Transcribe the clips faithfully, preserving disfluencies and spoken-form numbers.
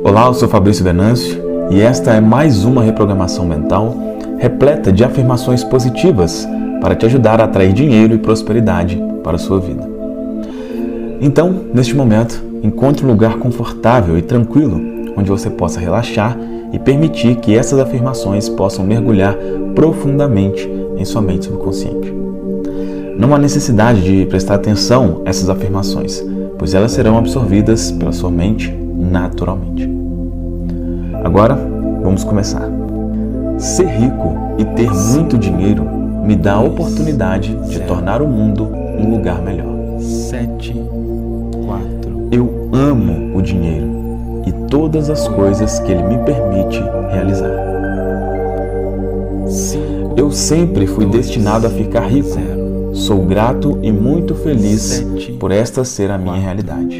Olá, eu sou Fabrício Venâncio e esta é mais uma reprogramação mental repleta de afirmações positivas para te ajudar a atrair dinheiro e prosperidade para a sua vida. Então, neste momento, encontre um lugar confortável e tranquilo onde você possa relaxar e permitir que essas afirmações possam mergulhar profundamente em sua mente subconsciente. Não há necessidade de prestar atenção a essas afirmações, pois elas serão absorvidas pela sua mente naturalmente. Agora, vamos começar. Ser rico e ter muito dinheiro me dá a oportunidade de tornar o mundo um lugar melhor. Sete, quatro. Eu amo o dinheiro e todas as coisas que ele me permite realizar. Cinco, Eu sempre fui destinado a ficar rico. Sou grato e muito feliz por esta ser a minha realidade.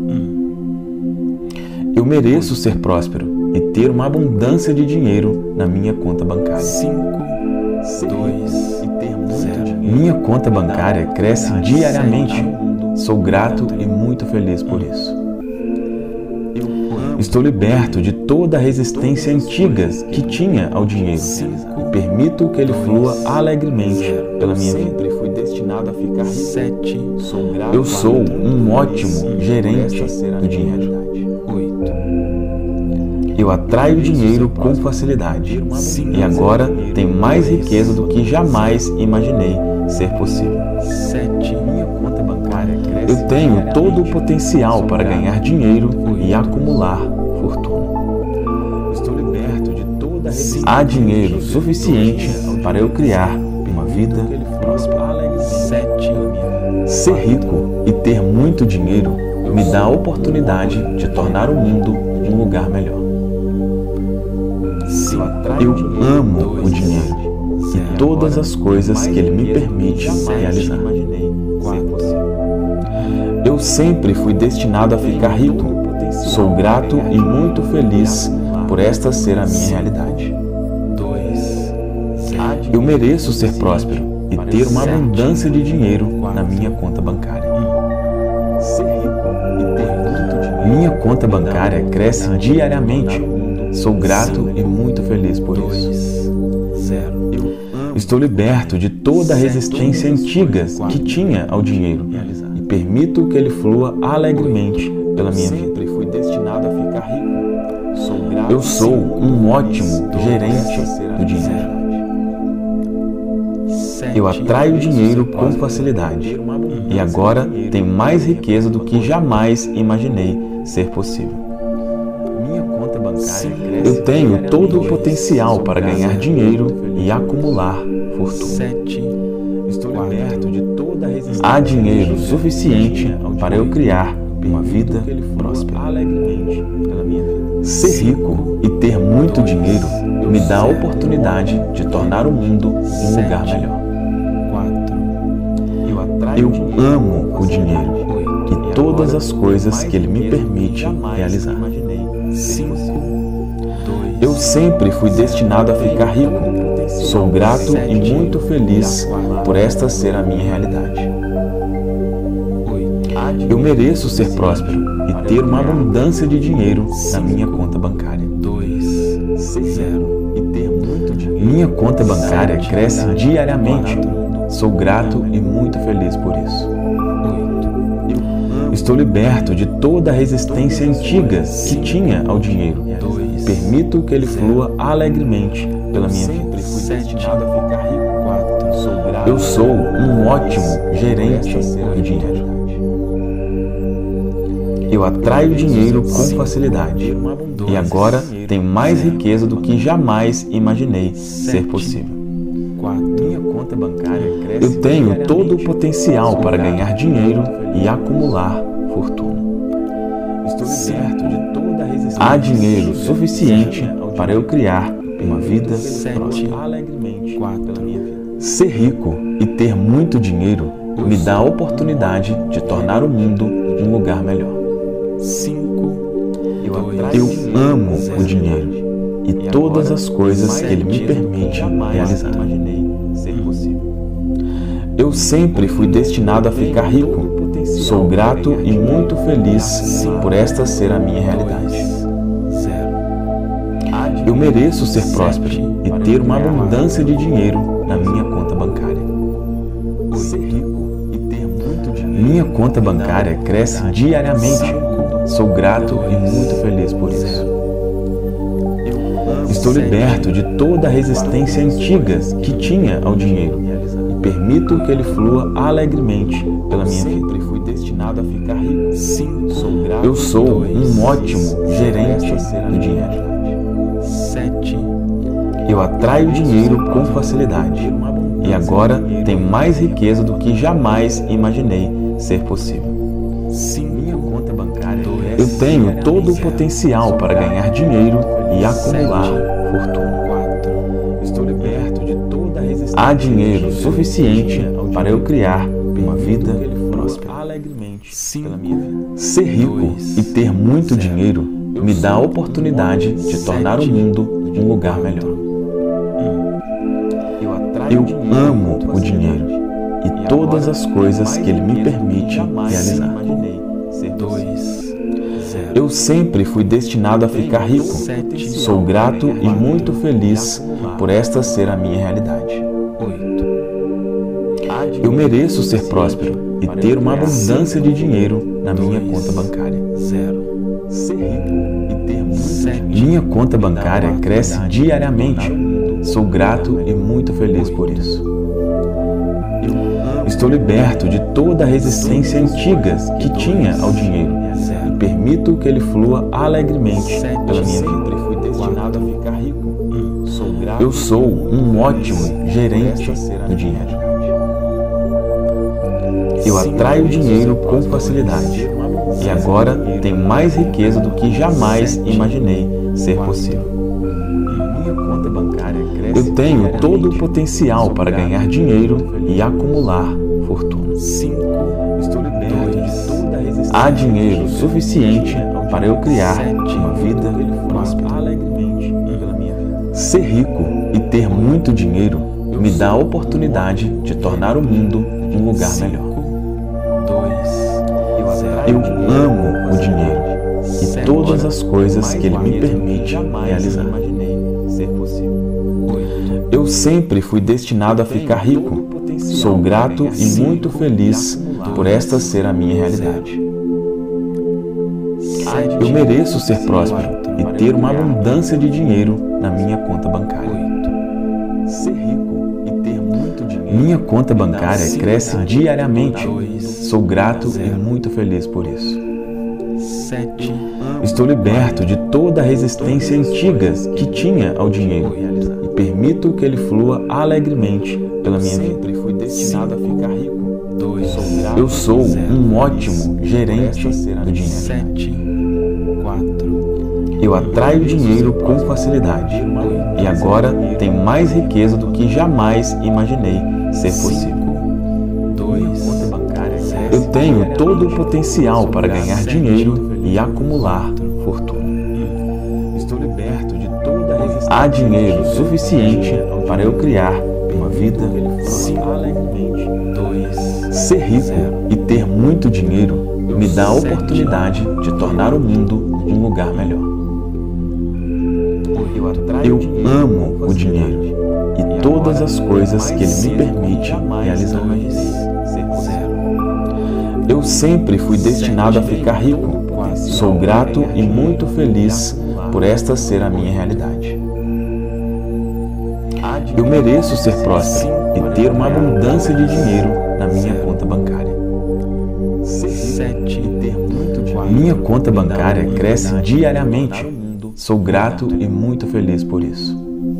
Eu mereço ser próspero e ter uma abundância de dinheiro na minha conta bancária. cinco, dois, zero. Minha conta bancária cresce diariamente. Sou grato e muito feliz por isso. Estou liberto de toda a resistência antiga que tinha ao dinheiro e permito que ele flua alegremente pela minha vida. Fui destinado a ficar Sete, Eu sou um ótimo gerente do dinheiro. oito, Eu atraio dinheiro com facilidade e agora tenho mais riqueza do que jamais imaginei ser possível. sete, minha conta bancária cresce. Eu tenho todo o potencial para ganhar dinheiro e acumular fortuna. Estou liberto de toda a resistência. Há dinheiro suficiente para eu criar uma vida próspera. Sete, Ser rico e ter muito dinheiro me dá a oportunidade de tornar o mundo um lugar melhor. Eu amo o dinheiro e todas as coisas que ele me permite realizar. Eu sempre fui destinado a ficar rico. Sou grato e muito feliz por esta ser a minha realidade. dois, Eu mereço ser próspero e ter uma abundância de dinheiro na minha conta bancária. Minha conta bancária cresce diariamente. Sou grato e muito feliz por isso. zero. Estou liberto de toda a resistência antiga que tinha ao dinheiro e permito que ele flua alegremente pela minha vida. Fui destinado a ficar rico. Eu sou um ótimo gerente do dinheiro. Eu atraio dinheiro com facilidade e agora tenho mais riqueza do que jamais imaginei ser possível. Eu tenho todo o potencial para ganhar dinheiro e acumular fortuna. Sete, Estou liberto de toda a resistência. Há dinheiro suficiente para eu criar uma vida próspera. Ser rico e ter muito dinheiro me dá a oportunidade de tornar o mundo um lugar melhor. quatro, Eu amo o dinheiro e todas as coisas que ele me permite realizar. cinco, dois, Eu sempre fui destinado a ficar rico. Sou grato e muito feliz por esta ser a minha realidade. oito, Eu mereço ser próspero e ter uma abundância de dinheiro na minha conta bancária. dois, zero. Minha conta bancária cresce diariamente. Sou grato e muito feliz por isso. Estou liberto de toda a resistência antiga que tinha ao dinheiro e permito que ele flua alegremente pela minha vida. Eu sou um ótimo gerente do dinheiro. Eu atraio dinheiro com facilidade e agora tenho mais riqueza do que jamais imaginei ser possível. Eu tenho todo o potencial para ganhar dinheiro e acumular fortuna. Há dinheiro suficiente para eu criar uma vida próspera. Ser rico e ter muito dinheiro me dá a oportunidade de tornar o mundo um lugar melhor. cinco, Eu amo o dinheiro e todas as coisas que ele me permite realizar. Eu sempre fui destinado a ficar rico. Sou grato e muito feliz por esta ser a minha realidade. Eu mereço ser próspero e ter uma abundância de dinheiro na minha conta bancária. Ser rico e ter muito dinheiro. Minha conta bancária cresce diariamente. Sou grato e muito feliz por isso. Estou liberto de toda a resistência antiga que tinha ao dinheiro e permito que ele flua alegremente pela minha vida. Fui destinado a ficar rico. Eu sou um ótimo gerente do dinheiro. Eu atraio dinheiro com facilidade e agora tenho mais riqueza do que jamais imaginei ser possível. Eu tenho todo o potencial para ganhar dinheiro e acumular fortuna. Há dinheiro suficiente para eu criar uma vida próspera. Ser rico e ter muito dinheiro me dá a oportunidade de tornar o mundo um lugar melhor. Eu amo o dinheiro e todas as coisas que ele me permite realizar. Eu sempre fui destinado a ficar rico. Sou grato e muito feliz por esta ser a minha realidade. Eu mereço ser próspero e ter uma abundância de dinheiro na minha conta bancária. Ser rico e ter muito dinheiro. Minha conta bancária cresce diariamente. Sou grato e muito feliz por isso. Estou liberto de toda a resistência antiga que tinha ao dinheiro e permito que ele flua alegremente pela minha vida. Eu sou um ótimo gerente do dinheiro. Eu atraio dinheiro com facilidade e agora tenho mais riqueza do que jamais imaginei ser possível. Eu tenho todo o potencial para ganhar dinheiro e acumular fortuna. Há dinheiro suficiente para eu criar uma vida próspera. Ser rico e ter muito dinheiro me dá a oportunidade de tornar o mundo um lugar melhor. Eu amo o dinheiro e todas as coisas que ele me permite realizar. Eu sempre fui destinado a ficar rico. Sou grato e muito feliz por esta ser a minha realidade. Eu mereço ser próspero e ter uma abundância de dinheiro na minha conta bancária. Minha conta bancária cresce diariamente. Sou grato e muito feliz por isso. Estou liberto de toda a resistência antiga que tinha ao dinheiro e permito que ele flua alegremente pela minha vida. Eu sou um ótimo gerente do dinheiro. Eu atraio dinheiro com facilidade e agora tenho mais riqueza do que jamais imaginei ser possível. Eu tenho todo o potencial para ganhar dinheiro e acumular fortuna. Há dinheiro suficiente para eu criar uma vida próspera. Ser rico e ter muito dinheiro me dá a oportunidade de tornar o mundo um lugar melhor. Eu amo o dinheiro e todas as coisas que ele me permite realizar. Eu sempre fui destinado a ficar rico. Sou grato e muito feliz por esta ser a minha realidade. Eu mereço ser próspero e ter uma abundância de dinheiro na minha conta bancária. Minha conta bancária cresce diariamente. Sou grato e muito feliz por isso.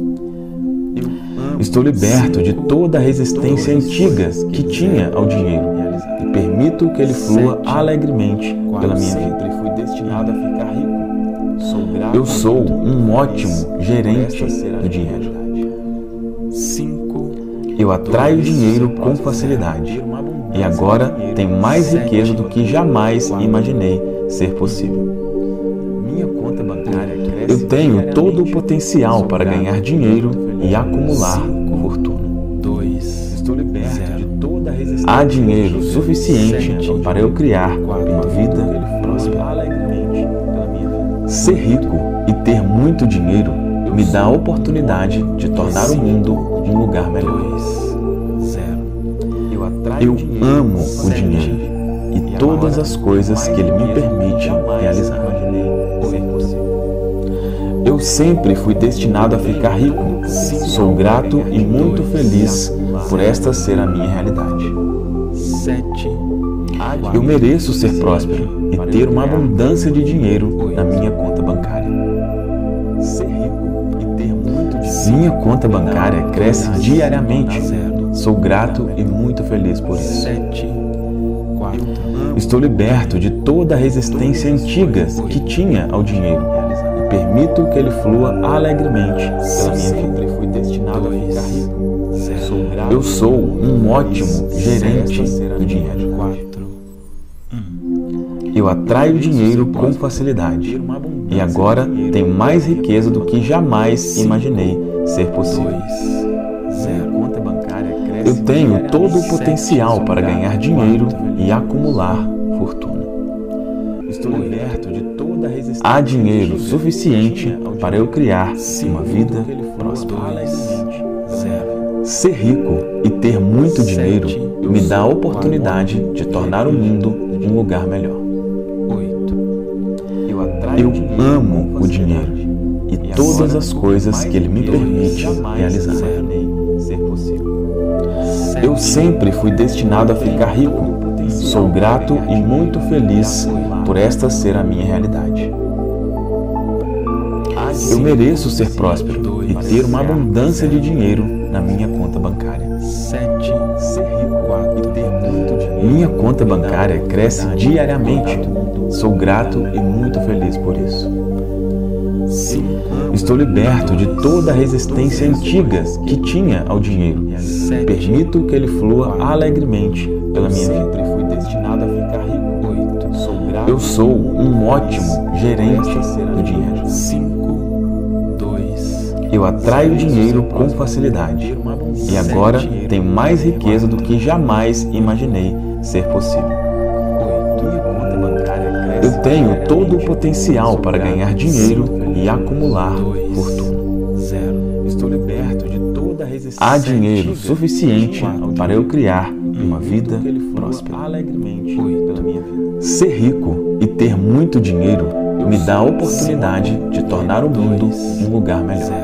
Estou liberto de toda a resistência antiga que tinha ao dinheiro e permito que ele flua alegremente pela minha vida. Eu sou um ótimo gerente do dinheiro. Eu atraio dinheiro com facilidade e agora tenho mais riqueza do que jamais imaginei ser possível. Eu tenho todo o potencial para ganhar dinheiro e acumular fortuna. Há dinheiro suficiente para eu criar uma vida próspera. Ser rico e ter muito dinheiro me dá a oportunidade de tornar o mundo um lugar melhor. Eu amo o dinheiro e todas as coisas que ele me permite realizar. Eu sempre fui destinado a ficar rico. Sou grato e muito feliz por esta ser a minha realidade. Eu mereço ser próspero e ter uma abundância de dinheiro na minha conta bancária. Minha conta bancária cresce diariamente. Sou grato e muito feliz por isso. Estou liberto de toda a resistência antiga que tinha ao dinheiro e permito que ele flua alegremente pela minha vida. Eu sou um ótimo gerente do dinheiro. Eu atraio dinheiro com facilidade e agora tenho mais riqueza do que jamais imaginei ser possível. Eu tenho todo o potencial para ganhar dinheiro e acumular fortuna. Há dinheiro suficiente para eu criar uma vida próspera. Ser rico e ter muito dinheiro me dá a oportunidade de tornar o mundo um lugar melhor. Eu amo o dinheiro e todas as coisas que ele me permite realizar. Eu sempre fui destinado a ficar rico. Sou grato e muito feliz por esta ser a minha realidade. Eu mereço ser próspero e ter uma abundância de dinheiro na minha conta bancária. Minha conta bancária cresce diariamente. Sou grato e muito feliz por isso. Estou liberto de toda a resistência antiga que tinha ao dinheiro. Permito que ele flua alegremente pela minha vida. Eu sou um ótimo gerente do dinheiro. Eu atraio dinheiro com facilidade e agora tenho mais riqueza do que jamais imaginei ser possível. Eu tenho todo o potencial para ganhar dinheiro e acumular fortuna. Há dinheiro suficiente para eu criar uma vida próspera. Ser rico e ter muito dinheiro me dá a oportunidade de tornar o mundo um lugar melhor.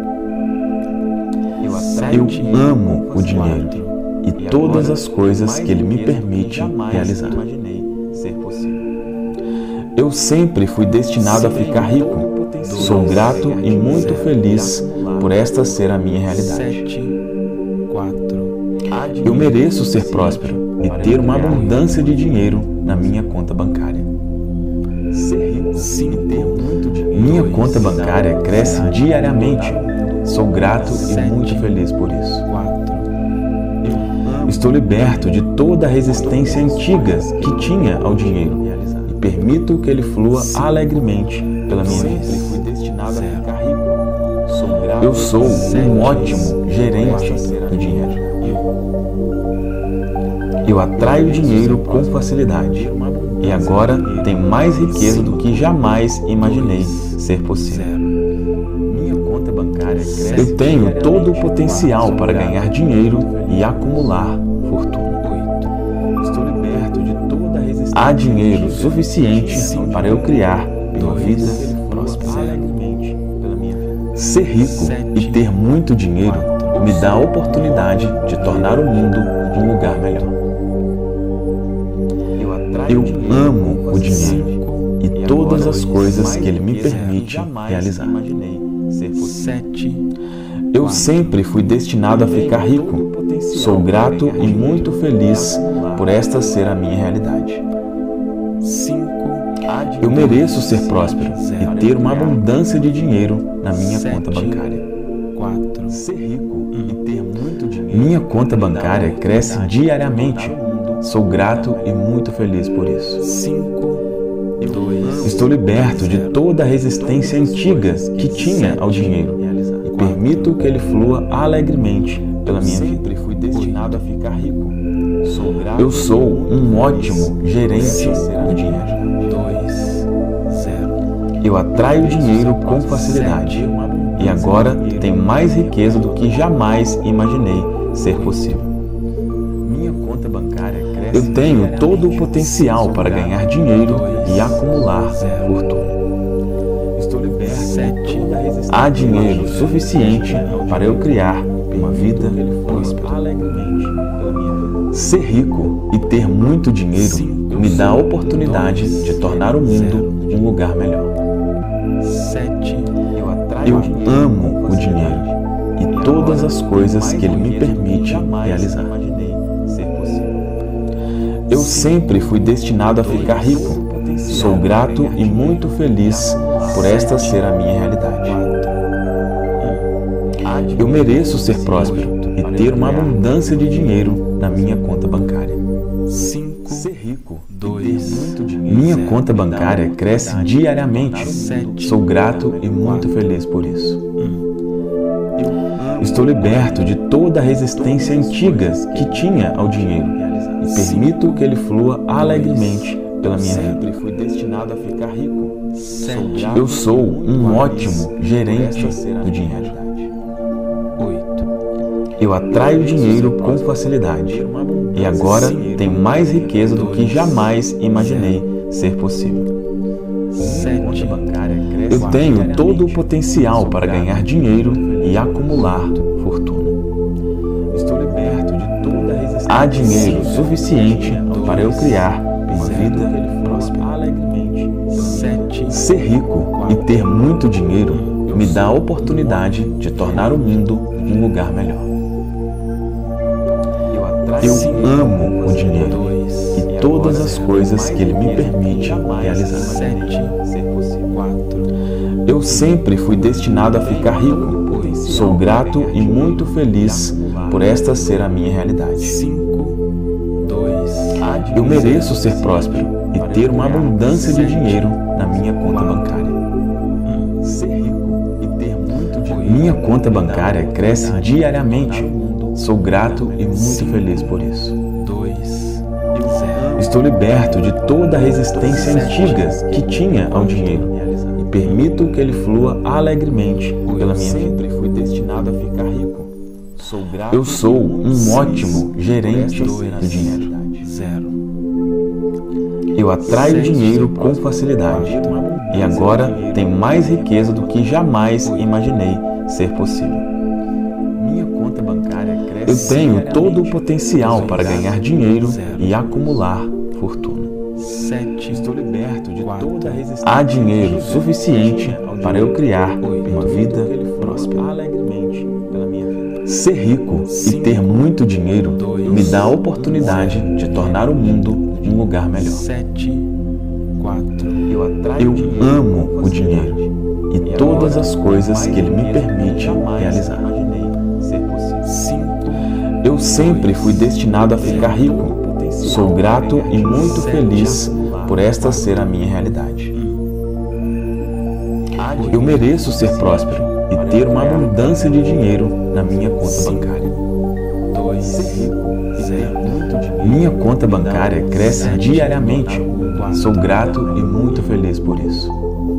Eu amo o dinheiro e todas as coisas que ele me permite realizar. Eu sempre fui destinado a ficar rico. Sou grato e muito feliz por esta ser a minha realidade. Eu mereço ser próspero e ter uma abundância de dinheiro na minha conta bancária. Minha conta bancária cresce diariamente. Sou grato e muito feliz por isso. Estou liberto de toda a resistência antiga que tinha ao dinheiro e permito que ele flua alegremente pela minha vida. Eu sou um ótimo gerente do dinheiro. Eu atraio dinheiro com facilidade e agora tenho mais riqueza do que jamais imaginei ser possível. Eu tenho todo o potencial para ganhar dinheiro e acumular fortuna. Há dinheiro suficiente para eu criar uma vida próspera. Ser rico e ter muito dinheiro me dá a oportunidade de tornar o mundo um lugar melhor. Eu amo o dinheiro e todas as coisas que ele me permite realizar. Eu sempre fui destinado a ficar rico. Sou grato e muito feliz por esta ser a minha realidade. Eu mereço ser próspero e ter uma abundância de dinheiro na minha conta bancária. Minha conta bancária cresce diariamente. Sou grato e muito feliz por isso. Estou liberto de toda a resistência antiga que tinha ao dinheiro e permito que ele flua alegremente pela minha vida. Eu sou um ótimo gerente do dinheiro. Eu atraio dinheiro com facilidade e e agora tenho mais riqueza do que jamais imaginei ser possível. Minha conta bancária cresce. Eu tenho todo o potencial para ganhar dinheiro e acumular fortuna. Estou liberto. Há dinheiro suficiente para eu criar uma vida próspera. Ser rico e ter muito dinheiro me dá a oportunidade de tornar o mundo um lugar melhor. Eu amo o dinheiro e todas as coisas que ele me permite realizar. Eu sempre fui destinado a ficar rico. Sou grato e muito feliz por esta ser a minha realidade. Eu mereço ser próspero e ter uma abundância de dinheiro na minha conta bancária. Ser rico e ter muito dinheiro. Minha conta bancária cresce diariamente. Sou grato e muito feliz por isso. Estou liberto de toda a resistência antiga que tinha ao dinheiro e permito que ele flua alegremente pela minha vida. Fui destinado a ficar rico. Eu sou um ótimo gerente do dinheiro. Eu atraio dinheiro com facilidade e agora tenho mais riqueza do que jamais imaginei ser possível. Eu tenho todo o potencial para ganhar dinheiro e acumular fortuna. Estou liberto de toda a resistência. Há dinheiro suficiente para eu criar uma vida próspera. Ser rico e ter muito dinheiro me dá a oportunidade de tornar o mundo um lugar melhor. Eu amo o dinheiro e todas as coisas que ele me permite realizar. Eu sempre fui destinado a ficar rico. Sou grato e muito feliz por esta ser a minha realidade. Eu mereço ser próspero e ter uma abundância de dinheiro na minha conta bancária. Minha conta bancária cresce diariamente. Sou grato e muito feliz por isso. Estou liberto de toda a resistência antiga que tinha ao dinheiro e permito que ele flua alegremente pela minha vida. Fui destinado a ficar rico. Eu sou um ótimo gerente do dinheiro. Eu atraio dinheiro com facilidade e agora tenho mais riqueza do que jamais imaginei ser possível. Eu tenho todo o potencial para ganhar dinheiro e acumular fortuna. Estou liberto de toda a resistência. Há dinheiro suficiente para eu criar uma vida próspera. Ser rico e ter muito dinheiro me dá a oportunidade de tornar o mundo um lugar melhor. Eu amo o dinheiro e todas as coisas que ele me permite realizar. Eu sempre fui destinado a ficar rico. Sou grato e muito feliz por esta ser a minha realidade. Eu mereço ser próspero e ter uma abundância de dinheiro na minha conta bancária. Minha conta bancária cresce diariamente. Sou grato e muito feliz por isso.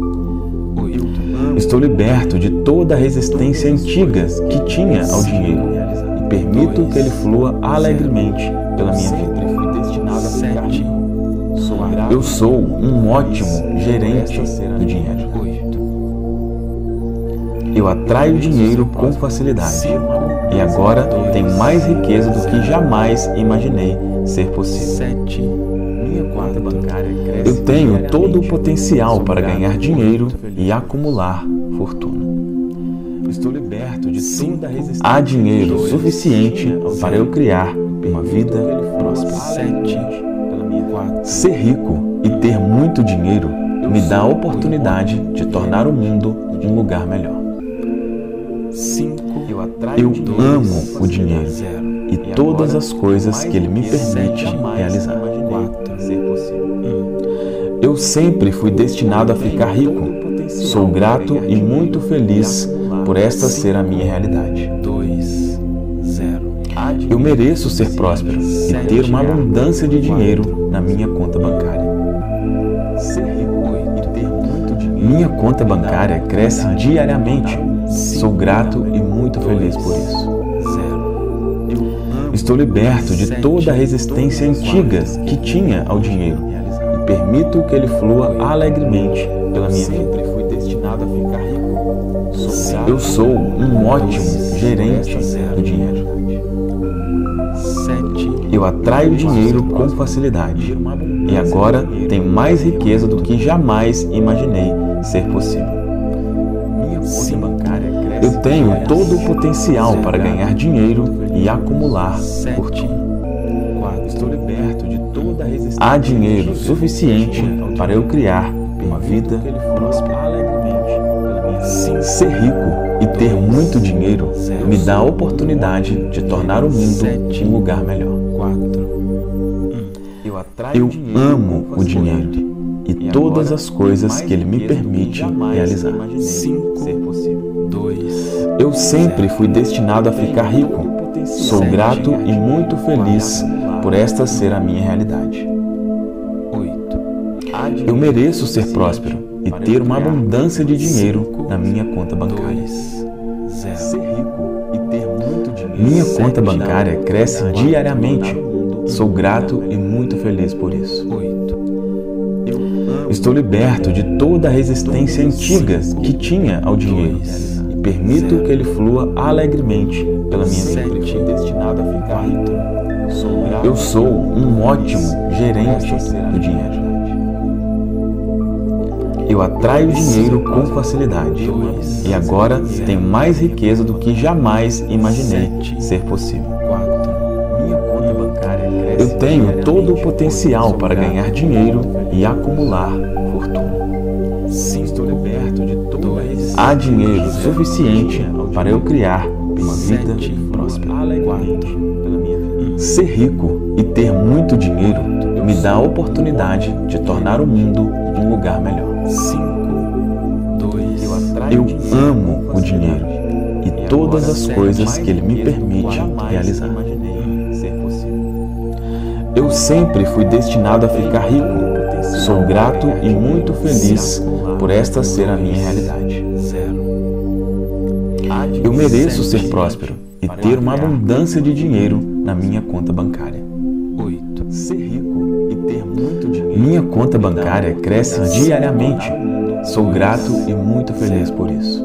Estou liberto de toda a resistência antiga que tinha ao dinheiro e permito que ele flua alegremente pela minha vida. Eu sou um ótimo gerente do dinheiro. Eu atraio dinheiro com facilidade e agora tenho mais riqueza do que jamais imaginei ser possível. Eu tenho todo o potencial para ganhar dinheiro e acumular fortuna. Estou liberto de toda a resistência. Há dinheiro suficiente para eu criar uma vida próspera. Ser rico e ter muito dinheiro me dá a oportunidade de tornar o mundo um lugar melhor. Eu amo o dinheiro e todas as coisas que ele me permite realizar. Eu sempre fui destinado a ficar rico. Sou grato e muito feliz por esta ser a minha realidade. Eu mereço ser próspero e ter uma abundância de dinheiro na minha conta bancária. Minha conta bancária cresce diariamente. Sou grato e muito feliz por isso. zero. Estou liberto de toda a resistência antiga que tinha ao dinheiro e permito que ele flua alegremente pela minha vida. Sempre fui destinado a ficar rico. Sou grato Eu sou um ótimo gerente do dinheiro. sete. Eu atraio dinheiro com facilidade e agora tenho mais riqueza do que jamais imaginei ser possível. Minha conta bancária cresce. Eu tenho todo o potencial para ganhar dinheiro e acumular fortuna. quatro. Estou liberto de toda a resistência. Há dinheiro suficiente para eu criar uma vida próspera. Ser rico e ter muito dinheiro me dá a oportunidade de tornar o mundo um lugar melhor. quatro. Eu amo o dinheiro e todas as coisas que ele me permite realizar. cinco. dois. Eu sempre fui destinado a ficar rico. Sou grato e muito feliz por esta ser a minha realidade. oito. Eu mereço ser próspero e ter uma abundância de dinheiro na minha conta bancária. zero. Minha conta bancária cresce diariamente. Sou grato e muito feliz por isso. oito. Estou liberto de toda a resistência antiga que tinha ao dinheiro e permito que ele flua alegremente pela minha vida. Sempre fui destinado a ficar rico. Sou grato. Eu sou um ótimo gerente do dinheiro. Eu atraio dinheiro com facilidade e agora tenho mais riqueza do que jamais imaginei ser possível. quatro. Minha conta bancária cresce. Eu tenho todo o potencial para ganhar dinheiro e acumular fortuna. Estou liberto de toda a Há dinheiro suficiente para eu criar uma vida próspera. Ser rico e ter muito dinheiro me dá a oportunidade de tornar o mundo um lugar melhor. cinco. dois. Eu amo o dinheiro e todas as coisas que ele me permite realizar. Eu sempre fui destinado a ficar rico. Sou grato e muito feliz por esta ser a minha realidade. Eu mereço ser próspero e ter uma abundância de dinheiro na minha conta bancária. oito. Minha conta bancária cresce diariamente. Sou grato e muito feliz por isso.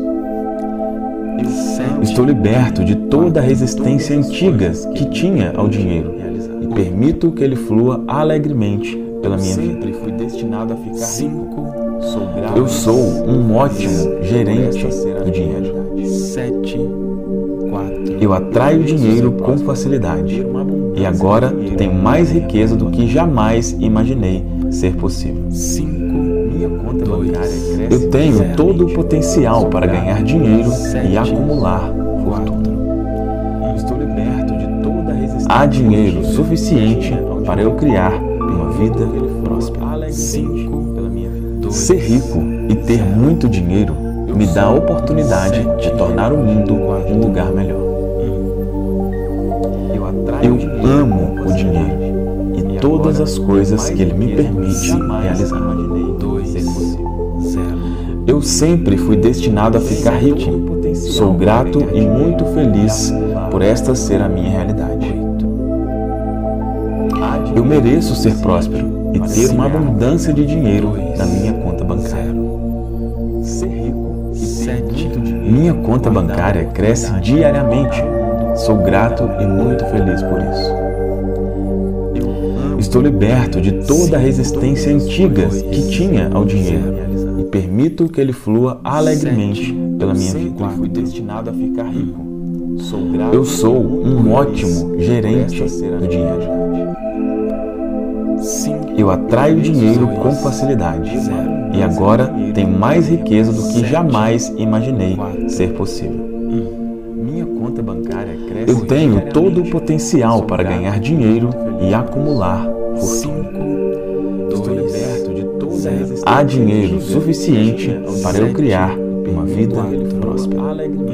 Estou liberto de toda a resistência antiga que tinha ao dinheiro e permito que ele flua alegremente pela minha vida. Sempre fui destinado a ficar cinco. Sou grato. Eu sou um ótimo gerente do dinheiro. sete. quatro. Eu atraio dinheiro com facilidade e agora tenho mais riqueza do que jamais imaginei ser possível. cinco. Minha conta bancária cresce. Eu tenho todo o potencial para ganhar dinheiro e acumular fortuna. Estou liberto de toda a resistência. Há dinheiro suficiente para eu criar uma vida próspera. cinco. Ser rico e ter muito dinheiro me dá a oportunidade de tornar o mundo um lugar melhor. Eu amo o dinheiro e todas as coisas que ele me permite realizar. Eu sempre fui destinado a ficar rico. Sou grato e muito feliz por esta ser a minha realidade. Eu mereço ser próspero e ter uma abundância de dinheiro na minha conta bancária. Minha conta bancária cresce diariamente. Sou grato e muito feliz por isso. Estou liberto de toda a resistência antiga que tinha ao dinheiro e permito que ele flua alegremente pela minha vida. Sempre fui destinado a ficar rico. Sou grato. Eu sou um ótimo gerente do dinheiro. Eu atraio dinheiro com facilidade e agora tenho mais riqueza do que jamais imaginei ser possível. Minha conta bancária cresce. Eu tenho todo o potencial para ganhar dinheiro e acumular fortuna. Estou liberto de toda a resistência. Há dinheiro suficiente para eu criar uma vida próspera.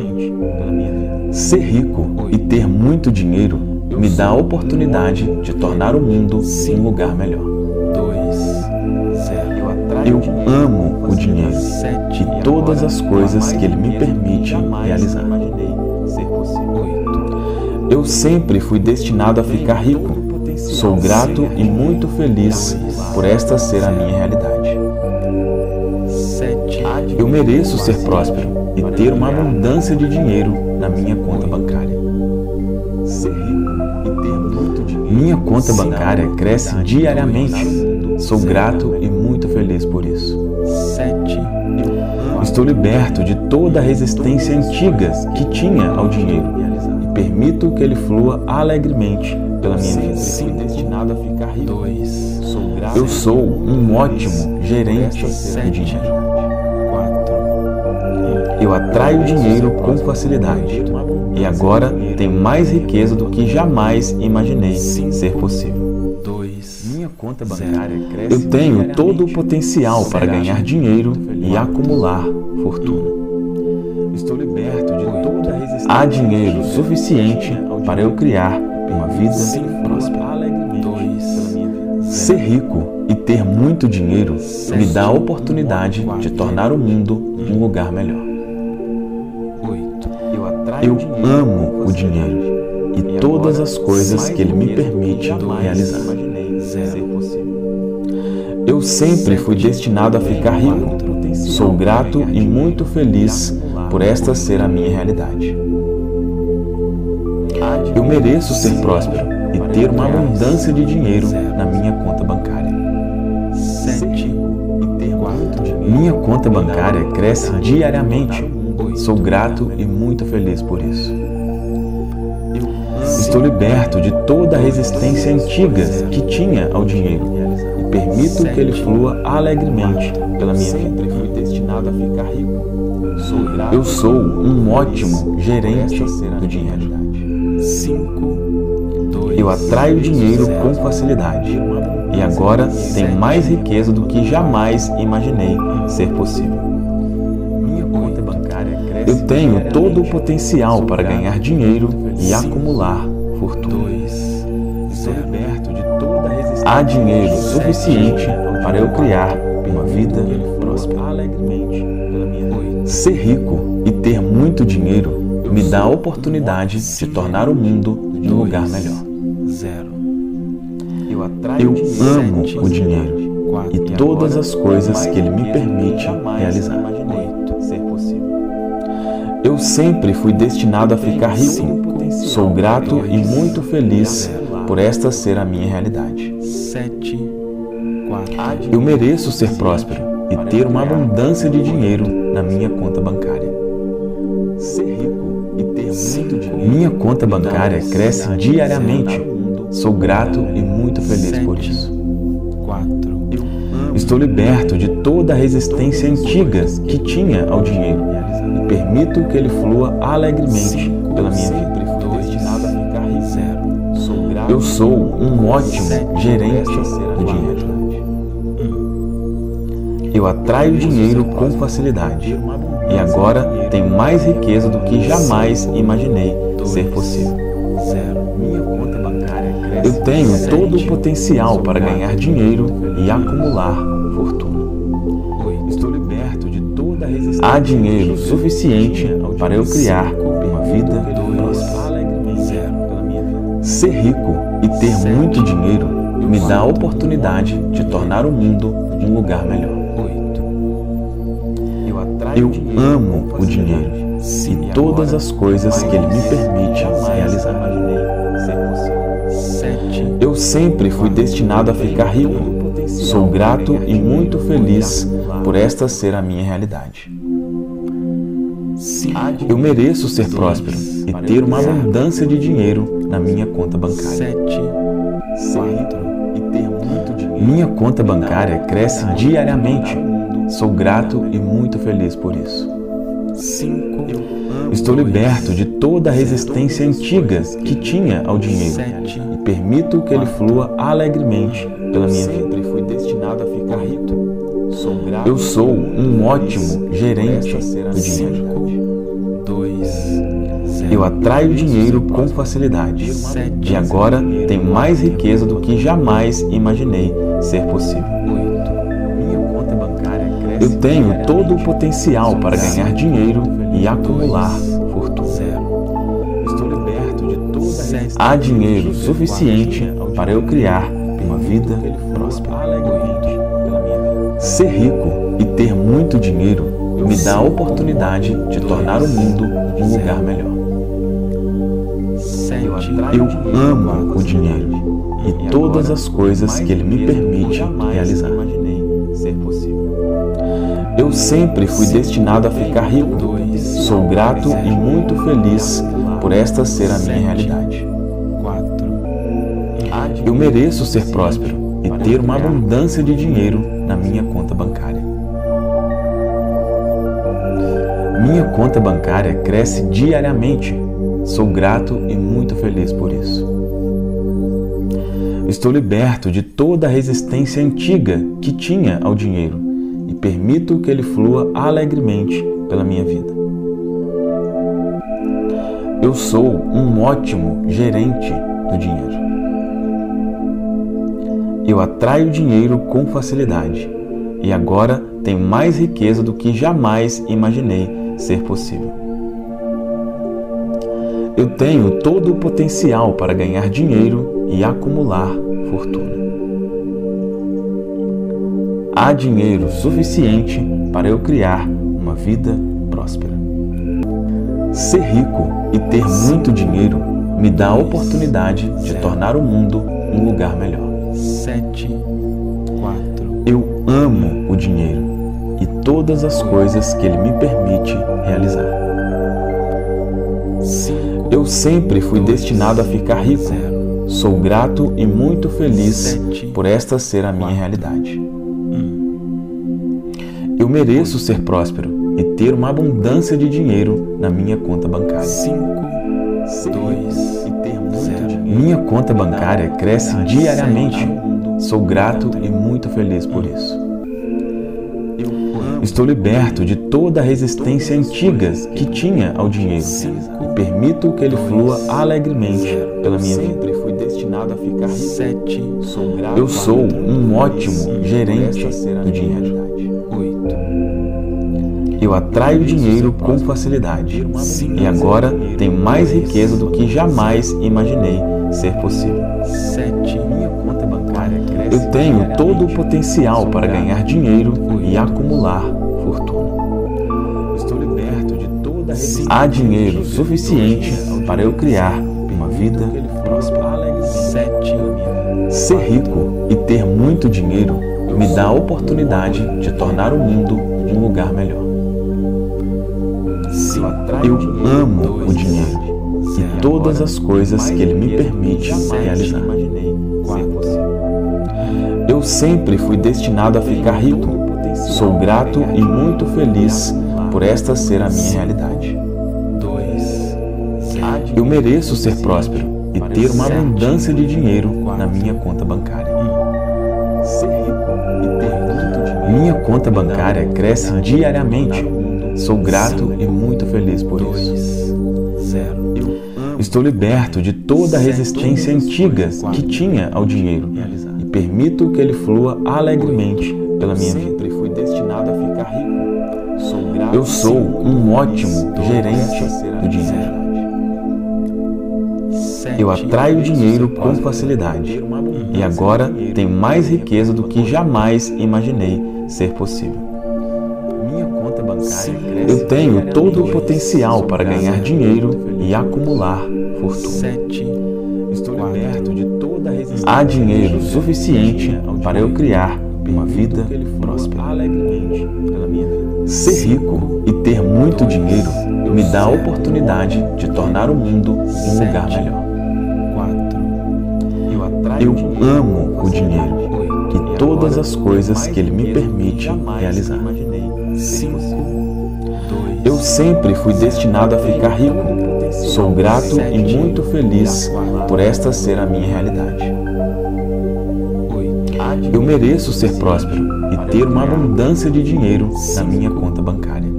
Ser rico e ter muito dinheiro me dá a oportunidade de tornar o mundo um lugar melhor. Eu amo o dinheiro e todas as coisas que ele me permite realizar. Eu sempre fui destinado a ficar rico. Sou grato e muito feliz por esta ser a minha realidade. Eu mereço ser próspero e ter uma abundância de dinheiro na minha conta bancária. Minha conta bancária cresce diariamente. Sou grato e muito feliz por isso. Estou liberto de toda a resistência antiga que tinha ao dinheiro e permito que ele flua alegremente pela minha vida. Destinado a ficar rico. Eu sou um ótimo gerente de dinheiro. Eu atraio dinheiro com facilidade e agora tenho mais riqueza do que jamais imaginei ser possível. Minha conta bancária cresce. Eu tenho todo o potencial para ganhar dinheiro e acumular fortuna. Estou liberto de toda a resistência. Há dinheiro suficiente para eu criar uma vida próspera. Ser rico e ter muito dinheiro me dá a oportunidade de tornar o mundo um lugar melhor. Eu amo o dinheiro e todas as coisas que ele me permite realizar. Eu sempre fui destinado a ficar rico. Sou grato e muito feliz por esta ser a minha realidade. Eu mereço ser próspero e ter uma abundância de dinheiro na minha conta bancária. Minha conta bancária cresce diariamente. Sou grato e muito feliz por isso. Estou liberto de toda a resistência antiga que tinha ao dinheiro e permito que ele flua alegremente pela minha vida. Destinado a ficar rico. Eu sou um ótimo gerente do dinheiro. Eu atraio dinheiro com facilidade e agora tenho mais riqueza do que jamais imaginei ser possível. Eu tenho todo o potencial para ganhar dinheiro e acumular fortuna. Há dinheiro suficiente para eu criar uma vida próspera. Ser rico e ter muito dinheiro me dá a oportunidade de tornar o mundo um lugar melhor. Eu amo o dinheiro e todas as coisas que ele me permite realizar. Eu sempre fui destinado a ficar rico. Sou grato e muito feliz por esta ser a minha realidade. Eu mereço ser próspero e ter uma abundância de dinheiro na minha conta bancária. Minha conta bancária cresce diariamente. Sou grato e muito feliz por isso. Estou liberto de toda a resistência antiga que tinha ao dinheiro e permito que ele flua alegremente pela minha vida. Eu sou um ótimo gerente do dinheiro. Eu atraio dinheiro com facilidade e agora tenho mais riqueza do que jamais imaginei ser possível. Eu tenho todo o potencial para ganhar dinheiro e acumular fortuna. Há dinheiro suficiente para eu criar uma vida próspera. Ser rico e ter muito dinheiro me dá a oportunidade de tornar o mundo um lugar melhor. Eu amo o dinheiro e todas as coisas que ele me permite realizar. Eu sempre fui destinado a ficar rico. Sou grato e muito feliz por esta ser a minha realidade. Eu mereço ser próspero e ter uma abundância de dinheiro na minha conta bancária. Minha conta bancária cresce diariamente. Sou grato e muito feliz por isso. Estou liberto de toda a resistência antiga que tinha ao dinheiro e permito que ele flua alegremente pela minha vida. Eu sou um ótimo gerente do dinheiro. Eu atraio dinheiro com facilidade e agora tenho mais riqueza do que jamais imaginei ser possível. Eu tenho todo o potencial para ganhar dinheiro e acumular fortuna. Estou liberto de toda resistência. Há dinheiro suficiente para eu criar uma vida próspera. Ser rico e ter muito dinheiro me dá a oportunidade de tornar o mundo um lugar melhor. Eu amo o dinheiro e todas as coisas que ele me permite realizar. Eu sempre fui destinado a ficar rico. Sou grato e muito feliz por esta ser a minha realidade. Eu mereço ser próspero e ter uma abundância de dinheiro na minha conta bancária. Minha conta bancária cresce diariamente. Sou grato e muito feliz por isso. Estou liberto de toda a resistência antiga que tinha ao dinheiro e permito que ele flua alegremente pela minha vida. Eu sou um ótimo gerente do dinheiro. Eu atraio dinheiro com facilidade e agora tenho mais riqueza do que jamais imaginei ser possível. Eu tenho todo o potencial para ganhar dinheiro e acumular fortuna. Há dinheiro suficiente para eu criar uma vida próspera. Ser rico e ter muito dinheiro me dá a oportunidade de tornar o mundo um lugar melhor. Eu amo o dinheiro e todas as coisas que ele me permite realizar. Eu sempre fui destinado a ficar rico. Sou grato e muito feliz por esta ser a minha realidade. Eu mereço ser próspero e ter uma abundância de dinheiro na minha conta bancária. Minha conta bancária cresce diariamente. Sou grato e muito feliz por isso. Estou liberto de toda a resistência antiga que tinha ao dinheiro e permito que ele flua alegremente pela minha vida. Eu sou um ótimo gerente do dinheiro. Eu atraio dinheiro com facilidade e agora tenho mais riqueza do que jamais imaginei ser possível. Eu tenho todo o potencial para ganhar dinheiro e acumular fortuna. Há dinheiro suficiente para eu criar uma vida próspera. Ser rico e ter muito dinheiro me dá a oportunidade de tornar o mundo um lugar melhor. Eu amo o dinheiro e todas as coisas que ele me permite realizar. Eu sempre fui destinado a ficar rico. Sou grato e muito feliz por esta ser a minha realidade. Eu mereço ser próspero e ter uma abundância de dinheiro na minha conta bancária. Minha conta bancária cresce diariamente. Sou grato e muito feliz por isso. Estou liberto de toda a resistência antiga que tinha ao dinheiro e permito que ele flua alegremente pela minha vida. Eu sou um ótimo gerente do dinheiro. Eu atraio dinheiro com facilidade e agora tenho mais riqueza do que jamais imaginei ser possível. Eu tenho todo o potencial para ganhar dinheiro e acumular fortuna. Há dinheiro suficiente para eu criar uma vida próspera. Ser rico e ter muito dinheiro me dá a oportunidade de tornar o mundo um lugar melhor. Eu amo o dinheiro e todas as coisas que ele me permite realizar. Eu sempre fui destinado a ficar rico. Sou grato e muito feliz por esta ser a minha realidade. Eu mereço ser próspero e ter uma abundância de dinheiro na minha conta bancária.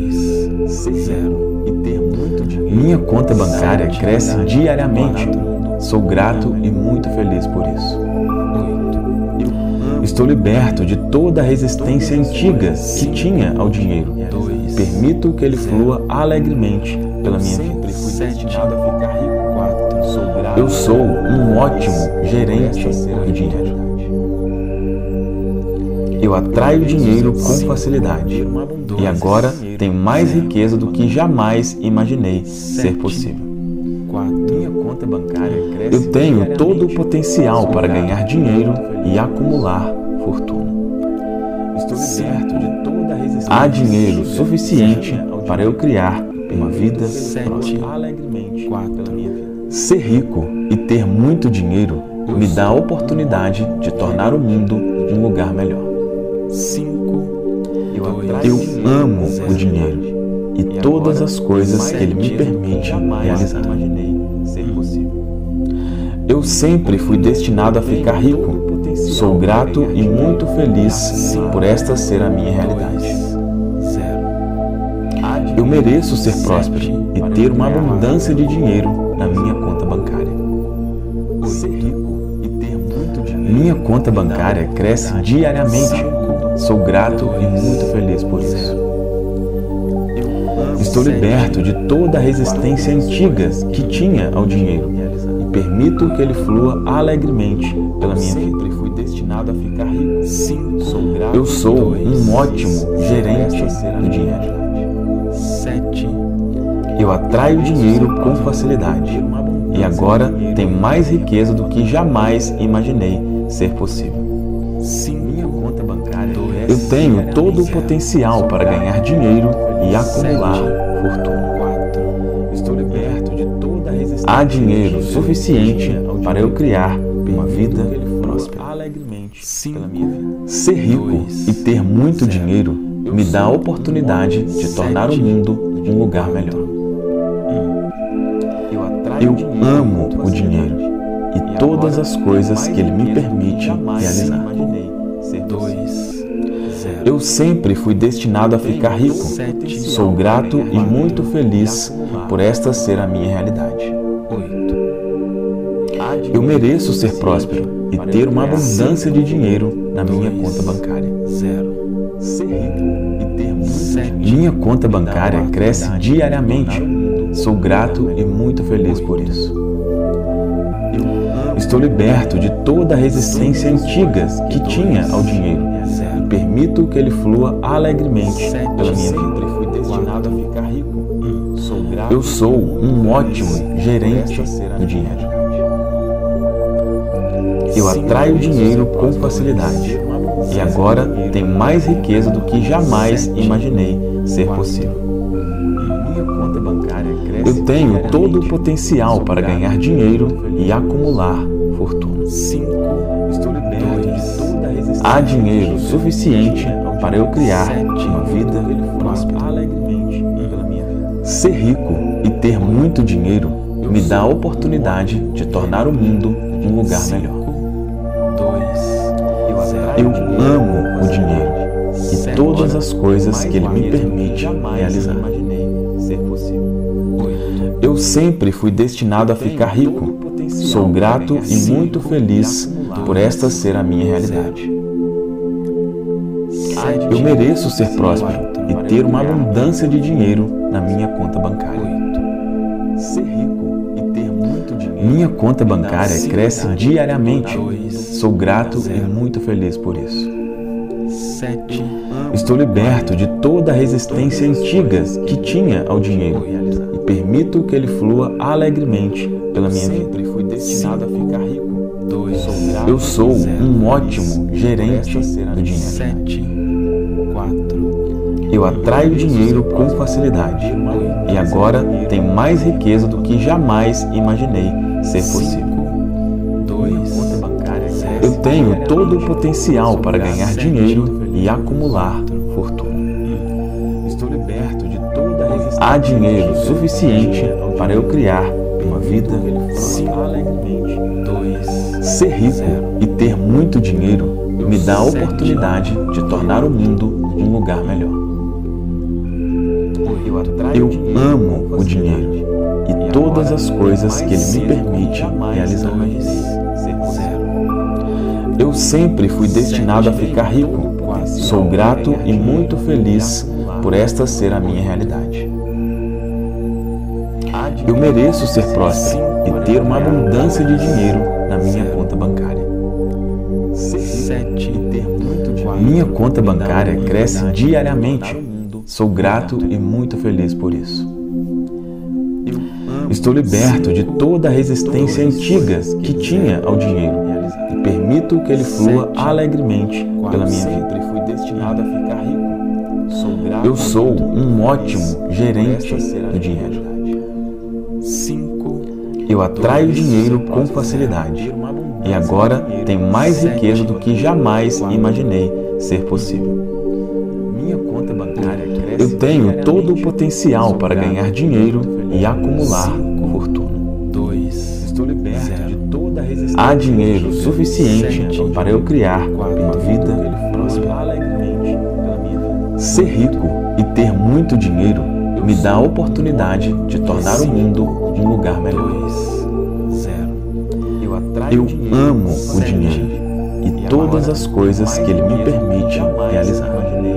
Minha conta bancária cresce diariamente. Sou grato e muito feliz por isso. Estou liberto de toda a resistência antiga que tinha ao dinheiro. Permito que ele flua alegremente pela minha vida. Eu sou um ótimo gerente do dinheiro. Eu atraio dinheiro com facilidade e agora tenho mais riqueza do que jamais imaginei ser possível. Eu tenho todo o potencial para ganhar dinheiro e acumular fortuna. Há dinheiro suficiente para eu criar uma vida próspera. Ser rico e ter muito dinheiro me dá a oportunidade de tornar o mundo um lugar melhor. Eu amo o dinheiro e todas as coisas que ele me permite realizar. Eu sempre fui destinado a ficar rico. Sou grato e muito feliz por esta ser a minha realidade. Eu mereço ser próspero e ter uma abundância de dinheiro na minha conta bancária. Minha conta bancária cresce diariamente. Sou grato e muito feliz por isso. Estou liberto de toda a resistência antiga que tinha ao dinheiro e permito que ele flua alegremente pela minha vida. Eu sou um ótimo gerente do dinheiro. Eu atraio dinheiro com facilidade e agora tenho mais riqueza do que jamais imaginei ser possível. Eu tenho todo o potencial para ganhar dinheiro e acumular fortuna. Há dinheiro suficiente para eu criar uma vida próspera. Ser rico e ter muito dinheiro me dá a oportunidade de tornar o mundo um lugar melhor. Eu amo o dinheiro e todas as coisas que ele me permite realizar. Eu sempre fui destinado a ficar rico. Sou grato e muito feliz por esta ser a minha realidade. Eu mereço ser próspero e ter uma abundância de dinheiro na minha conta bancária. Minha conta bancária cresce diariamente. Sou grato e muito feliz por isso. Estou liberto de toda a resistência antiga que tinha ao dinheiro e permito que ele flua alegremente pela minha vida. Eu sou um ótimo gerente do dinheiro. Eu atraio dinheiro com facilidade e agora tenho mais riqueza do que jamais imaginei ser possível. Eu tenho todo o potencial para ganhar dinheiro e acumular fortuna. Há dinheiro suficiente para eu criar uma vida próspera. Ser rico e ter muito dinheiro me dá a oportunidade de tornar o mundo um lugar melhor. Eu amo o dinheiro e todas as coisas que ele me permite realizar. Eu sempre fui destinado a ficar rico. Sou grato e muito feliz por esta ser a minha realidade. Eu mereço ser próspero e ter uma abundância de dinheiro na minha conta bancária. Minha conta bancária cresce diariamente. Sou grato e muito feliz por isso. Estou liberto de toda a resistência antiga que tinha ao dinheiro e permito que ele flua alegremente pela minha vida. Eu sou um ótimo gerente do dinheiro. Eu atraio dinheiro com facilidade e agora tenho mais riqueza do que jamais imaginei ser possível. Eu tenho todo o potencial para ganhar dinheiro e acumular fortuna. Há dinheiro suficiente para eu criar uma vida próspera. Ser rico e ter muito dinheiro me dá a oportunidade de tornar o mundo um lugar melhor. Eu amo o dinheiro e todas as coisas que ele me permite realizar. Eu sempre fui destinado a ficar rico. Sou grato e muito feliz por esta ser a minha realidade. Eu mereço ser próspero e ter uma abundância de dinheiro na minha conta bancária. Minha conta bancária cresce diariamente. Sou grato e muito feliz por isso. Estou liberto de toda a resistência antiga que tinha ao dinheiro e permito que ele flua alegremente pela minha vida. Eu sou um ótimo gerente do dinheiro. Eu atraio dinheiro com facilidade e agora tenho mais riqueza do que jamais imaginei ser possível. Eu tenho todo o potencial para ganhar dinheiro e acumular fortuna. Há dinheiro suficiente para eu criar uma vida próspera. Ser rico e ter muito dinheiro me dá a oportunidade de tornar o mundo um lugar melhor. Eu amo o dinheiro e todas as coisas que ele me permite realizar.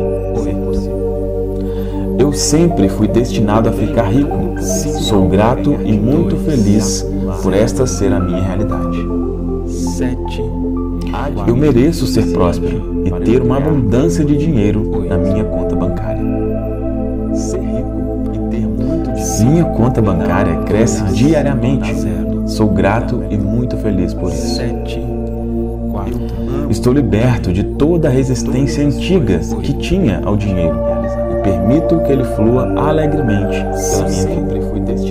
Eu sempre fui destinado a ficar rico. Sou grato e muito feliz por esta ser a minha realidade. Eu mereço ser próspero e ter uma abundância de dinheiro na minha conta bancária. Minha conta bancária cresce diariamente. Sou grato e muito feliz por isso. Estou liberto de toda a resistência antiga que tinha ao dinheiro e permito que ele flua alegremente pela minha vida.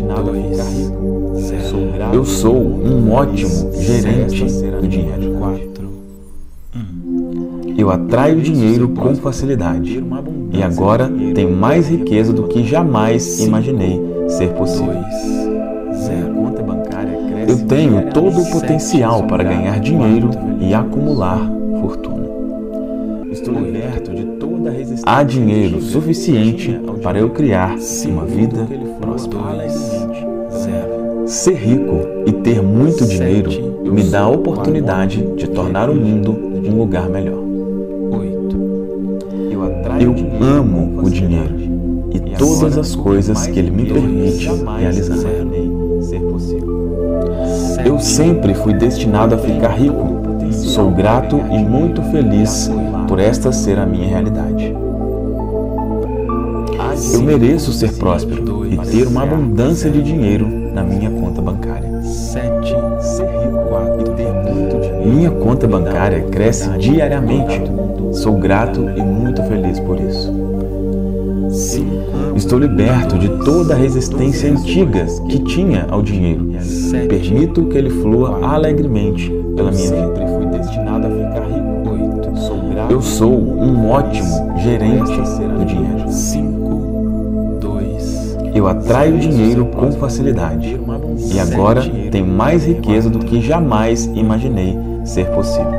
Eu sou um ótimo gerente do dinheiro. Eu atraio dinheiro com facilidade e agora tenho mais riqueza do que jamais imaginei ser possível. Eu tenho todo o potencial para ganhar dinheiro e acumular fortuna. Há dinheiro suficiente para eu criar uma vida próspera. Ser rico e ter muito dinheiro me dá a oportunidade de tornar o mundo um lugar melhor. Eu amo o dinheiro e todas as coisas que ele me permite realizar. Eu sempre fui destinado a ficar rico. Sou grato e muito feliz por esta ser a minha realidade. Eu mereço ser próspero e ter uma abundância de dinheiro na minha conta bancária. Minha conta bancária cresce diariamente. Sou grato e muito feliz por isso. Estou liberto de toda a resistência antiga que tinha ao dinheiro e permito que ele flua alegremente pela minha vida. Eu sou um ótimo gerente do dinheiro. Eu atraio dinheiro com facilidade e agora tenho mais riqueza do que jamais imaginei ser possível.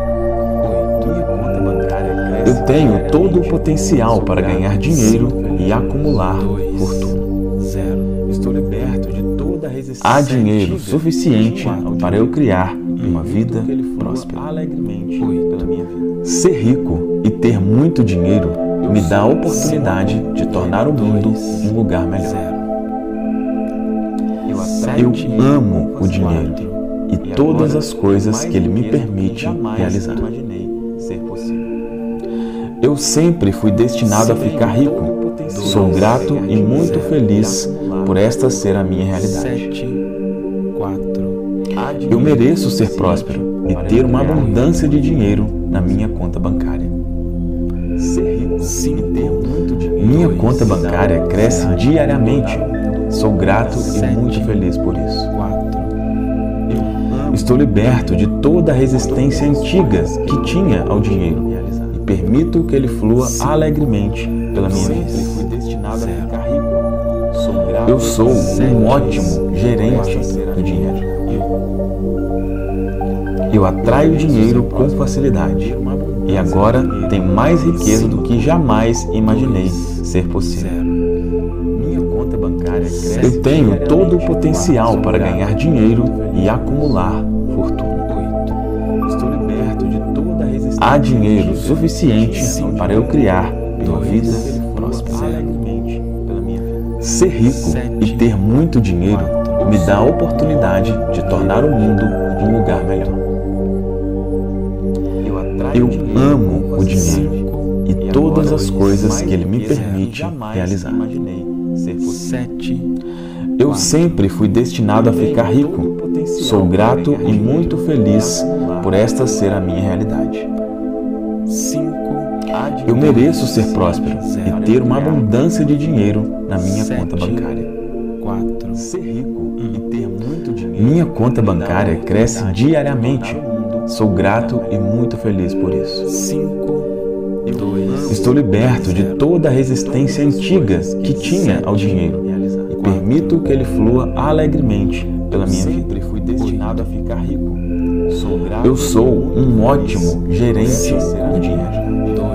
Eu tenho todo o potencial para ganhar dinheiro e acumular fortuna. Há dinheiro suficiente para eu criar uma vida próspera. Ser rico e ter muito dinheiro me dá a oportunidade de tornar o mundo um lugar melhor. Eu amo o dinheiro e todas as coisas que ele me permite realizar. Eu sempre fui destinado a ficar rico. Sou grato e muito feliz por esta ser a minha realidade. Eu mereço ser próspero e ter uma abundância de dinheiro na minha conta bancária. Minha conta bancária cresce diariamente. Sou grato e muito feliz por isso. Estou liberto de toda a resistência antiga que tinha ao dinheiro e permito que ele flua alegremente pela minha vida. Eu sou um ótimo gerente do dinheiro. Eu atraio dinheiro com facilidade e agora tenho mais riqueza do que jamais imaginei ser possível. Eu tenho todo o potencial para ganhar dinheiro e acumular fortuna. Há dinheiro suficiente para eu criar uma vida próspera. Ser rico e ter muito dinheiro me dá a oportunidade de tornar o mundo um lugar melhor. Eu amo o dinheiro e todas as coisas que ele me permite realizar. Eu sempre fui destinado a ficar rico. Sou grato e muito feliz por esta ser a minha realidade. Eu mereço ser próspero e ter uma abundância de dinheiro na minha conta bancária. Ser rico e ter muito dinheiro. Minha conta bancária cresce diariamente. Sou grato e muito feliz por isso. Estou liberto de toda a resistência antiga que tinha ao dinheiro e permito que ele flua alegremente pela minha vida. Fui destinado a ficar rico. Eu sou um ótimo gerente do dinheiro.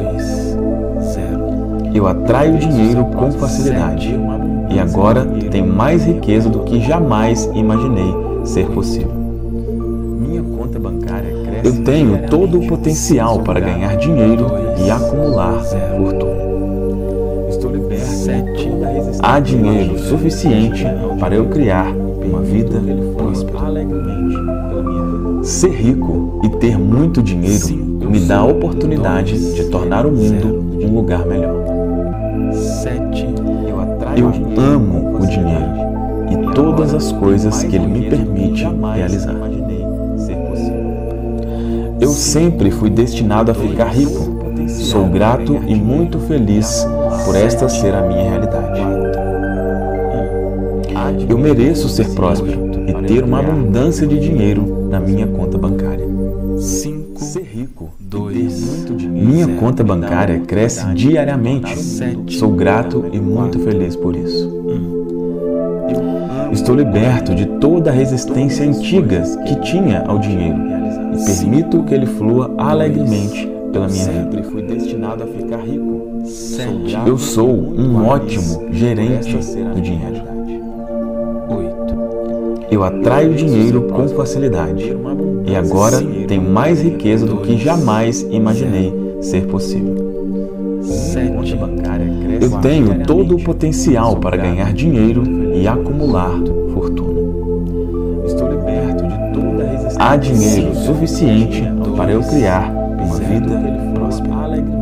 Eu atraio dinheiro com facilidade e agora tenho mais riqueza do que jamais imaginei ser possível. Minha conta bancária cresce. Eu tenho todo o potencial para ganhar dinheiro e acumular fortuna. Estou liberto. Há dinheiro suficiente para eu criar uma vida próspera. Ser rico e ter muito dinheiro me dá a oportunidade de tornar o mundo um lugar melhor. Eu amo o dinheiro e todas as coisas que ele me permite realizar. Eu sempre fui destinado a ficar rico. Sou grato e muito feliz por esta ser a minha realidade. Eu mereço ser próspero e ter uma abundância de dinheiro na minha conta bancária. Ser rico e ter muito dinheiro. Minha conta bancária cresce diariamente. Sou grato e muito feliz por isso. Estou liberto de toda a resistência antiga que tinha ao dinheiro e permito que ele flua alegremente pela minha vida. Fui destinado a ficar rico. Eu sou um ótimo gerente do dinheiro. Eu atraio dinheiro com facilidade e agora tenho mais riqueza do que jamais imaginei ser possível. Eu tenho todo o potencial para ganhar dinheiro e acumular fortuna. Estou liberto de toda a resistência. Há dinheiro suficiente para eu criar uma vida próspera.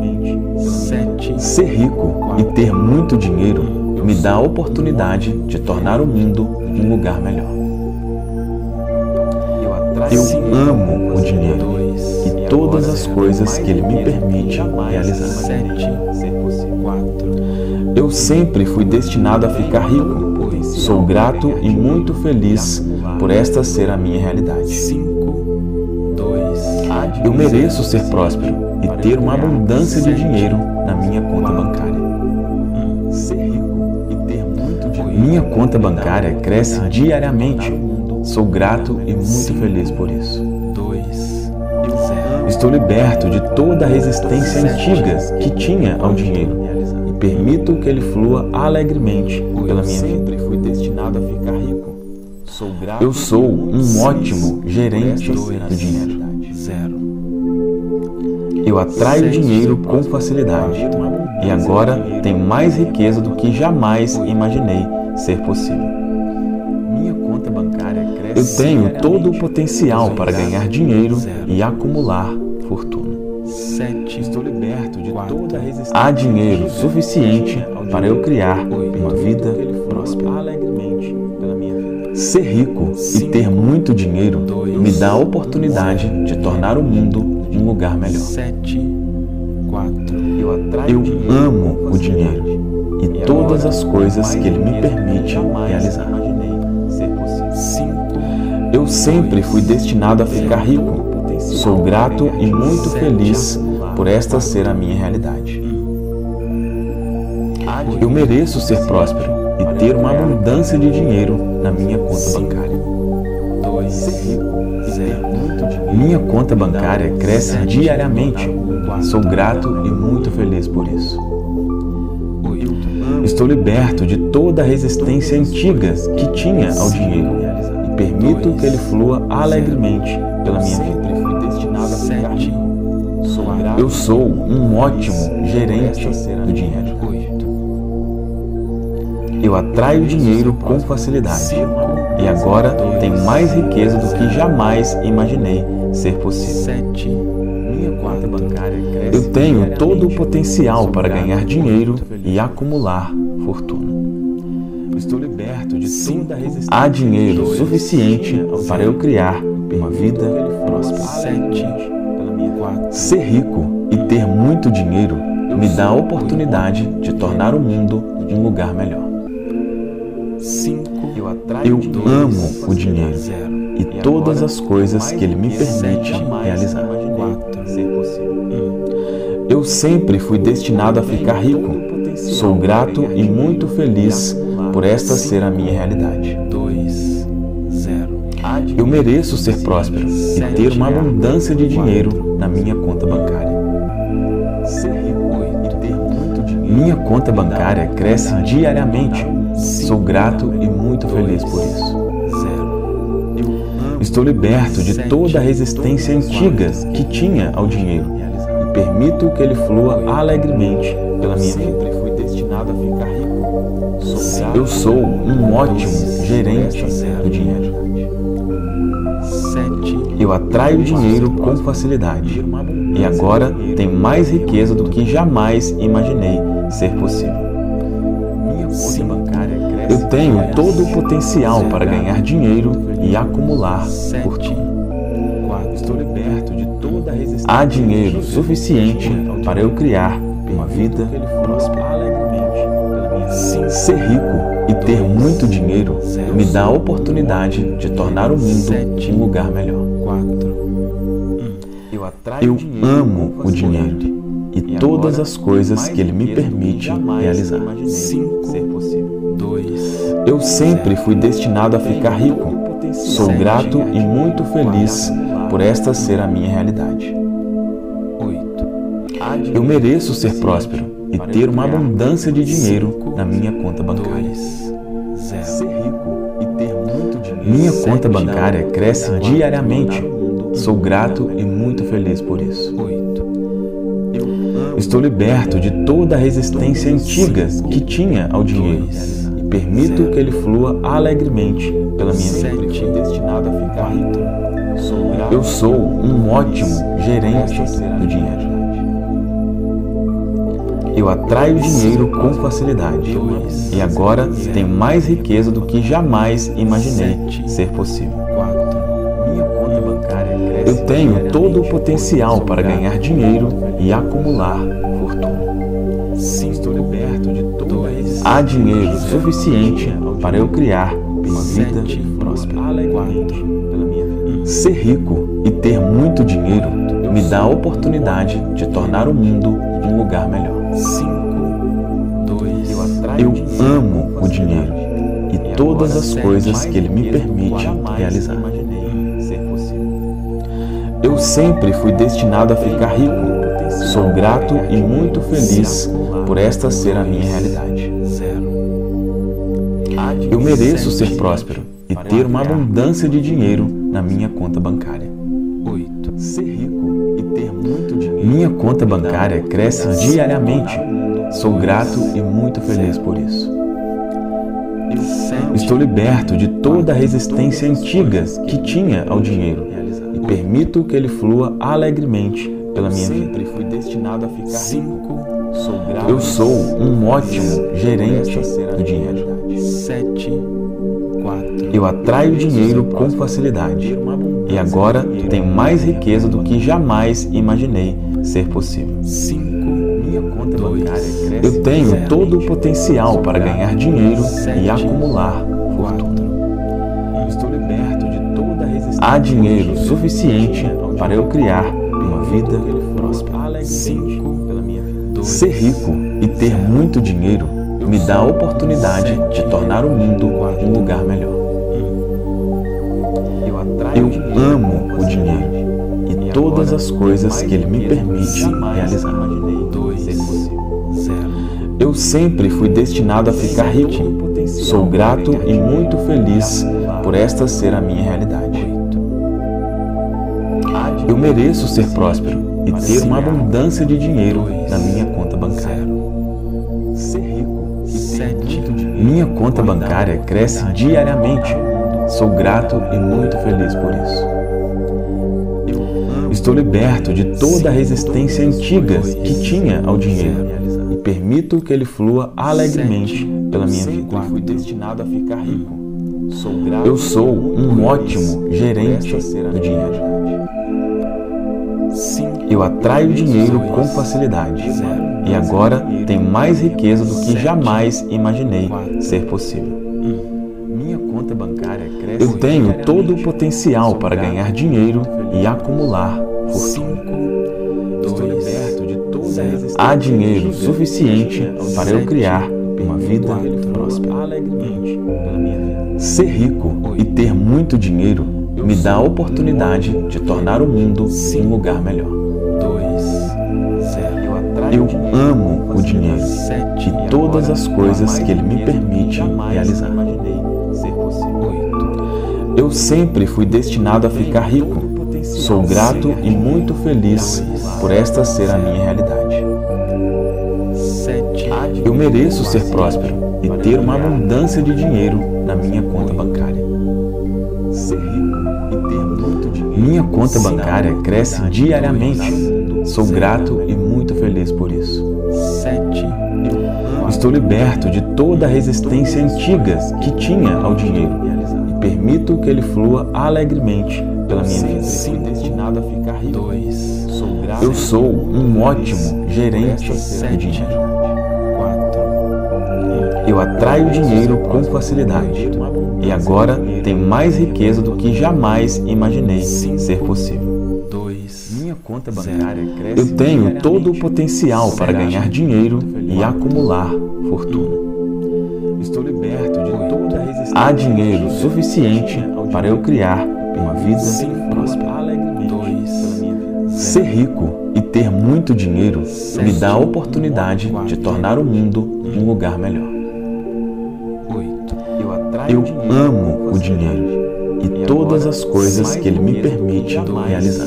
Ser rico e ter muito dinheiro me dá a oportunidade de tornar o mundo um lugar melhor. Eu amo o dinheiro e todas as coisas que ele me permite realizar. Eu sempre fui destinado a ficar rico. Sou grato e muito feliz por esta ser a minha realidade. Eu mereço ser próspero e ter uma abundância de dinheiro na minha conta bancária. Minha conta bancária cresce diariamente. Sou grato e muito feliz por isso. Estou liberto de toda a resistência antiga que tinha ao dinheiro e permito que ele flua alegremente pela minha vida. Fui destinado a ficar rico. Eu sou um ótimo gerente do dinheiro. Eu atraio dinheiro com facilidade e agora tenho mais riqueza do que jamais imaginei ser possível. Eu tenho todo o potencial para ganhar dinheiro e acumular fortuna. Estou liberto de toda a resistência. Há dinheiro suficiente para eu criar uma vida próspera. Ser rico e ter muito dinheiro me dá a oportunidade de tornar o mundo um lugar melhor. Eu amo o dinheiro e todas as coisas que ele me permite realizar. Eu sempre fui destinado a ficar rico. Sou grato e muito feliz por esta ser a minha realidade. Eu mereço ser próspero e ter uma abundância de dinheiro na minha conta bancária. Minha conta bancária cresce diariamente. Sou grato e muito feliz por isso. Estou liberto de toda a resistência antiga que tinha ao dinheiro e permito que ele flua alegremente pela minha vida. Eu sou um ótimo gerente do dinheiro. Eu atraio dinheiro com facilidade e agora tenho mais riqueza do que jamais imaginei ser possível. Eu tenho todo o potencial para ganhar dinheiro e acumular fortuna. Estou liberto de toda a resistência. Há dinheiro suficiente para eu criar uma vida próspera. Ser rico e ter muito dinheiro me dá a oportunidade de tornar o mundo um lugar melhor. Eu amo o dinheiro e todas as coisas que ele me permite realizar. Eu sempre fui destinado a ficar rico. Sou grato e muito feliz por esta ser a minha realidade. Eu mereço ser próspero e ter uma abundância de dinheiro na minha conta bancária. Minha conta bancária cresce diariamente. Sou grato e muito feliz por isso. Estou liberto de toda a resistência antiga que tinha ao dinheiro e permito que ele flua alegremente pela minha vida. Eu sou um ótimo gerente do dinheiro. Eu atraio dinheiro com facilidade e agora tenho mais riqueza do que jamais imaginei ser possível. Eu tenho todo o potencial para ganhar dinheiro e acumular fortuna. Há dinheiro suficiente para eu criar uma vida próspera. Ser rico e ter muito dinheiro me dá a oportunidade de tornar o mundo um lugar melhor. Eu amo o dinheiro e todas as coisas que ele me permite realizar. Eu sempre fui destinado a ficar rico. Sou grato e muito feliz por esta ser a minha realidade. Eu mereço ser próspero e ter uma abundância de dinheiro na minha conta bancária. Minha conta bancária cresce diariamente. Sou grato e muito feliz por isso. Estou liberto de toda a resistência antiga que tinha ao dinheiro e permito que ele flua alegremente pela minha vida. Eu sou um ótimo gerente do dinheiro. Eu atraio dinheiro com facilidade e agora tenho mais riqueza do que jamais imaginei ser possível. Eu tenho todo o potencial para ganhar dinheiro e acumular fortuna. Há dinheiro suficiente para eu criar uma vida próspera. Ser rico e ter muito dinheiro me dá a oportunidade de tornar o mundo um lugar melhor. Eu amo o dinheiro e todas as coisas que ele me permite realizar. Eu sempre fui destinado a ficar rico. Sou grato e muito feliz por esta ser a minha realidade. Eu mereço ser próspero e ter uma abundância de dinheiro na minha conta bancária. Minha conta bancária cresce diariamente. Sou grato e muito feliz por isso. Estou liberto de toda a resistência antiga que tinha ao dinheiro e permito que ele flua alegremente pela minha vida. Eu sou um ótimo gerente do dinheiro. Eu atraio dinheiro com facilidade e agora tenho mais riqueza do que jamais imaginei ser possível. Eu tenho todo o potencial para ganhar dinheiro e acumular fortuna. Há dinheiro suficiente para eu criar uma vida próspera. Ser rico e ter muito dinheiro me dá a oportunidade de tornar o mundo um lugar melhor. Eu amo o dinheiro e todas as coisas que ele me permite realizar. Eu sempre fui destinado a ficar rico. Sou grato e muito feliz por esta ser a minha realidade. Eu mereço ser próspero e ter uma abundância de dinheiro na minha conta bancária. Ser rico e ter muito dinheiro. Minha conta bancária cresce diariamente. Sou grato e muito feliz por isso. Estou liberto de toda a resistência antiga que tinha ao dinheiro e permito que ele flua alegremente pela minha vida. Fui destinado a ficar rico. Sou grato. Eu sou um ótimo gerente do dinheiro. Eu atraio dinheiro com facilidade e agora tenho mais riqueza do que jamais imaginei ser possível. Minha conta bancária cresce. Eu tenho todo o potencial para ganhar dinheiro e acumular fortuna. Estou liberto de toda a resistência. Há dinheiro suficiente para eu criar uma vida próspera. Alegremente pela minha vida. Ser rico e ter muito dinheiro me dá a oportunidade de tornar o mundo um lugar melhor. Eu amo o dinheiro e todas as coisas que ele me permite realizar. Eu sempre fui destinado a ficar rico. Sou grato e muito feliz por esta ser a minha realidade. Eu mereço ser próspero e ter uma abundância de dinheiro na minha conta bancária. Ser rico e ter muito dinheiro. Minha conta bancária cresce diariamente. Sou grato e muito feliz por isso. Estou liberto de toda a resistência antiga que tinha ao dinheiro e permito que ele flua alegremente pela minha vida. Fui destinado a ficar rico. Sou grato. Eu sou um ótimo gerente do dinheiro. Eu atraio dinheiro com facilidade e agora tenho mais riqueza do que jamais imaginei ser possível. Minha conta bancária cresce. Eu tenho todo o potencial para ganhar dinheiro e acumular fortuna. Estou liberto de toda a resistência. Há dinheiro suficiente para eu criar uma vida próspera. Alegremente pela minha vida. Ser rico e ter muito dinheiro me dá a oportunidade de tornar o mundo um lugar melhor. Eu amo o dinheiro e todas as coisas que ele me permite realizar.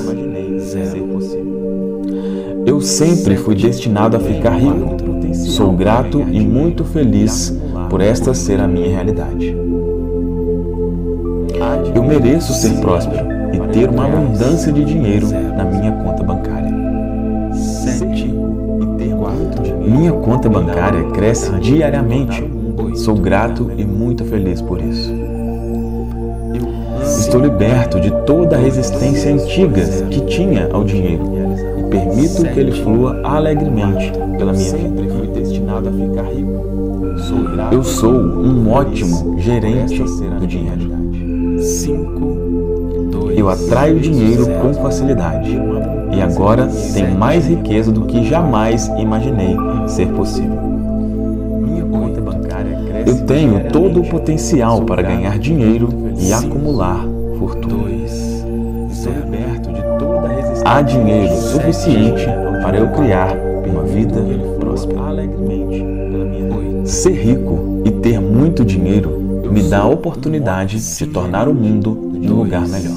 Eu sempre fui destinado a ficar rico. Sou grato e muito feliz por esta ser a minha realidade. Eu mereço ser próspero e ter uma abundância de dinheiro na minha conta bancária. Minha conta bancária cresce diariamente. Sou grato e muito feliz por isso. Estou liberto de toda a resistência antiga que tinha ao dinheiro e permito que ele flua alegremente pela minha vida. Fui destinado a ficar rico. Sou grato. Eu sou um ótimo gerente do dinheiro. Eu atraio dinheiro com facilidade e agora tenho mais riqueza do que jamais imaginei ser possível. Minha conta bancária cresce. Eu tenho todo o potencial para ganhar dinheiro e acumular fortuna. Estou liberto de toda a resistência. Há dinheiro suficiente para eu criar uma vida próspera. Alegremente pela minha vida. Ser rico e ter muito dinheiro me dá a oportunidade de tornar o mundo um lugar melhor.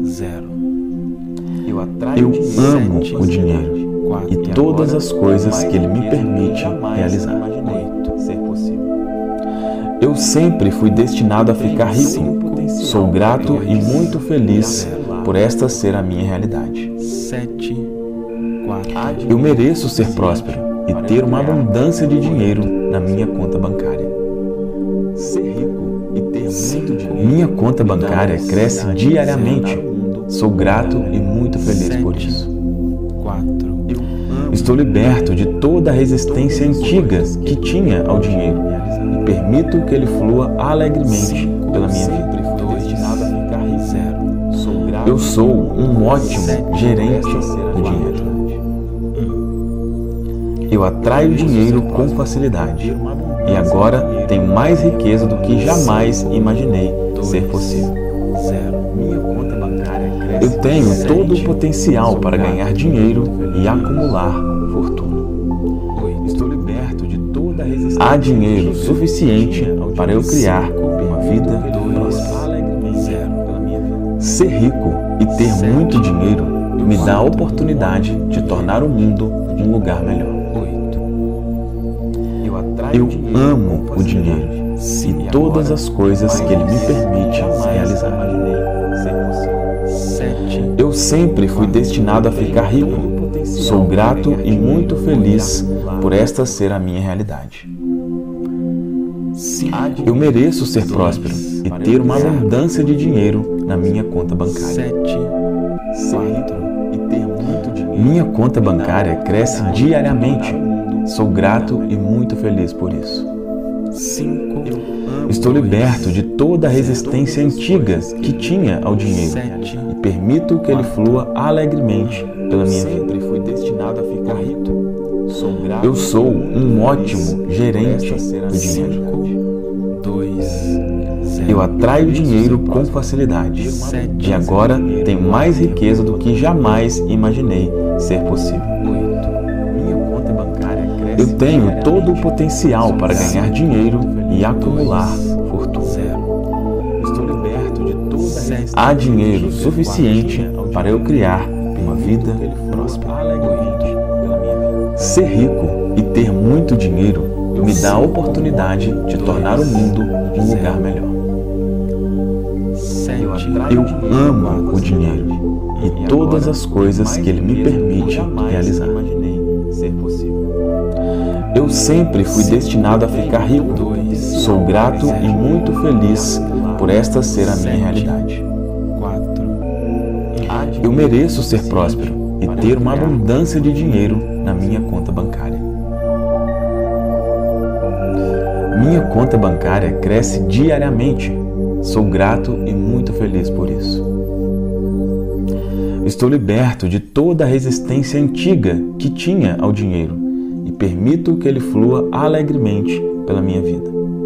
Eu atraio Eu dinheiro amo o dinheiro e todas as coisas que ele me permite realizar. ser possível. Eu sempre fui destinado a ficar rico. Sou grato e muito feliz por esta ser a minha realidade. Eu mereço ser próspero e ter uma abundância de dinheiro na minha conta bancária. Ser rico e ter muito dinheiro. Minha conta bancária cresce diariamente. Sou grato e muito feliz por isso. Estou liberto de toda a resistência antiga que tinha ao dinheiro e permito que ele flua alegremente pela minha vida. Fui destinado a ficar rico. Sou grato. Eu sou um ótimo gerente do dinheiro. Eu atraio dinheiro com facilidade e agora tenho mais riqueza do que jamais imaginei ser possível. Minha conta bancária cresce. Eu tenho todo o potencial para ganhar dinheiro e acumular fortuna. Estou liberto de toda a resistência. Há dinheiro suficiente para eu criar uma vida próspera. Alegremente pela minha vida. Ser rico e ter muito dinheiro me dá a oportunidade de tornar o mundo um lugar melhor. Eu amo o dinheiro e todas as coisas que ele me permite realizar. Eu sempre fui destinado a ficar rico. Sou grato e muito feliz por esta ser a minha realidade. Eu mereço ser próspero e ter uma abundância de dinheiro na minha conta bancária. Minha conta bancária cresce diariamente. Sou grato e muito feliz por isso. Estou liberto de toda a resistência antiga que tinha ao dinheiro e permito que ele flua alegremente pela minha vida. Eu sou um ótimo gerente do dinheiro. Eu atraio dinheiro com facilidade e agora tenho mais riqueza do que jamais imaginei ser possível. Eu tenho todo o potencial para ganhar dinheiro e acumular fortuna. Há dinheiro suficiente para eu criar uma vida próspera. Ser rico e ter muito dinheiro me dá a oportunidade de tornar o mundo um lugar melhor. Eu amo o dinheiro e todas as coisas que ele me permite realizar. Eu sempre fui destinado a ficar rico. Sou grato e muito feliz por esta ser a minha realidade. Eu mereço ser próspero e ter uma abundância de dinheiro na minha conta bancária. Minha conta bancária cresce diariamente. Sou grato e muito feliz por isso. Estou liberto de toda a resistência antiga que tinha ao dinheiro e permito que ele flua alegremente pela minha vida.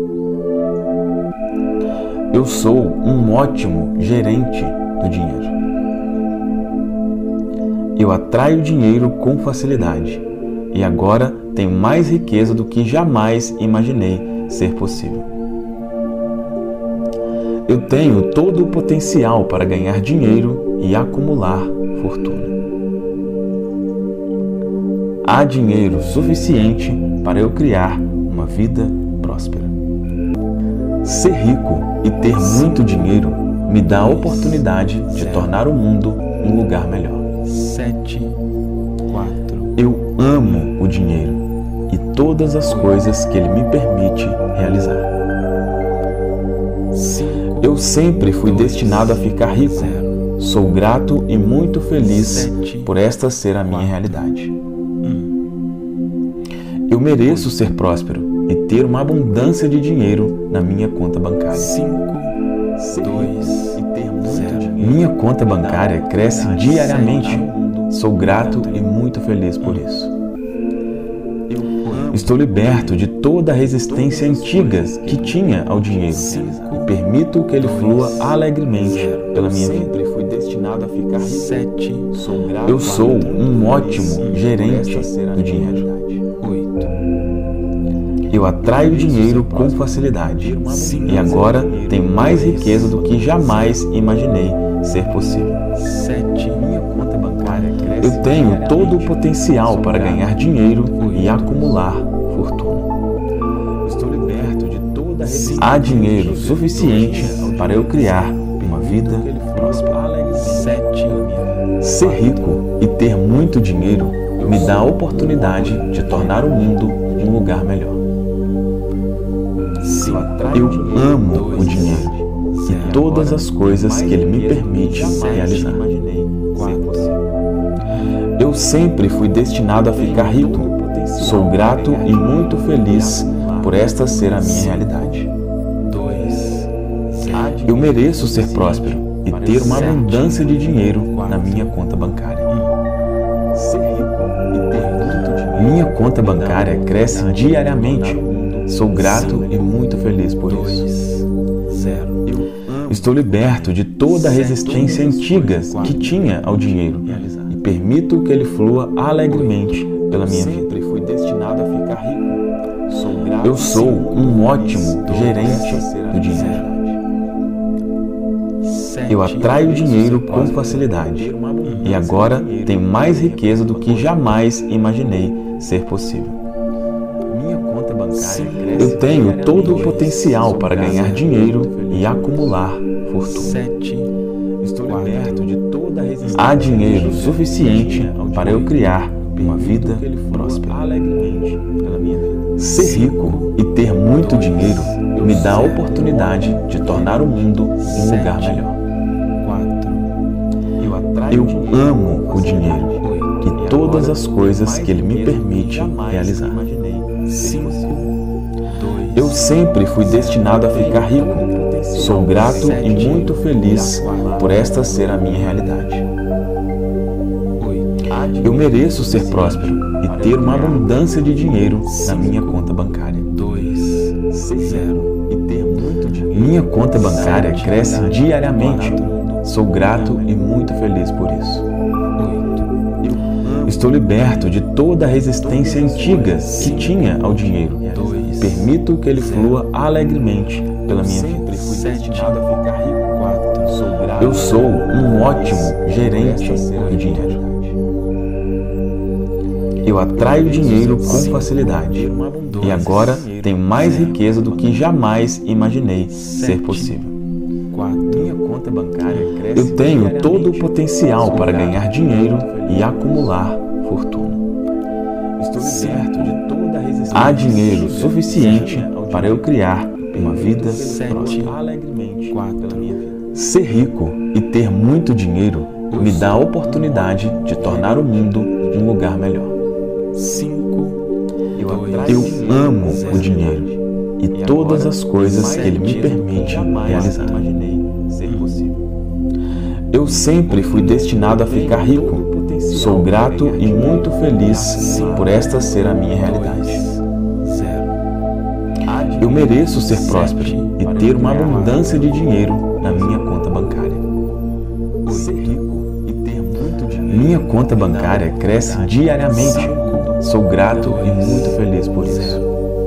Eu sou um ótimo gerente do dinheiro. Eu atraio dinheiro com facilidade e agora tenho mais riqueza do que jamais imaginei ser possível. Eu tenho todo o potencial para ganhar dinheiro e acumular fortuna. Há dinheiro suficiente para eu criar uma vida próspera. Ser rico e ter muito dinheiro me dá a oportunidade de tornar o mundo um lugar melhor. Eu amo o dinheiro e todas as coisas que ele me permite realizar. Eu sempre fui destinado a ficar rico. Sou grato e muito feliz por esta ser a minha realidade. Eu mereço ser próspero e ter uma abundância de dinheiro na minha conta bancária. Minha conta bancária cresce diariamente. Sou grato e muito feliz por isso. Estou liberto de toda a resistência antiga que tinha ao dinheiro e permito que ele flua alegremente pela minha vida. Eu sou um ótimo gerente do dinheiro. Eu atraio dinheiro com facilidade e agora tenho mais riqueza do que jamais imaginei ser possível. Eu tenho todo o potencial para ganhar dinheiro e acumular fortuna. Há dinheiro suficiente para eu criar uma vida próspera. Ser rico e ter muito dinheiro me dá a oportunidade de tornar o mundo um lugar melhor. Eu amo o dinheiro e todas as coisas que ele me permite realizar. Eu sempre fui destinado a ficar rico. Sou grato e muito feliz por esta ser a minha realidade. Eu mereço ser próspero e ter uma abundância de dinheiro na minha conta bancária. Minha conta bancária cresce diariamente. Sou grato e muito feliz por isso. Estou liberto de toda a resistência antiga que tinha ao dinheiro e permito que ele flua alegremente pela minha vida. Eu sou um ótimo gerente do dinheiro. Eu atraio dinheiro com facilidade e agora tenho mais riqueza do que jamais imaginei ser possível. Eu tenho todo o potencial para ganhar dinheiro e acumular fortuna. Há dinheiro suficiente para eu criar uma vida próspera. Ser rico e ter muito dinheiro me dá a oportunidade de tornar o mundo um lugar melhor. Eu amo o dinheiro e todas as coisas que ele me permite realizar. Eu sempre fui destinado a ficar rico. Sou grato e muito feliz por esta ser a minha realidade. Eu mereço ser próspero e ter uma abundância de dinheiro na minha conta bancária. Minha conta bancária cresce diariamente. Sou grato e muito feliz por isso. Estou liberto de toda a resistência antiga que tinha ao dinheiro. Permito que ele flua alegremente pela minha vida. Eu sou um ótimo gerente do dinheiro. Eu atraio dinheiro com facilidade e agora tenho mais riqueza do que jamais imaginei ser possível. Eu tenho todo o potencial para ganhar dinheiro e acumular fortuna. Há dinheiro suficiente para eu criar uma vida próspera. Ser rico e ter muito dinheiro me dá a oportunidade de tornar o mundo um lugar melhor. Eu amo o dinheiro e todas as coisas que ele me permite realizar. Eu sempre fui destinado a ficar rico. Sou grato e muito feliz por esta ser a minha realidade. Eu mereço ser próspero e ter uma abundância de dinheiro na minha conta bancária. Minha conta bancária cresce diariamente. Sou grato e muito feliz por isso.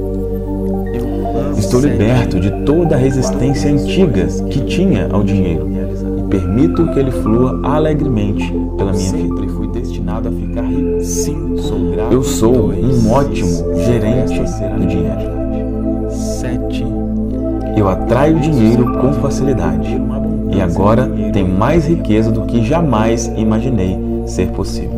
Estou liberto de toda a resistência antiga que tinha ao dinheiro e permito que ele flua alegremente pela minha vida. Eu sou um ótimo gerente do dinheiro. Eu atraio dinheiro com facilidade e agora tenho mais riqueza do que jamais imaginei ser possível.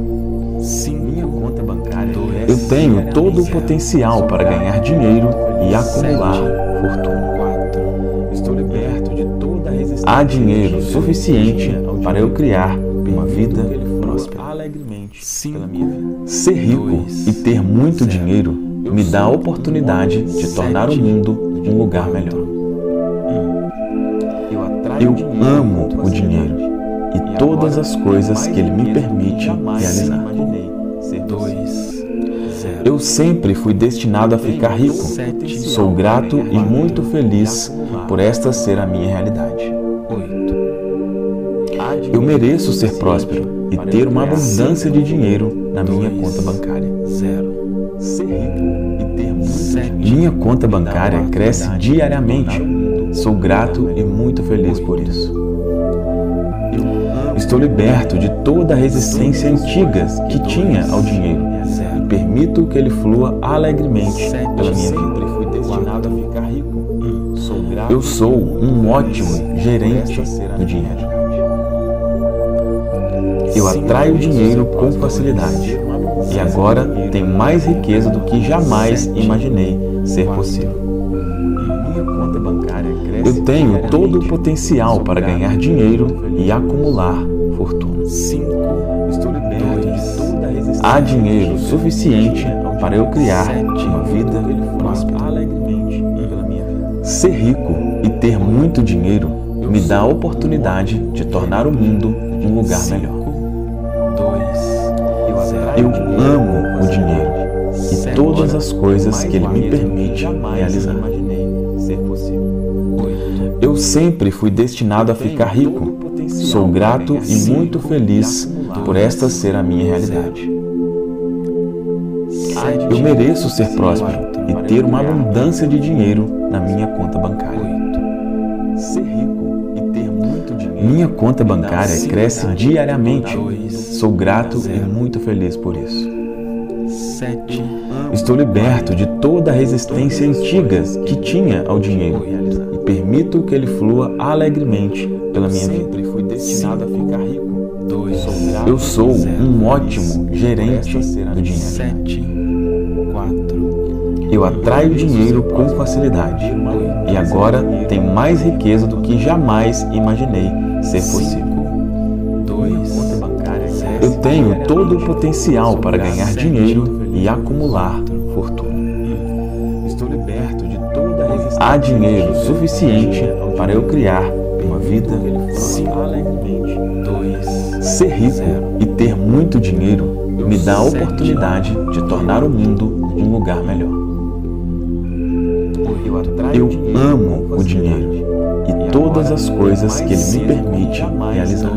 Eu tenho todo o potencial para ganhar dinheiro e acumular fortuna. Há dinheiro suficiente para eu criar uma vida próspera. Ser rico e ter muito dinheiro me dá a oportunidade de tornar o mundo um lugar melhor. Eu amo o dinheiro e todas as coisas que ele me permite realizar. Eu sempre fui destinado a ficar rico. Sou grato e muito feliz por esta ser a minha realidade. Eu mereço ser próspero e ter uma abundância de dinheiro na minha conta bancária. Minha conta bancária cresce diariamente. Sou grato e muito feliz por isso. Estou liberto de toda a resistência antiga que tinha ao dinheiro e permito que ele flua alegremente pela minha vida. Eu sou um ótimo gerente do dinheiro. Eu atraio dinheiro com facilidade e agora tenho mais riqueza do que jamais imaginei ser possível. Eu tenho todo o potencial para ganhar dinheiro e acumular fortuna. Há dinheiro suficiente para eu criar uma vida próspera. Ser rico e ter muito dinheiro me dá a oportunidade de tornar o mundo um lugar melhor. Eu amo o dinheiro e todas as coisas que ele me permite realizar. Eu sempre fui destinado a ficar rico. Sou grato e muito feliz por esta ser a minha realidade. Eu mereço ser próspero e ter uma abundância de dinheiro na minha conta bancária. Minha conta bancária cresce diariamente. Sou grato e muito feliz por isso. Estou liberto de toda a resistência antiga que tinha ao dinheiro e permito que ele flua alegremente pela minha vida. Fui destinado a ficar rico. Eu sou um ótimo gerente do dinheiro. Eu atraio dinheiro com facilidade e agora tenho mais riqueza do que jamais imaginei ser possível. Eu tenho todo o potencial para ganhar dinheiro e acumular fortuna. Estou liberto de toda a resistência. Há dinheiro suficiente para eu criar uma vida alegremente. Ser rico e ter muito dinheiro me dá a oportunidade de tornar o mundo um lugar melhor. Eu amo o dinheiro e todas as coisas que ele me permite realizar.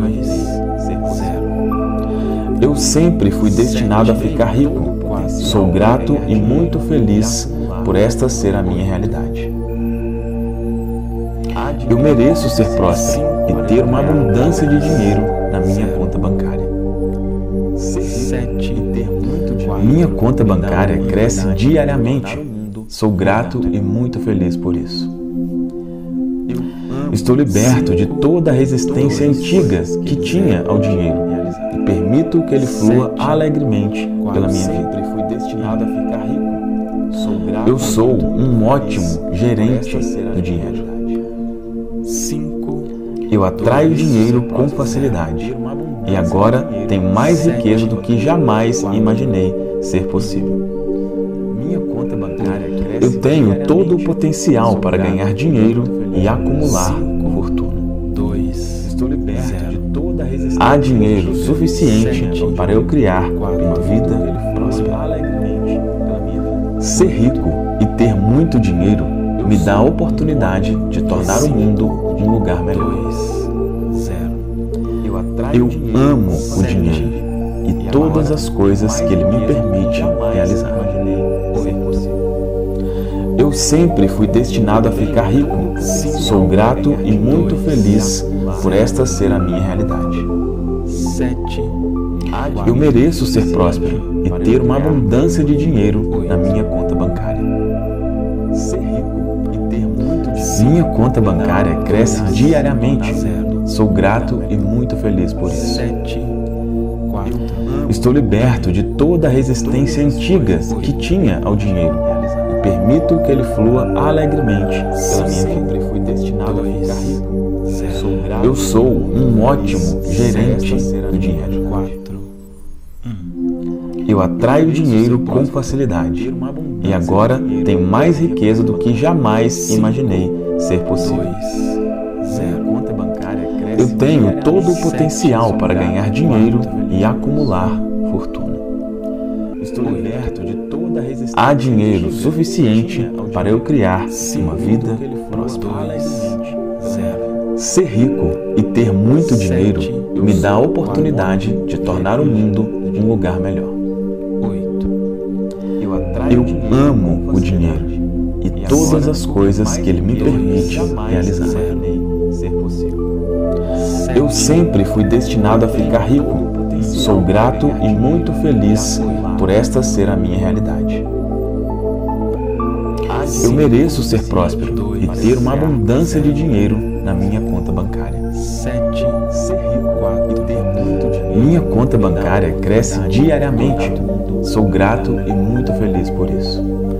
Eu sempre fui destinado a ficar rico. Sou grato e muito feliz por esta ser a minha realidade. Eu mereço ser próspero e ter uma abundância de dinheiro na minha conta bancária. Minha conta bancária cresce diariamente. Sou grato e muito feliz por isso. Estou liberto de toda a resistência antiga que tinha ao dinheiro e permito que ele flua alegremente pela minha vida. Fui destinado a ficar rico. Sou grato. Eu sou um ótimo gerente do dinheiro. Eu atraio dinheiro com facilidade e agora tenho mais riqueza do que jamais imaginei ser possível. Minha conta bancária cresce. Eu tenho todo o potencial para ganhar dinheiro e acumular fortuna. Estou liberto de toda a resistência. Há dinheiro suficiente para eu criar uma vida próspera. Ser rico e ter muito dinheiro me dá a oportunidade de tornar o mundo um lugar melhor. Eu amo o dinheiro e todas as coisas que ele me permite realizar. Eu sempre fui destinado a ficar rico. Sou grato e muito feliz por esta ser a minha realidade. Eu mereço ser próspero e ter uma abundância de dinheiro na minha conta bancária. Minha conta bancária cresce diariamente. Sou grato e muito feliz por isso. Estou liberto de toda a resistência antiga que tinha ao dinheiro e permito que ele flua alegremente pela minha vida. Fui destinado a ficar rico. Eu sou um ótimo gerente do dinheiro. Eu atraio dinheiro com facilidade e agora tenho mais riqueza do que jamais imaginei ser possível. Eu tenho todo o potencial para ganhar dinheiro e acumular fortuna. Estou liberto de toda a resistência. Há dinheiro suficiente para eu criar uma vida próspera. Ser rico e ter muito dinheiro me dá a oportunidade de tornar o mundo um lugar melhor. Eu amo o dinheiro e todas as coisas que ele me permite realizar. Eu sempre fui destinado a ficar rico. Sou grato e muito feliz por esta ser a minha realidade. Eu mereço ser próspero e ter uma abundância de dinheiro na minha conta bancária. Minha conta bancária cresce diariamente. Sou grato e muito feliz por isso.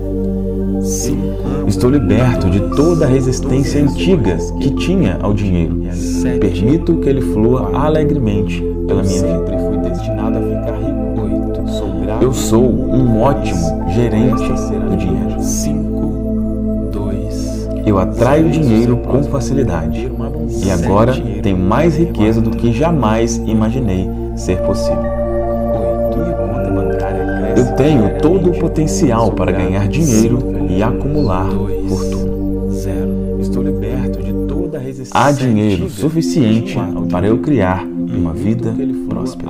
Estou liberto de toda a resistência antiga que tinha ao dinheiro e permito que ele flua alegremente pela minha vida. Fui destinado a ficar rico. Eu sou um ótimo gerente do dinheiro. Eu atraio dinheiro com facilidade e agora tenho mais riqueza do que jamais imaginei ser possível. Eu tenho todo o potencial para ganhar dinheiro e acumular fortuna. Estou liberto de toda a resistência. Há dinheiro suficiente para eu criar uma vida próspera.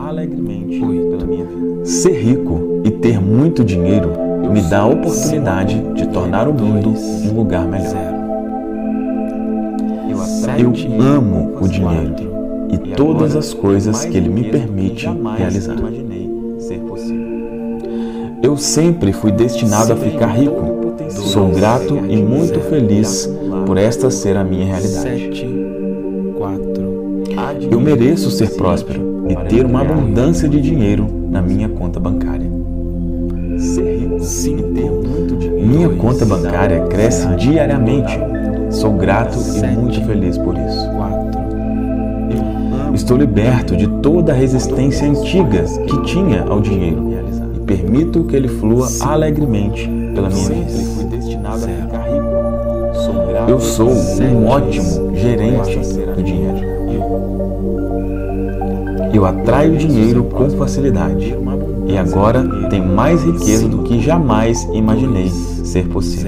Ser rico e ter muito dinheiro me dá a oportunidade de tornar o mundo um lugar melhor. Eu amo o dinheiro e todas as coisas que Ele me permite realizar. Eu sempre fui destinado a ficar rico. Sou grato e muito feliz por esta ser a minha realidade. Eu mereço ser próspero e ter uma abundância de dinheiro na minha conta bancária. Minha conta bancária cresce diariamente. Sou grato e muito feliz por isso. Estou liberto de toda a resistência antiga que tinha ao dinheiro e permito que ele flua alegremente pela minha vida. Eu sou um ótimo gerente do dinheiro. Eu atraio dinheiro com facilidade e agora tenho mais riqueza do que jamais imaginei ser possível.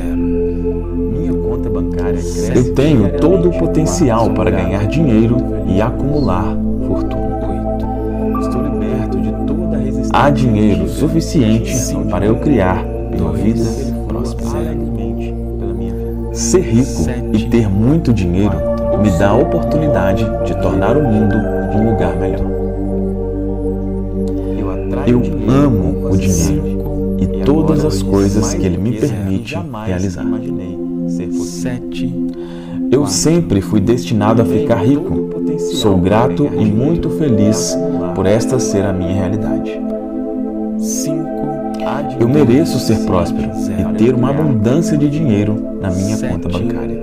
Eu tenho todo o potencial para ganhar dinheiro e acumular fortuna. Há dinheiro suficiente para eu criar uma vida próspera. Ser rico e ter muito dinheiro me dá a oportunidade de tornar o mundo um lugar melhor. Eu amo o dinheiro e todas as coisas que ele me permite realizar. Eu sempre fui destinado a ficar rico. Sou grato e muito feliz por esta ser a minha realidade. Eu mereço ser próspero e ter uma abundância de dinheiro na minha conta bancária.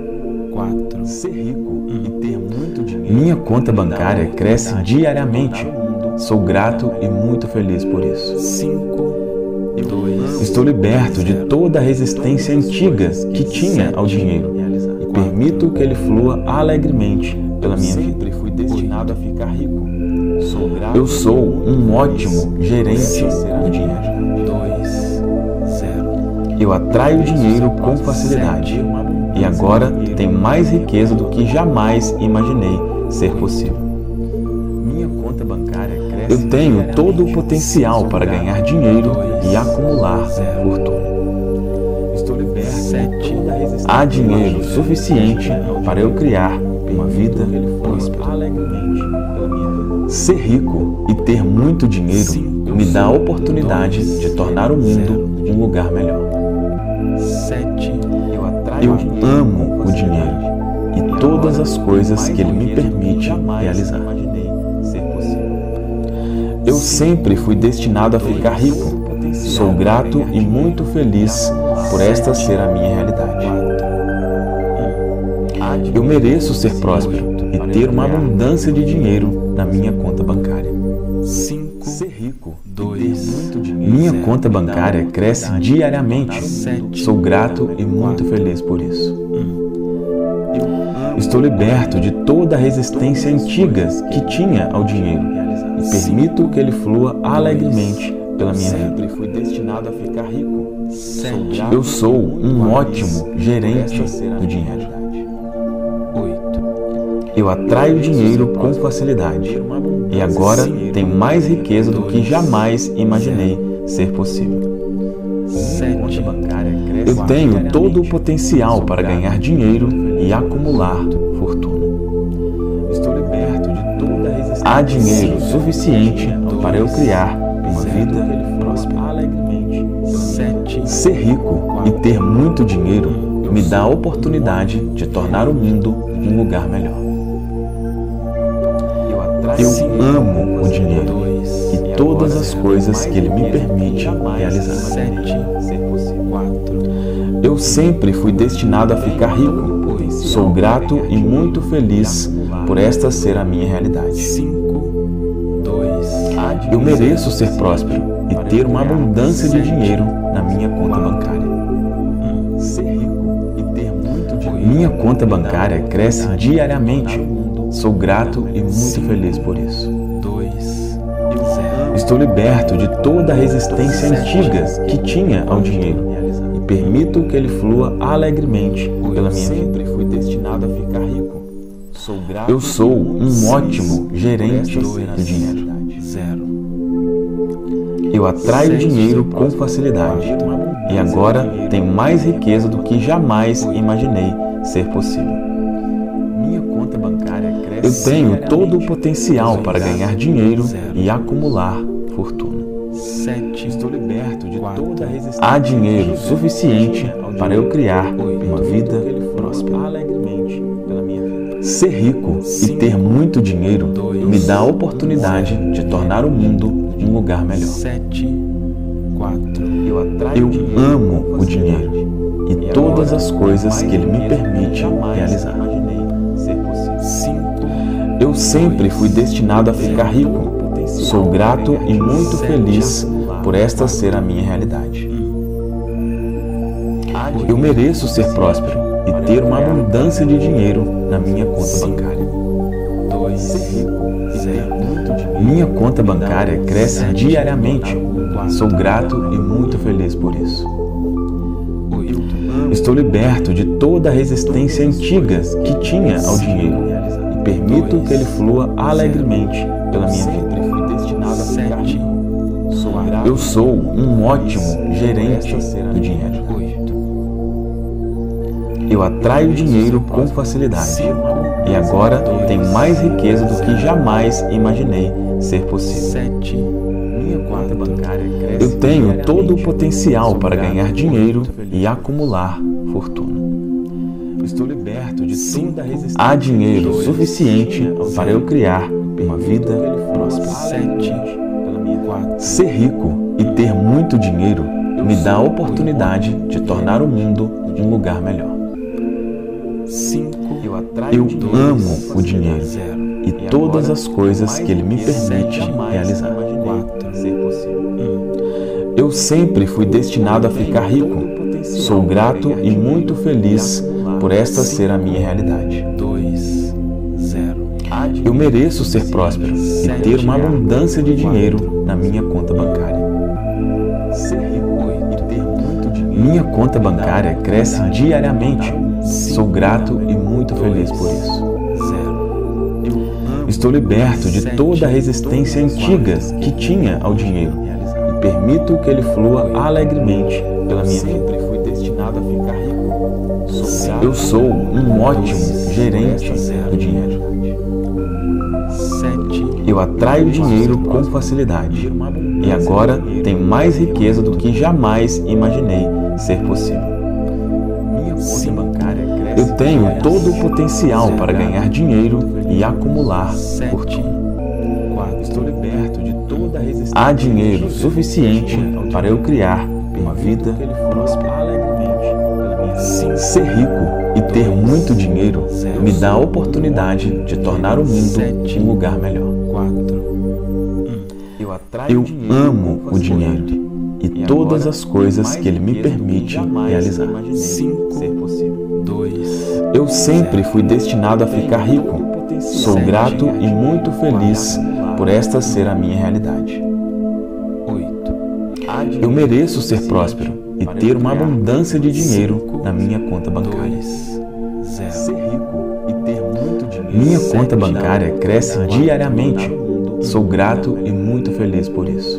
Minha conta bancária cresce diariamente. Sou grato e muito feliz por isso. Estou liberto de toda a resistência antiga que tinha ao dinheiro e permito que ele flua alegremente pela minha vida. Eu sou um ótimo gerente do dinheiro. Eu atraio dinheiro com facilidade e agora tenho mais riqueza do que jamais imaginei ser possível. Eu tenho todo o potencial para ganhar dinheiro e acumular fortuna. Há dinheiro suficiente para eu criar uma vida próspera. Ser rico e ter muito dinheiro me dá a oportunidade de tornar o mundo um lugar melhor. Eu amo o dinheiro e todas as coisas que ele me permite realizar. Eu sempre fui destinado a ficar rico. Sou grato e muito feliz por esta ser a minha realidade. Eu mereço ser próspero e ter uma abundância de dinheiro na minha conta bancária. Minha conta bancária cresce diariamente. Sou grato e muito feliz por isso. Estou liberto de toda a resistência antiga que tinha ao dinheiro e permito que ele flua alegremente pela minha vida. Eu sou um ótimo gerente do dinheiro. Eu atraio dinheiro com facilidade e agora tenho mais riqueza do que jamais imaginei ser possível. Eu tenho todo o potencial para ganhar dinheiro e acumular fortuna. Há dinheiro suficiente para eu criar uma vida próspera. Ser rico e ter muito dinheiro me dá a oportunidade de tornar o mundo um lugar melhor. Eu amo o dinheiro e todas as coisas que ele me permite realizar. Eu sempre fui destinado a ficar rico. Sou grato e muito feliz por esta ser a minha realidade. Eu mereço ser próspero e ter uma abundância de dinheiro na minha conta bancária. Minha conta bancária cresce diariamente. Sou grato e muito feliz por isso. Estou liberto de toda a resistência antiga que tinha ao dinheiro e permito que ele flua alegremente pela minha vida. Eu sou um ótimo gerente do dinheiro. Eu atraio dinheiro com facilidade e agora tenho mais riqueza do que jamais imaginei ser possível. Eu tenho todo o potencial para ganhar dinheiro e acumular fortuna. Estou liberto de toda resistência. Há dinheiro suficiente para eu criar uma vida próspera. Ser rico e ter muito dinheiro me dá a oportunidade de tornar o mundo um lugar melhor. Eu amo o dinheiro e todas as coisas que ele me permite realizar. Eu sempre fui destinado a ficar rico. Sou grato e muito feliz por esta ser a minha realidade. Eu mereço ser próspero e ter uma abundância de dinheiro na minha conta bancária. Minha conta bancária cresce diariamente. Sou grato e muito feliz por isso. Estou liberto de toda a resistência antiga que tinha ao dinheiro e permito que ele flua alegremente pela minha vida. Eu sou um ótimo gerente do dinheiro. Eu atraio dinheiro com facilidade e agora tenho mais riqueza do que jamais imaginei ser possível. Eu tenho todo o potencial para ganhar dinheiro e acumular fortuna. Estou liberto de toda a resistência. Há dinheiro suficiente para eu criar uma vida próspera. Ser rico e ter muito dinheiro me dá a oportunidade de tornar o mundo um lugar melhor. Eu amo o dinheiro e todas as coisas que ele me permite realizar. Eu sempre fui destinado a ficar rico. Sou grato e muito feliz por esta ser a minha realidade. Eu mereço ser próspero e ter uma abundância de dinheiro na minha conta bancária. Minha conta bancária cresce diariamente. Sou grato e muito feliz por isso. Estou liberto de toda a resistência antiga que tinha ao dinheiro e permito que ele flua alegremente pela minha vida. Eu sou um ótimo gerente do dinheiro. Eu atraio dinheiro com facilidade e agora tenho mais riqueza do que jamais imaginei ser possível. Eu tenho todo o potencial para ganhar dinheiro e acumular fortuna. Há dinheiro suficiente para eu criar uma vida próspera. Ser rico e ter muito dinheiro me dá a oportunidade de tornar o mundo um lugar melhor. Eu amo o dinheiro e todas as coisas que ele me permite realizar. Eu sempre fui destinado a ficar rico. Sou grato e muito feliz por esta ser a minha realidade. Eu mereço ser próspero e ter uma abundância de dinheiro na minha conta bancária. Minha conta bancária cresce diariamente. Sou grato e muito feliz por isso.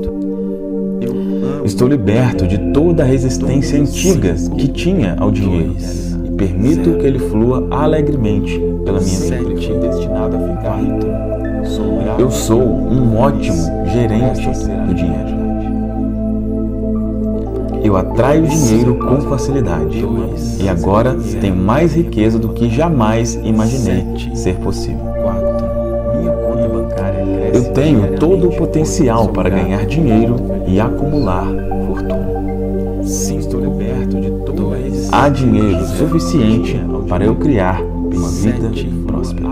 Estou liberto de toda a resistência antiga que tinha ao dinheiro e permito que ele flua alegremente pela minha vida. Eu sou um ótimo gerente do dinheiro. Eu atraio dinheiro com facilidade e agora tenho mais riqueza do que jamais imaginei ser possível. Eu tenho todo o potencial para ganhar dinheiro e acumular fortuna. Há dinheiro suficiente para eu criar uma vida próspera.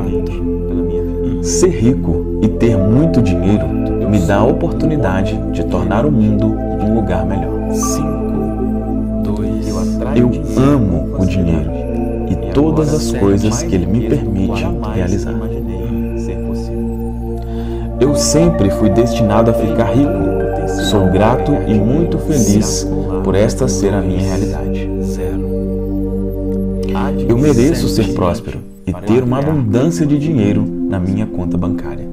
Ser rico e ter muito dinheiro me dá a oportunidade de tornar o mundo um lugar melhor. Eu amo o dinheiro e todas as coisas que ele me permite realizar. Eu sempre fui destinado a ficar rico. Sou grato e muito feliz por esta ser a minha realidade. Eu mereço ser próspero e ter uma abundância de dinheiro na minha conta bancária.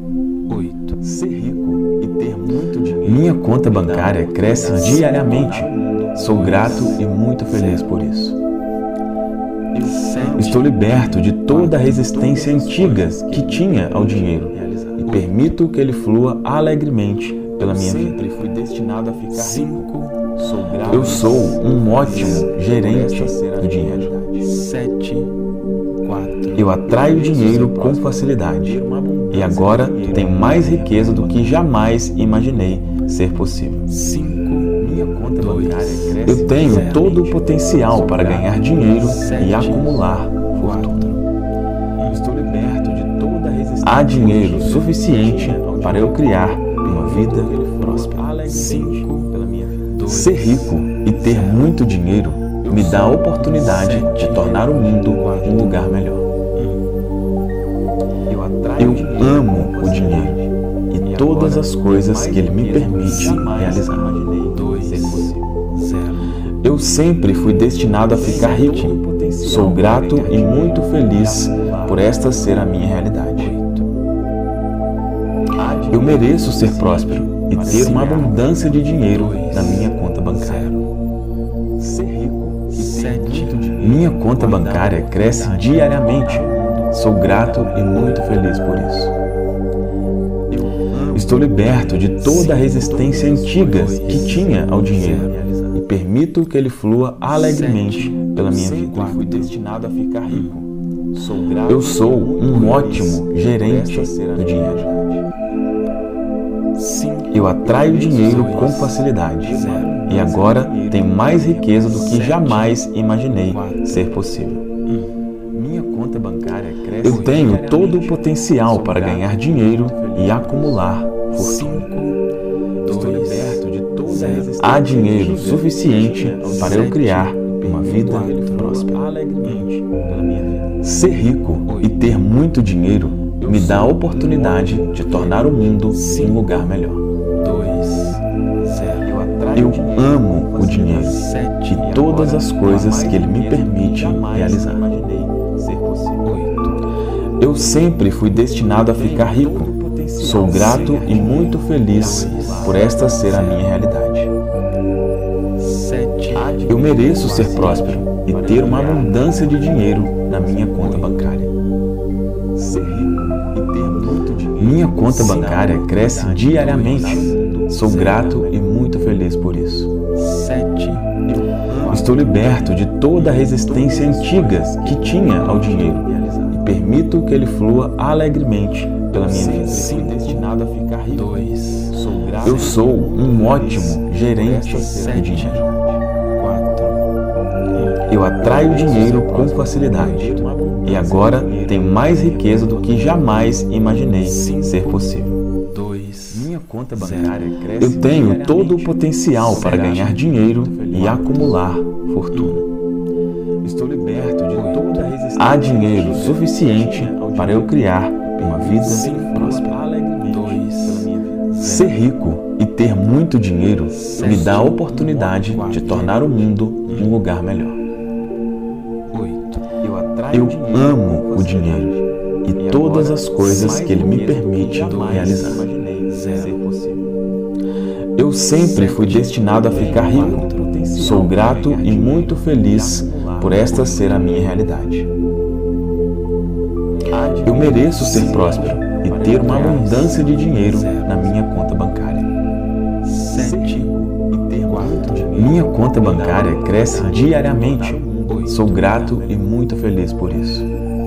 Minha conta bancária cresce diariamente. Sou grato e muito feliz por isso. Estou liberto de toda a resistência antiga que tinha ao dinheiro e permito que ele flua alegremente pela minha vida. Fui destinado a ficar rico. Sou grato. Eu sou um ótimo gerente do dinheiro. Sete, quatro. Eu atraio dinheiro com facilidade e agora tenho mais riqueza do que jamais imaginei ser possível. Cinco. Minha conta bancária cresce. Eu tenho todo o potencial para ganhar dinheiro e acumular fortuna. Estou liberto de toda a resistência. Há dinheiro suficiente para eu criar uma vida próspera. Cinco. Pela minha vida. Ser rico e ter muito dinheiro me dá a oportunidade de tornar o mundo um lugar melhor. Eu amo o dinheiro e todas as coisas que ele me permite realizar. Eu sempre fui destinado a ficar rico. Sou grato e muito feliz por esta ser a minha realidade. Eu mereço ser próspero e ter uma abundância de dinheiro na minha conta bancária. Minha conta bancária cresce diariamente. Sou grato e muito feliz por isso. Estou liberto de toda a resistência antiga que tinha ao dinheiro e permito que ele flua alegremente pela minha vida. Fui destinado a ficar rico. Sou grato. Eu sou um ótimo gerente do dinheiro. Eu atraio dinheiro com facilidade e agora tenho mais riqueza do que jamais imaginei ser possível. Minha conta bancária cresce. Eu tenho todo o potencial para ganhar dinheiro e acumular fortuna. Estou liberto de toda a resistência. Há dinheiro suficiente para eu criar uma vida próspera. Alegremente pela minha vida. Ser rico e ter muito dinheiro me dá a oportunidade de tornar o mundo um lugar melhor. Dois, zero. Eu atraio Eu dinheiro amo com o dinheiro facilidade. e todas as coisas que ele me permite realizar. Imaginei ser possível. Oito. Eu sempre fui destinado a ficar rico. Sou grato e muito feliz por esta ser a minha realidade. Sete. Eu mereço ser próspero e ter uma abundância de dinheiro na minha conta bancária. Ser rico e ter muito dinheiro. Minha conta bancária cresce diariamente. Sou grato e muito feliz por isso. Sete. Estou liberto de toda a resistência antiga que tinha ao dinheiro e permito que ele flua alegremente pela minha vida. Fui destinado a ficar rico. Dois. Sou grato. Eu sou um ótimo gerente de dinheiro. Quatro. Eu atraio dinheiro com facilidade e agora tenho mais riqueza do que jamais imaginei ser possível. Dois. Minha conta bancária cresce. Eu tenho todo o potencial para ganhar dinheiro e acumular fortuna. Estou liberto de toda a resistência. Há dinheiro suficiente para eu criar uma vida próspera. Alegremente pela minha vida. Ser rico e ter muito dinheiro me dá a oportunidade de tornar o mundo um lugar melhor. Oito. Eu atraio Eu dinheiro amo com o dinheiro e todas as coisas que ele me permite realizar. Imaginei ser possível. Eu sempre fui destinado a ficar rico. Sou grato e muito feliz por esta ser a minha realidade. Eu mereço ser próspero e ter uma abundância de dinheiro na minha conta bancária. Sete. E ter quatro. Minha conta bancária cresce diariamente. Sou grato e muito feliz por isso.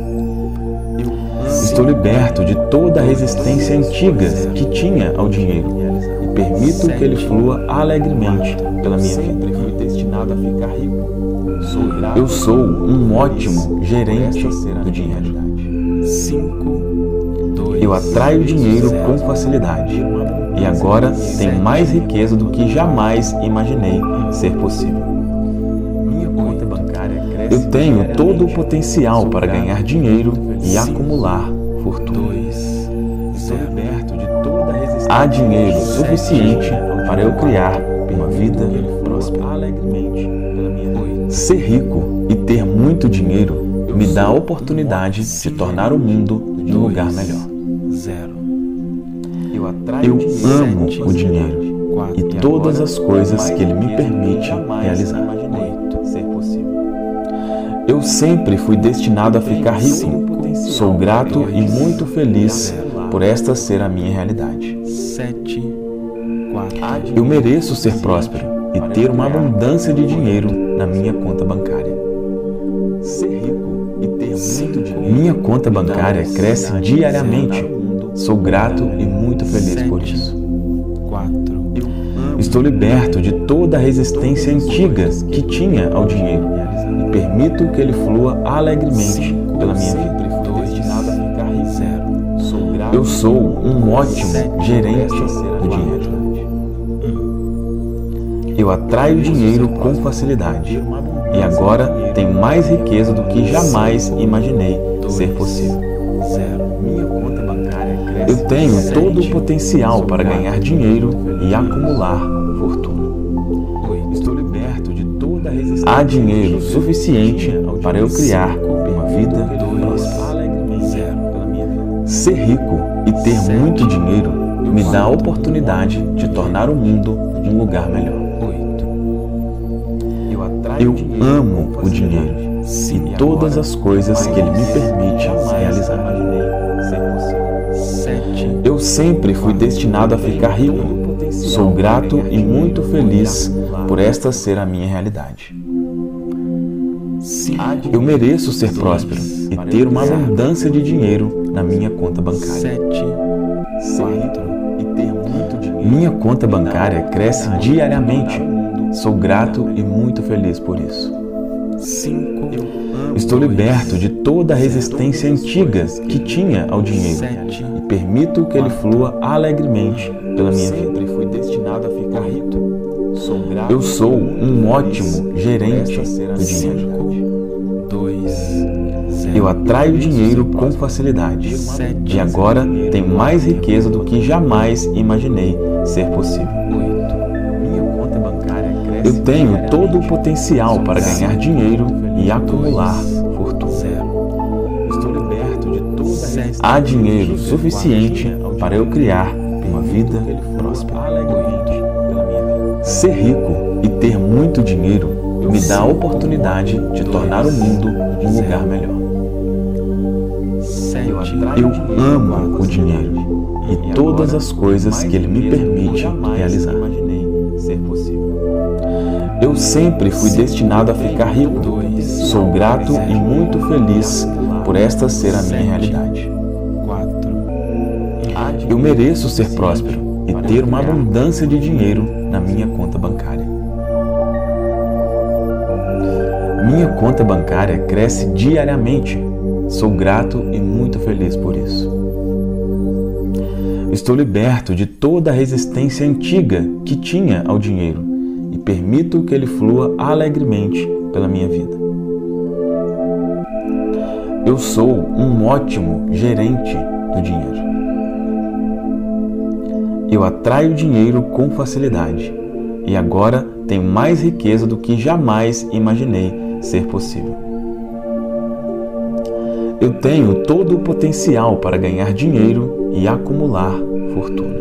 Estou liberto de toda a resistência antiga que tinha ao dinheiro e permito que ele flua alegremente pela minha vida. Fui destinado a ficar rico. Sou grato. Eu sou um ótimo gerente do dinheiro. Cinco. Dois. Eu atraio dinheiro com facilidade e agora tenho mais riqueza do que jamais imaginei ser possível. Minha conta bancária cresce. Eu tenho todo o potencial para ganhar dinheiro e acumular fortuna. Dois. Estou liberto de toda a resistência. Há dinheiro suficiente para eu criar uma vida próspera. Alegremente pela minha vida. Ser rico e ter muito dinheiro me dá a oportunidade de tornar o mundo um lugar melhor. Zero. Eu atraio Eu dinheiro. amo Sete. o dinheiro Quatro. e todas as coisas que ele me permite realizar. Imaginei ser possível. Eu sempre fui destinado a ficar rico. Sou grato e muito feliz por esta ser a minha realidade. Eu mereço ser próspero e ter uma abundância de dinheiro na minha conta bancária. Minha conta bancária cresce diariamente. Sou grato e muito feliz por isso. Estou liberto de toda a resistência antiga que tinha ao dinheiro e permito que ele flua alegremente pela minha vida. Eu sou um ótimo gerente do dinheiro. Eu atraio dinheiro com facilidade e agora tenho mais riqueza do que jamais imaginei ser possível. Eu tenho todo o potencial para ganhar dinheiro e acumular fortuna. Há dinheiro suficiente para eu criar uma vida próspera. Ser rico e ter muito dinheiro me dá a oportunidade de tornar o mundo um lugar melhor. Eu amo o dinheiro e todas as coisas que ele me permite realizar. Eu sempre fui destinado a ficar rico. Sou grato e muito feliz por esta ser a minha realidade. Eu mereço ser próspero e ter uma abundância de dinheiro na minha conta bancária. Minha conta bancária cresce diariamente. Sou grato e muito feliz por isso. Estou liberto de toda a resistência antiga que tinha ao dinheiro e permito que ele flua alegremente pela minha vida. Eu sou um ótimo gerente do dinheiro. Eu atraio dinheiro com facilidade e agora tenho mais riqueza do que jamais imaginei ser possível. Eu tenho todo o potencial para ganhar dinheiro e acumular fortuna. Há dinheiro suficiente para eu criar uma vida próspera. Ser rico e ter muito dinheiro me dá a oportunidade de tornar o mundo um lugar melhor. Eu amo o dinheiro e todas as coisas que ele me permite realizar. Eu sempre fui destinado a ficar rico. Sou grato e muito feliz por esta ser a minha realidade. Eu mereço ser próspero e ter uma abundância de dinheiro na minha conta bancária. Minha conta bancária cresce diariamente. Sou grato e muito feliz por isso. Estou liberto de toda a resistência antiga que tinha ao dinheiro e permito que ele flua alegremente pela minha vida. Eu sou um ótimo gerente do dinheiro. Eu atraio dinheiro com facilidade e agora tenho mais riqueza do que jamais imaginei ser possível. Eu tenho todo o potencial para ganhar dinheiro e acumular fortuna.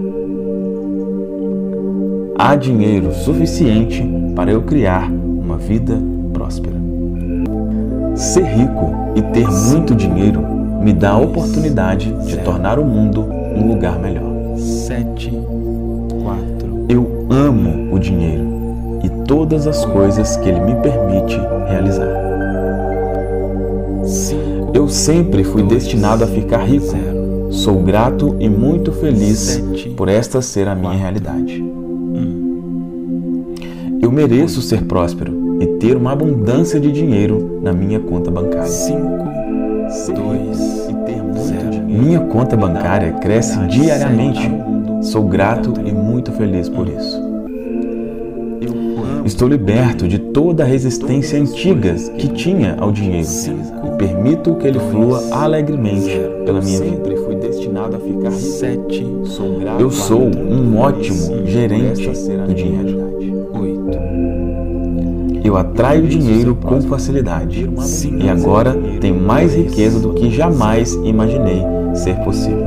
Há dinheiro suficiente para eu criar uma vida próspera. Ser rico e ter muito dinheiro me dá a oportunidade de tornar o mundo um lugar melhor. Eu amo o dinheiro e todas as coisas que ele me permite realizar. Eu sempre fui destinado a ficar rico. Sou grato e muito feliz por esta ser a minha realidade. Eu mereço ser próspero e ter uma abundância de dinheiro na minha conta bancária. Minha conta bancária cresce diariamente. Sou grato e muito feliz por isso. Estou liberto de toda a resistência antiga que tinha ao dinheiro e permito que ele flua alegremente pela minha vida. Eu sou um ótimo gerente do dinheiro. Eu atraio dinheiro com facilidade e agora tenho mais riqueza do que jamais imaginei ser possível.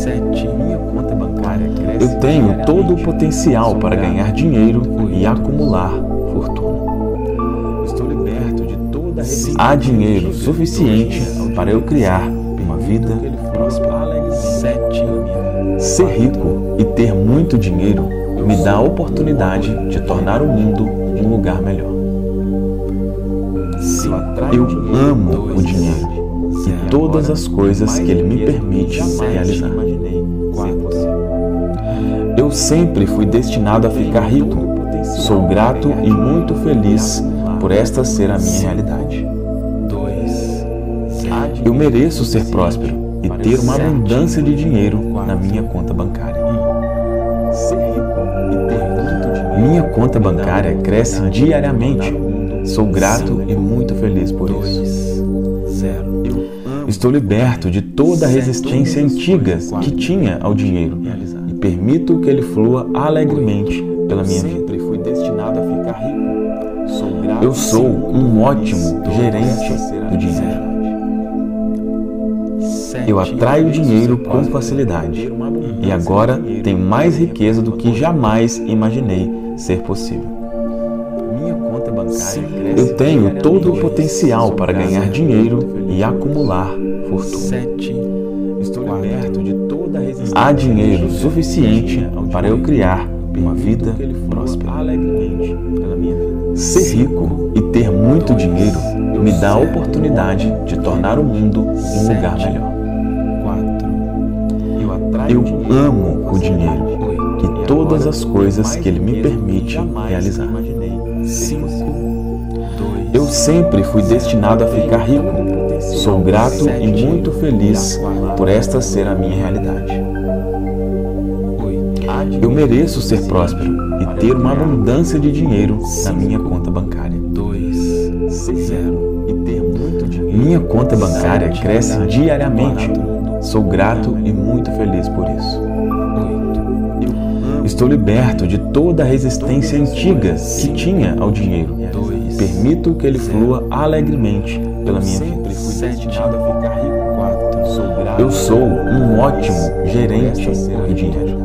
Eu tenho todo o potencial para ganhar dinheiro e acumular fortuna. Há dinheiro suficiente para eu criar uma vida próspera. Ser rico e ter muito dinheiro me dá a oportunidade de tornar o mundo um lugar melhor. Eu amo o dinheiro e todas as coisas que ele me permite realizar. Eu sempre fui destinado a ficar rico. Sou grato e muito feliz por esta ser a minha realidade. Eu mereço ser próspero e ter uma abundância de dinheiro na minha conta bancária. Minha conta bancária cresce diariamente. Sou grato e muito feliz por isso. Estou liberto de toda a resistência antiga que tinha ao dinheiro e permito que ele flua alegremente pela minha vida. Eu sou um ótimo gerente do dinheiro. Eu atraio dinheiro com facilidade e agora tenho mais riqueza do que jamais imaginei ser possível. Eu tenho todo o potencial para ganhar dinheiro e acumular fortuna. Há dinheiro suficiente para eu criar uma vida próspera. Ser rico e ter muito dinheiro me dá a oportunidade de tornar o mundo um lugar melhor. Eu amo o dinheiro e todas as coisas que ele me permite realizar. Eu sempre fui destinado a ficar rico. Sou grato e muito feliz por esta ser a minha realidade. Eu mereço ser próspero e ter uma abundância de dinheiro na minha conta bancária. Minha conta bancária cresce diariamente. Sou grato e muito feliz por isso. Estou liberto de toda a resistência antiga que tinha ao dinheiro. Permito que ele flua alegremente pela minha vida. Eu sou um ótimo gerente do dinheiro.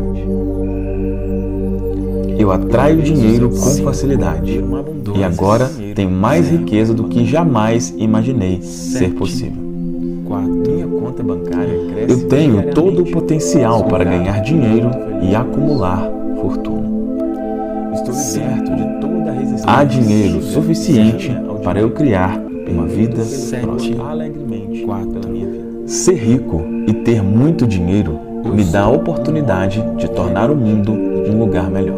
Eu atraio dinheiro com facilidade e agora tenho mais riqueza do que jamais imaginei ser possível. Eu tenho todo o potencial para ganhar dinheiro e acumular fortuna. Há dinheiro suficiente para eu criar uma vida próspera. Ser rico e ter muito dinheiro me dá a oportunidade de tornar o mundo um lugar melhor.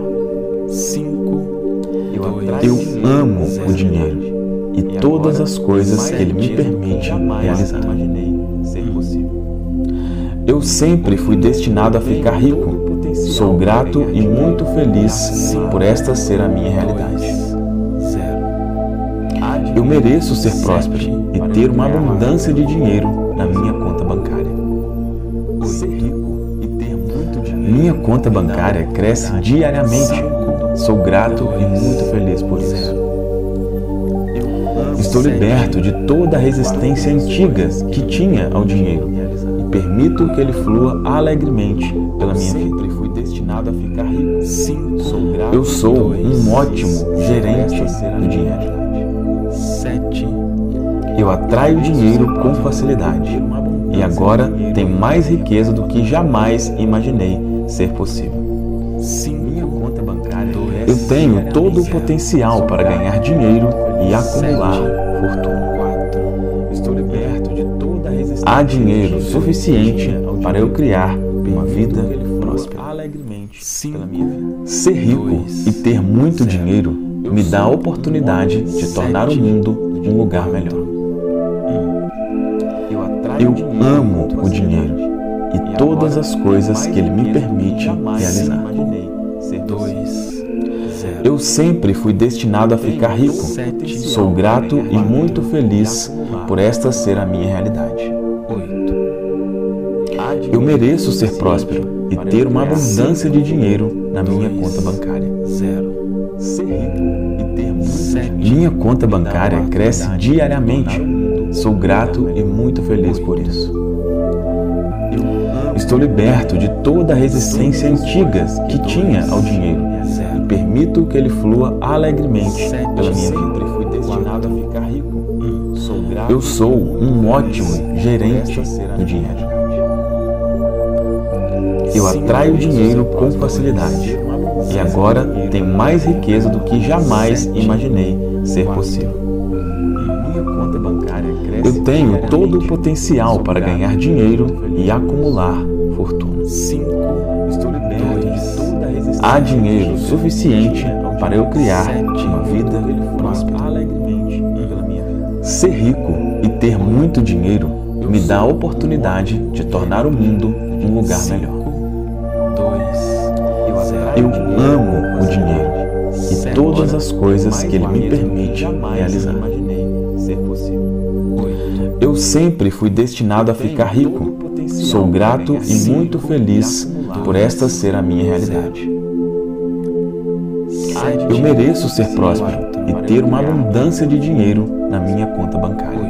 Eu amo o dinheiro e todas as coisas que ele me permite realizar. Eu sempre fui destinado a ficar rico. Sou grato e muito feliz por esta ser a minha realidade. Eu mereço ser próspero e ter uma abundância de dinheiro na minha conta bancária. Minha conta bancária cresce diariamente. Sou grato e muito feliz por isso. Estou liberto de toda a resistência antiga que tinha ao dinheiro e permito que ele flua alegremente pela minha vida. Eu sou um ótimo gerente do dinheiro. Eu atraio dinheiro com facilidade e agora tenho mais riqueza do que jamais imaginei ser possível. Eu tenho todo o potencial para ganhar dinheiro e acumular fortuna. Há dinheiro suficiente para eu criar uma vida próspera. Ser rico e ter muito dinheiro me dá a oportunidade de tornar o mundo um lugar melhor. Eu amo o dinheiro e todas as coisas que ele me permite realizar. Eu sempre fui destinado a ficar rico. Sou grato e muito feliz por esta ser a minha realidade. Eu mereço ser próspero e ter uma abundância de dinheiro na minha conta bancária. Minha conta bancária cresce diariamente. Sou grato e muito feliz por isso. Estou liberto de toda a resistência antiga que tinha ao dinheiro e permito que ele flua alegremente pela minha vida. Eu sou um ótimo gerente do dinheiro. Eu atraio dinheiro com facilidade e agora tenho mais riqueza do que jamais imaginei ser possível. Eu tenho todo o potencial para ganhar dinheiro e acumular fortuna. Há dinheiro suficiente para eu criar uma vida próspera. Ser rico e ter muito dinheiro me dá a oportunidade de tornar o mundo um lugar melhor. Eu amo o dinheiro e todas as coisas que ele me permite realizar. Eu sempre fui destinado a ficar rico. Sou grato e muito feliz por esta ser a minha realidade. Eu mereço ser próspero e ter uma abundância de dinheiro na minha conta bancária.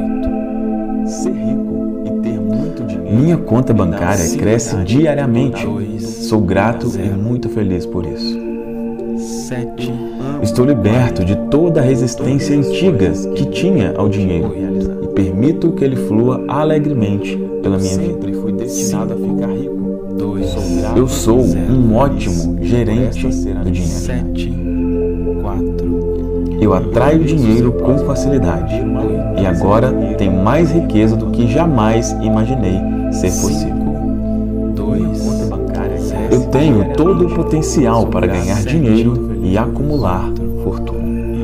Minha conta bancária cresce diariamente. Sou grato e muito feliz por isso. Estou liberto de toda a resistência antiga que tinha ao dinheiro e permito que ele flua alegremente pela minha vida. Eu sou um ótimo gerente do dinheiro. Eu atraio dinheiro com facilidade e agora tenho mais riqueza do que jamais imaginei ser possível. Eu tenho todo o potencial para ganhar dinheiro e acumular fortuna.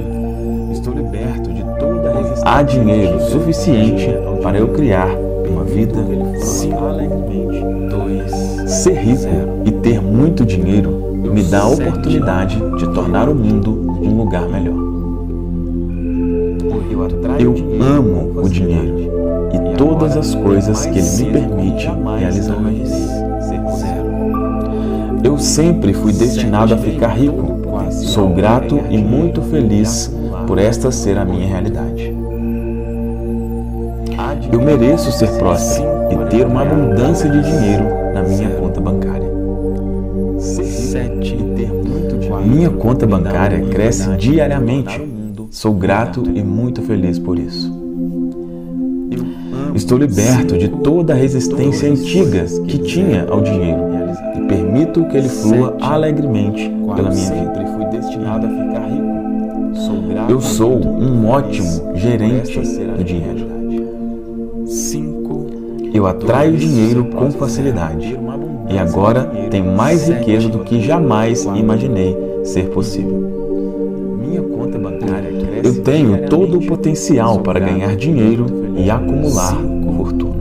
Há dinheiro suficiente para eu criar uma vida próspera. Ser rico e ter muito dinheiro me dá a oportunidade de tornar o mundo um lugar melhor. Eu amo o dinheiro e todas as coisas que ele me permite realizar. Eu sempre fui destinado a ficar rico. Sou grato e muito feliz por esta ser a minha realidade. Eu mereço ser próspero e ter uma abundância de dinheiro na minha conta bancária. Minha conta bancária cresce diariamente. Sou grato e muito feliz por isso. Estou liberto de toda a resistência antiga que tinha ao dinheiro e permito que ele flua alegremente pela minha vida. Eu sou um ótimo gerente do dinheiro. Eu atraio dinheiro com facilidade e agora tenho mais riqueza do que jamais imaginei ser possível. Eu tenho todo o potencial para ganhar dinheiro e acumular fortuna.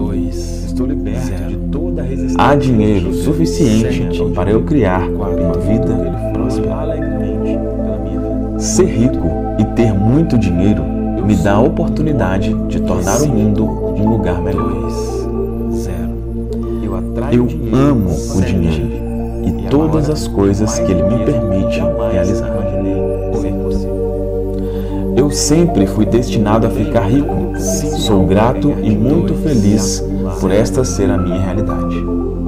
Há dinheiro suficiente para eu criar uma vida próspera. Ser rico e ter muito dinheiro me dá a oportunidade de tornar o mundo um lugar melhor. Eu amo o dinheiro e todas as coisas que ele me permite realizar. Eu sempre fui destinado a ficar rico. Sou grato e muito feliz por esta ser a minha realidade.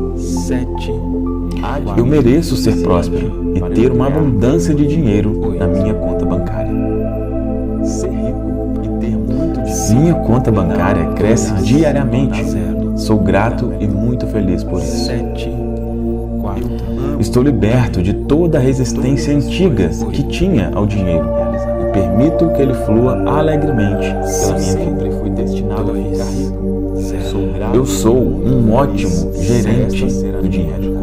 Eu mereço ser próspero e ter uma abundância de dinheiro na minha conta bancária. Minha conta bancária cresce diariamente. Sou grato e muito feliz por isso. Estou liberto de toda a resistência antiga que tinha ao dinheiro e permito que ele flua alegremente pela minha vida. Eu sou um ótimo gerente do dinheiro.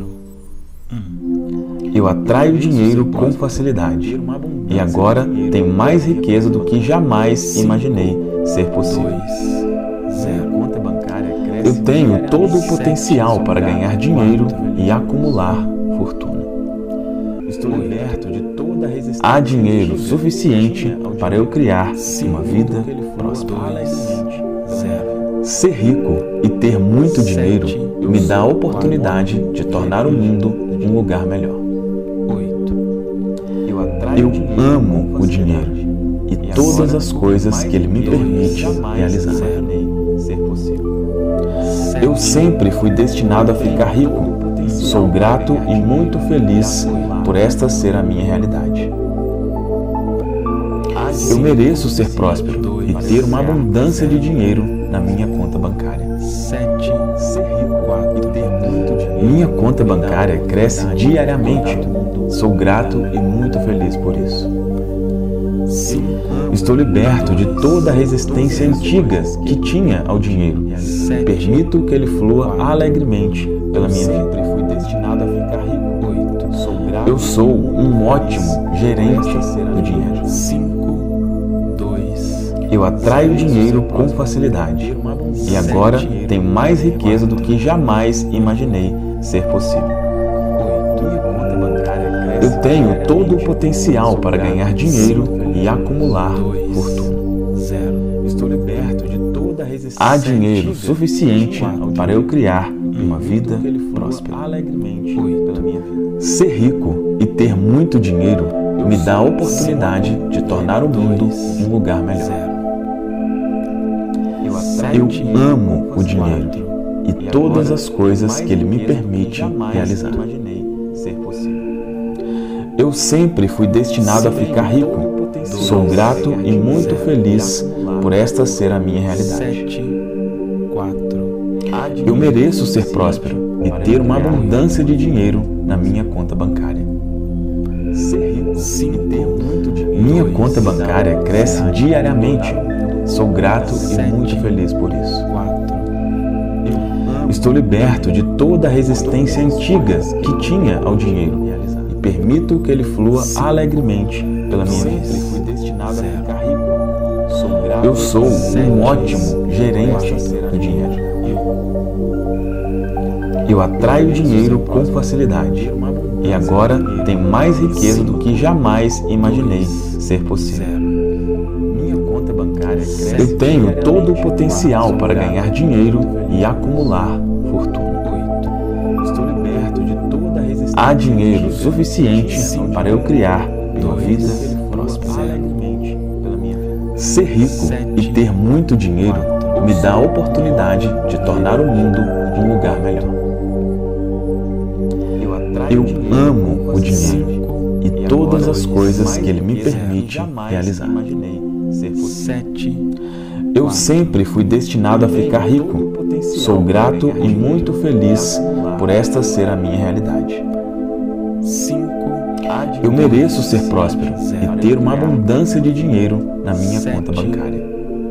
Eu atraio dinheiro com facilidade e agora tenho mais riqueza do que jamais imaginei ser possível. Eu tenho todo o potencial para ganhar dinheiro e acumular fortuna. Há dinheiro suficiente para eu criar uma vida próspera. Ser rico e ter muito dinheiro me dá a oportunidade de tornar o mundo um lugar melhor. Eu amo o dinheiro e todas as coisas que ele me permite realizar. Eu sempre fui destinado a ficar rico. Sou grato e muito feliz por esta ser a minha realidade. Eu mereço ser próspero e ter uma abundância de dinheiro na minha conta bancária. sete, ser rico, quatro, e ter muito dinheiro. Minha conta bancária cresce diariamente. Sou grato e muito feliz por isso. Estou liberto de toda a resistência antiga que tinha ao dinheiro. Permito que ele flua alegremente pela minha vida. Fui destinado a ficar rico. oito, sou grato. Eu sou um ótimo gerente do dinheiro. cinco, dois. Eu atraio dinheiro com facilidade. E agora tenho mais riqueza do que jamais imaginei ser possível. Eu tenho todo o potencial para ganhar dinheiro e acumular fortuna. Estou liberto de toda a resistência. Há dinheiro suficiente para eu criar uma vida próspera. Alegremente pela minha vida. Ser rico e ter muito dinheiro me dá a oportunidade de tornar o mundo um lugar melhor. Eu amo o dinheiro e todas as coisas que ele me permite realizar. Eu sempre fui destinado a ficar rico. Sou grato e muito feliz por esta ser a minha realidade. Eu mereço ser próspero e ter uma abundância de dinheiro na minha conta bancária. Minha conta bancária cresce diariamente. Sou grato e muito feliz por isso. Estou liberto de toda a resistência antiga que tinha ao dinheiro e permito que ele flua alegremente pela minha vida. Eu sou um ótimo gerente do dinheiro. Eu atraio dinheiro com facilidade e agora tenho mais riqueza do que jamais imaginei ser possível. Eu tenho todo o potencial para ganhar dinheiro e acumular fortuna. Há dinheiro suficiente para eu criar uma vida próspera. Ser rico e ter muito dinheiro me dá a oportunidade de tornar o mundo um lugar melhor. Eu amo o dinheiro e todas as coisas que ele me permite realizar. Eu sempre fui destinado a ficar rico. Sou grato e muito feliz por esta ser a minha realidade. Eu mereço ser próspero e ter uma abundância de dinheiro na minha conta bancária.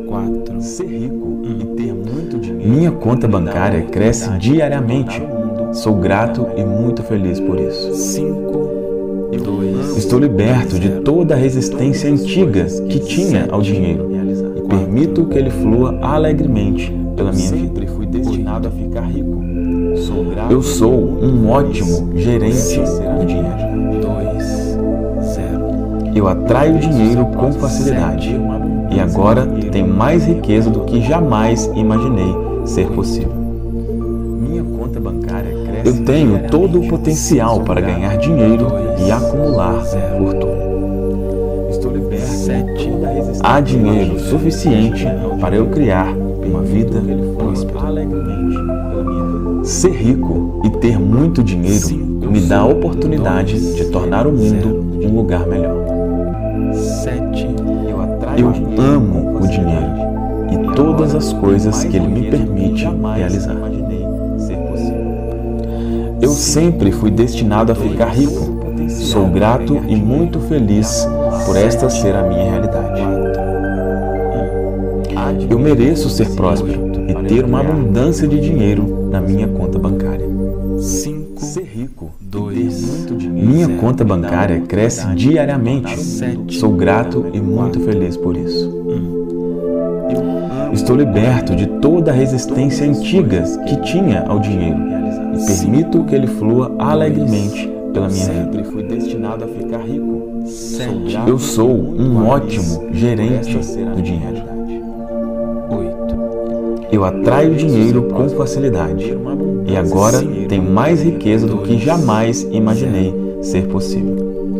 Minha conta bancária cresce diariamente. Sou grato e muito feliz por isso. Estou liberto de toda a resistência antiga que tinha ao dinheiro e permito que ele flua alegremente pela minha vida. Eu sou um ótimo gerente do dinheiro. Eu atraio dinheiro com facilidade e agora tenho mais riqueza do que jamais imaginei ser possível. Eu tenho todo o potencial para ganhar dinheiro e acumular fortuna. Há dinheiro suficiente para eu criar uma vida próspera. Ser rico e ter muito dinheiro me dá a oportunidade de tornar o mundo um lugar melhor. Eu amo o dinheiro e todas as coisas que ele me permite realizar. Eu sempre fui destinado a ficar rico. Sou grato e muito feliz por esta ser a minha realidade. Eu mereço ser próspero e ter uma abundância de dinheiro na minha conta bancária. Ser rico, minha conta bancária cresce diariamente. Sou grato e muito feliz por isso. Estou liberto de toda a resistência antiga que tinha ao dinheiro e permito que ele flua alegremente pela minha vida. Eu sou um ótimo gerente do dinheiro. Eu atraio dinheiro com facilidade e agora tenho mais riqueza do que jamais imaginei ser possível.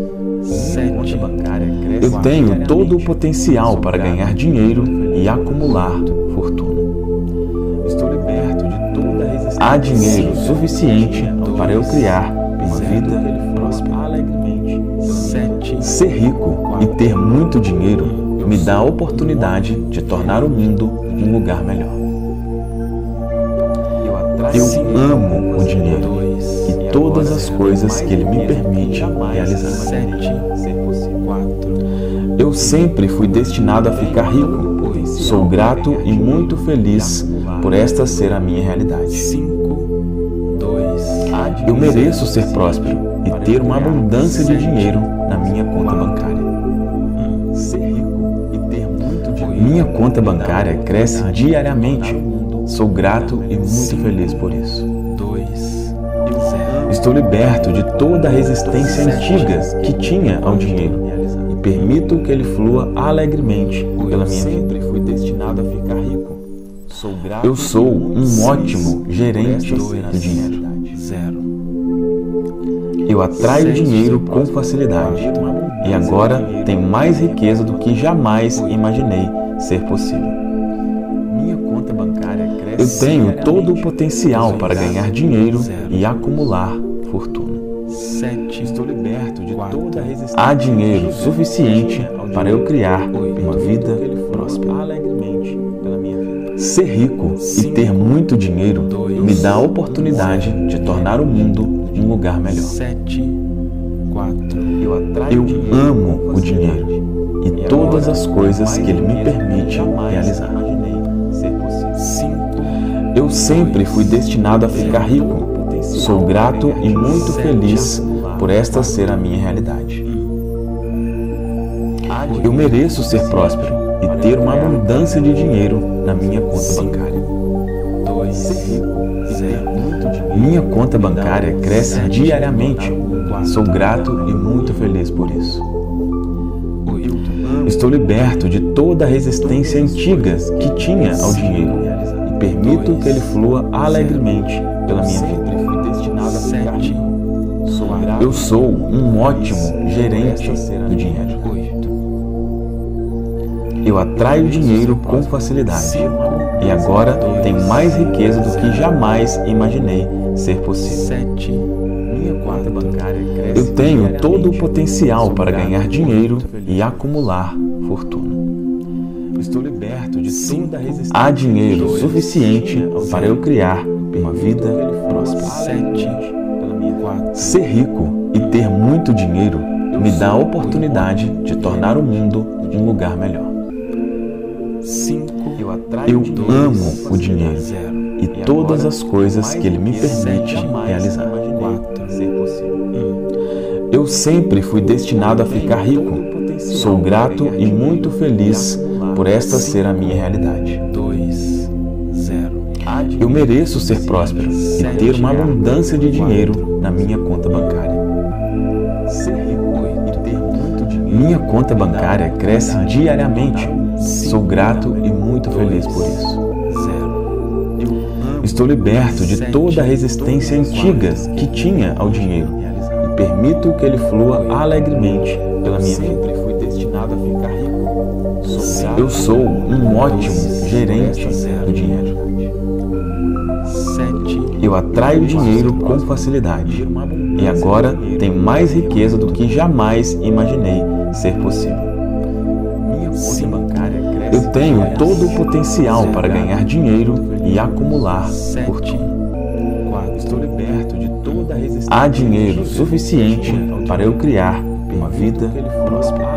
Eu tenho todo o potencial para ganhar dinheiro e acumular fortuna. Há dinheiro suficiente para eu criar uma vida próspera. Ser rico e ter muito dinheiro me dá a oportunidade de tornar o mundo um lugar melhor. Eu amo o dinheiro e todas as coisas que ele me permite realizar. Eu sempre fui destinado a ficar rico. Sou grato e muito feliz por esta ser a minha realidade. Eu mereço ser próspero e ter uma abundância de dinheiro na minha conta bancária. Minha conta bancária cresce diariamente. Sou grato e muito feliz por isso. Estou liberto de toda a resistência antiga que tinha ao dinheiro e permito que ele flua alegremente pela minha vida. Eu sou um ótimo gerente do dinheiro. Eu atraio dinheiro com facilidade e agora tenho mais riqueza do que jamais imaginei ser possível. Eu tenho todo o potencial para ganhar dinheiro e acumular fortuna. Há dinheiro suficiente para eu criar uma vida próspera. Ser rico e ter muito dinheiro me dá a oportunidade de tornar o mundo um lugar melhor. Eu amo o dinheiro e todas as coisas que ele me permite realizar. Eu sempre fui destinado a ficar rico. Sou grato e muito feliz por esta ser a minha realidade. Eu mereço ser próspero e ter uma abundância de dinheiro na minha conta bancária. Minha conta bancária cresce diariamente. Sou grato e muito feliz por isso. Estou liberto de toda a resistência antiga que tinha ao dinheiro e permito que ele flua alegremente pela minha vida. Eu sou um ótimo gerente do dinheiro. Eu atraio dinheiro com facilidade e agora tenho mais riqueza do que jamais imaginei ser possível. Eu tenho todo o potencial para ganhar dinheiro e acumular fortuna. Há dinheiro suficiente para eu criar uma vida próspera. Ser rico e ter muito dinheiro me dá a oportunidade de tornar o mundo um lugar melhor. Eu amo o dinheiro e todas as coisas que ele me permite realizar. Eu sempre fui destinado a ficar rico. Sou grato e muito feliz por esta ser a minha realidade. Eu mereço ser próspero e ter uma abundância de dinheiro na minha conta bancária. Minha conta bancária cresce diariamente. Sou grato e muito feliz por isso. Estou liberto de toda a resistência antiga que tinha ao dinheiro e permito que ele flua alegremente pela minha vida. Eu sou um ótimo gerente do dinheiro. Eu atraio dinheiro com facilidade e agora tenho mais riqueza do que jamais imaginei ser possível. Eu tenho todo o potencial para ganhar dinheiro e acumular fortuna. Há dinheiro suficiente para eu criar uma vida próspera.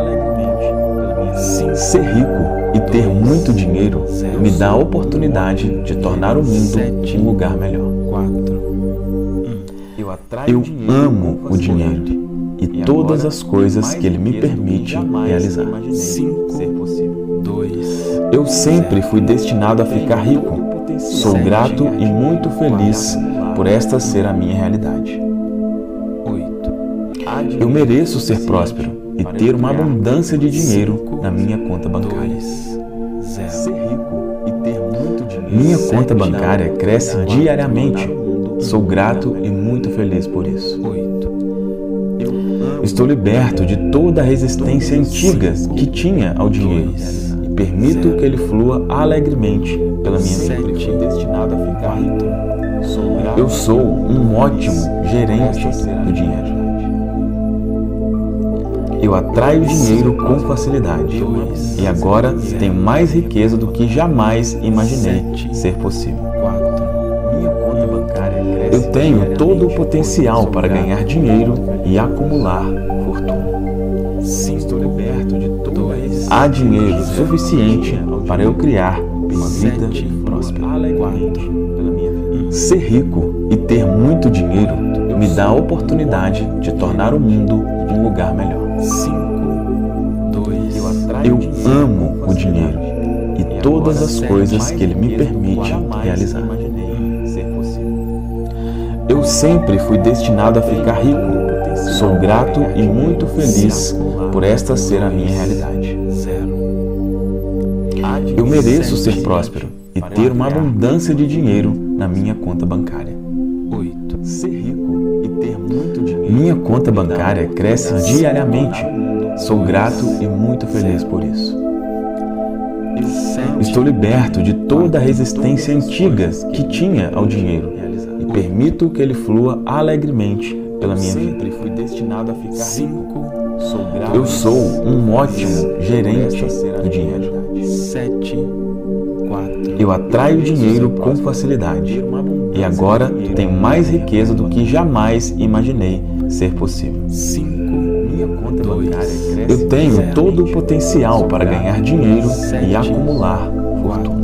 Ser rico e ter muito dinheiro me dá a oportunidade de tornar o mundo um lugar melhor. Eu amo o dinheiro e todas as coisas que ele me permite realizar. Eu sempre fui destinado a ficar rico. Sou grato e muito feliz por esta ser a minha realidade. Eu mereço ser próspero e ter uma abundância de dinheiro na minha conta bancária. Minha conta bancária cresce diariamente. Sou grato e muito feliz por isso. Estou liberto de toda a resistência antiga que tinha ao dinheiro e permito que ele flua alegremente pela minha vida. Eu sou um ótimo gerente do dinheiro. Eu atraio dinheiro com facilidade e agora tenho mais riqueza do que jamais imaginei ser possível. Eu tenho todo o potencial para ganhar dinheiro e acumular fortuna. Há dinheiro suficiente para eu criar uma vida próspera. Ser rico e ter muito dinheiro me dá a oportunidade de tornar o mundo um lugar melhor. Eu amo o dinheiro e todas as coisas que ele me permite realizar. Eu sempre fui destinado a ficar rico. Sou grato e muito feliz por esta ser a minha realidade. Eu mereço ser próspero e ter uma abundância de dinheiro na minha conta bancária. Ser rico e ter muito dinheiro. Minha conta bancária cresce diariamente. Sou grato e muito feliz por isso. Estou liberto de toda a resistência antiga que tinha ao dinheiro e permito que ele flua alegremente pela minha vida. Eu sou um ótimo gerente do dinheiro. Eu atraio dinheiro com facilidade e agora tenho mais riqueza do que jamais imaginei ser possível. Eu tenho todo o potencial para ganhar dinheiro e acumular fortuna.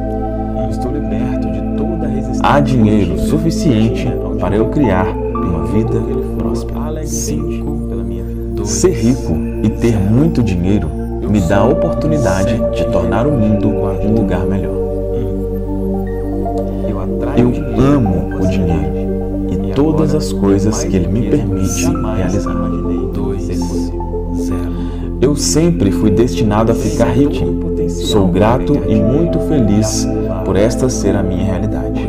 Há dinheiro suficiente para eu criar uma vida próspera. Ser rico e ter muito dinheiro me dá a oportunidade de tornar o mundo um lugar melhor. Eu amo o dinheiro e todas as coisas que ele me permite realizar. Eu sempre fui destinado a ficar rico. Sou grato e muito feliz por esta ser a minha realidade.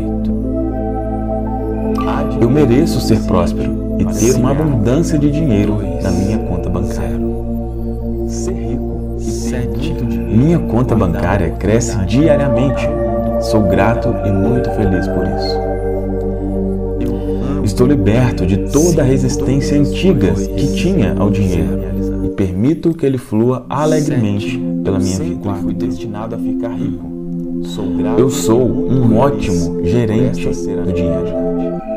Eu mereço ser próspero e ter uma abundância de dinheiro na minha conta bancária. Minha conta bancária cresce diariamente. Sou grato e muito feliz por isso. Estou liberto de toda a resistência antiga que tinha ao dinheiro e permito que ele flua alegremente pela minha vida. Eu sou um ótimo gerente do dinheiro.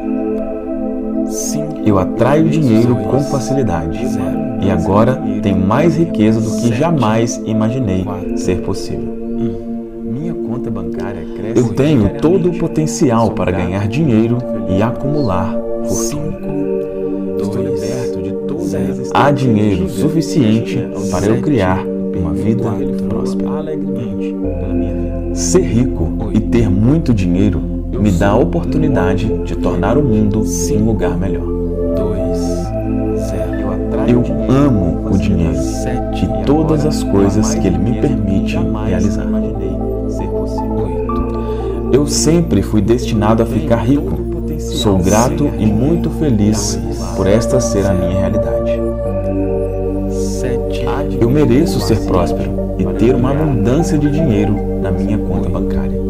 Eu atraio dinheiro com facilidade e agora tenho mais riqueza do que jamais imaginei ser possível. Eu tenho todo o potencial para ganhar dinheiro e acumular fortuna. Há dinheiro suficiente para eu criar uma vida próspera. Ser rico e ter muito dinheiro me dá a oportunidade de tornar o mundo um lugar melhor. Eu amo o dinheiro e todas as coisas que ele me permite realizar. Eu sempre fui destinado a ficar rico. Sou grato e muito feliz por esta ser a minha realidade. Eu mereço ser próspero e ter uma abundância de dinheiro na minha conta bancária.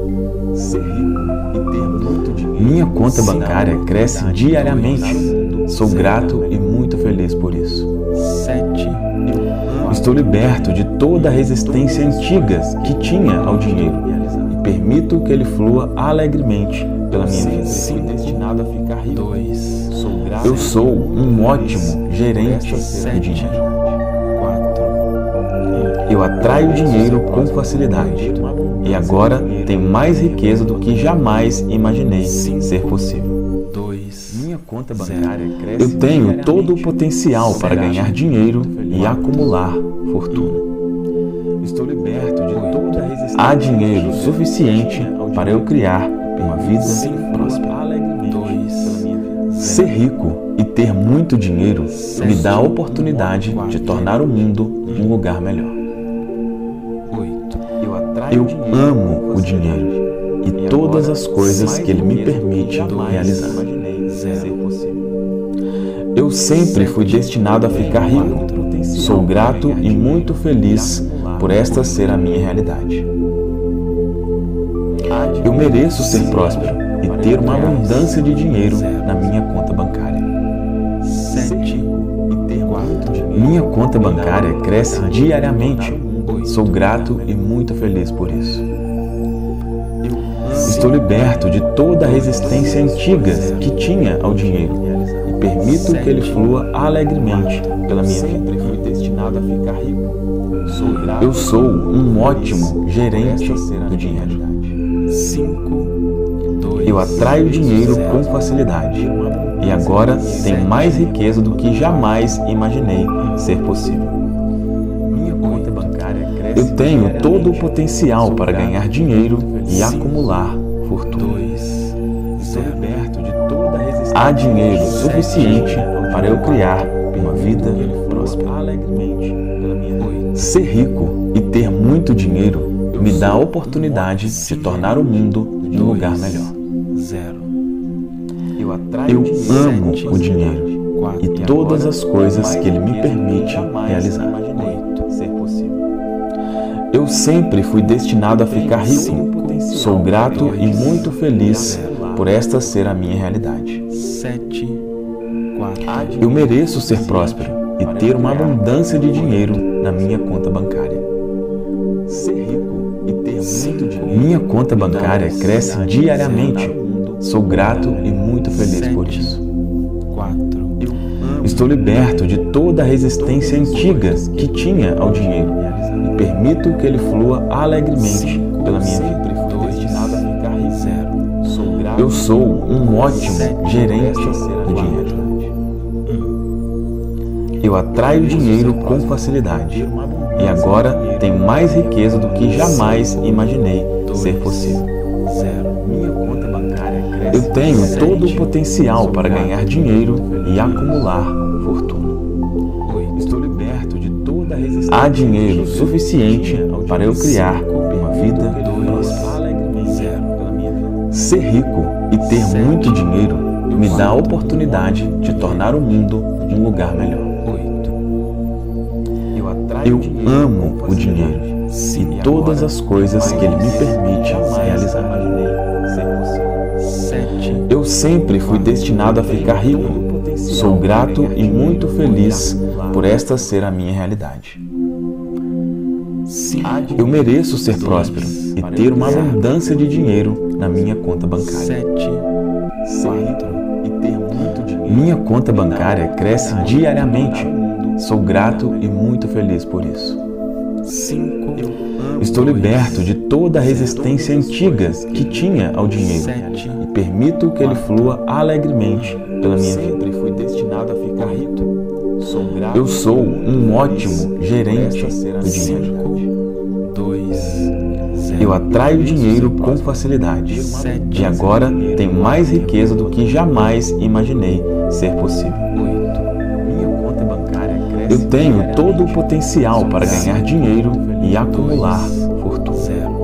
Minha conta bancária cresce diariamente. Sou grato e muito feliz por isso. Estou liberto de toda a resistência antiga que tinha ao dinheiro e permito que ele flua alegremente pela minha vida. Eu sou um ótimo gerente do dinheiro. Eu atraio dinheiro com facilidade e agora tenho mais riqueza do que jamais imaginei ser possível. Eu tenho todo o potencial para ganhar dinheiro e acumular fortuna. Há dinheiro suficiente para eu criar uma vida próspera. Ser rico e ter muito dinheiro me dá a oportunidade de tornar o mundo um lugar melhor. Eu amo o dinheiro e todas as coisas que ele me permite realizar. Eu sempre fui destinado a ficar rico. Sou grato e muito feliz por esta ser a minha realidade. Eu mereço ser próspero e ter uma abundância de dinheiro na minha conta bancária. Minha conta bancária cresce diariamente. Sou grato e muito feliz por isso. Estou liberto de toda a resistência antiga que tinha ao dinheiro e permito que ele flua alegremente pela minha vida. Fui destinado a ficar rico. Eu sou um ótimo gerente do dinheiro. Eu atraio dinheiro com facilidade e agora tenho mais riqueza do que jamais imaginei ser possível. Eu tenho todo o potencial para ganhar dinheiro e acumular fortuna. Há dinheiro suficiente para eu criar uma vida próspera. Ser rico e ter muito dinheiro me dá a oportunidade de tornar o mundo um lugar melhor. Eu amo o dinheiro e todas as coisas que ele me permite realizar. Eu sempre fui destinado a ficar rico. Sou grato e muito feliz por esta ser a minha realidade. Eu mereço ser próspero e ter uma abundância de dinheiro na minha conta bancária. Minha conta bancária cresce diariamente. Sou grato e muito feliz por isso. Estou liberto de toda a resistência antiga que tinha ao dinheiro e permito que ele flua alegremente pela minha vida. Eu sou um ótimo gerente do dinheiro. Eu atraio dinheiro com facilidade e agora tenho mais riqueza do que jamais imaginei ser possível. Eu tenho todo o potencial para ganhar dinheiro e acumular fortuna. Há dinheiro suficiente para eu criar uma vida próspera. Ser rico e ter muito dinheiro me dá a oportunidade de tornar o mundo um lugar melhor. Eu amo o dinheiro e todas as coisas que ele me permite realizar. Eu sempre fui destinado a ficar rico. Sou grato e muito feliz por esta ser a minha realidade. Eu mereço ser próspero e ter uma abundância de dinheiro na minha conta bancária. Minha conta bancária cresce diariamente. Sou grato e muito feliz por isso. Estou liberto de toda a resistência antiga que tinha ao dinheiro e permito que ele flua alegremente pela minha vida. Eu sou um ótimo gerente do dinheiro. Eu atraio dinheiro com facilidade e agora tenho mais riqueza do que jamais imaginei ser possível. Eu tenho todo o potencial para ganhar dinheiro e acumular fortuna.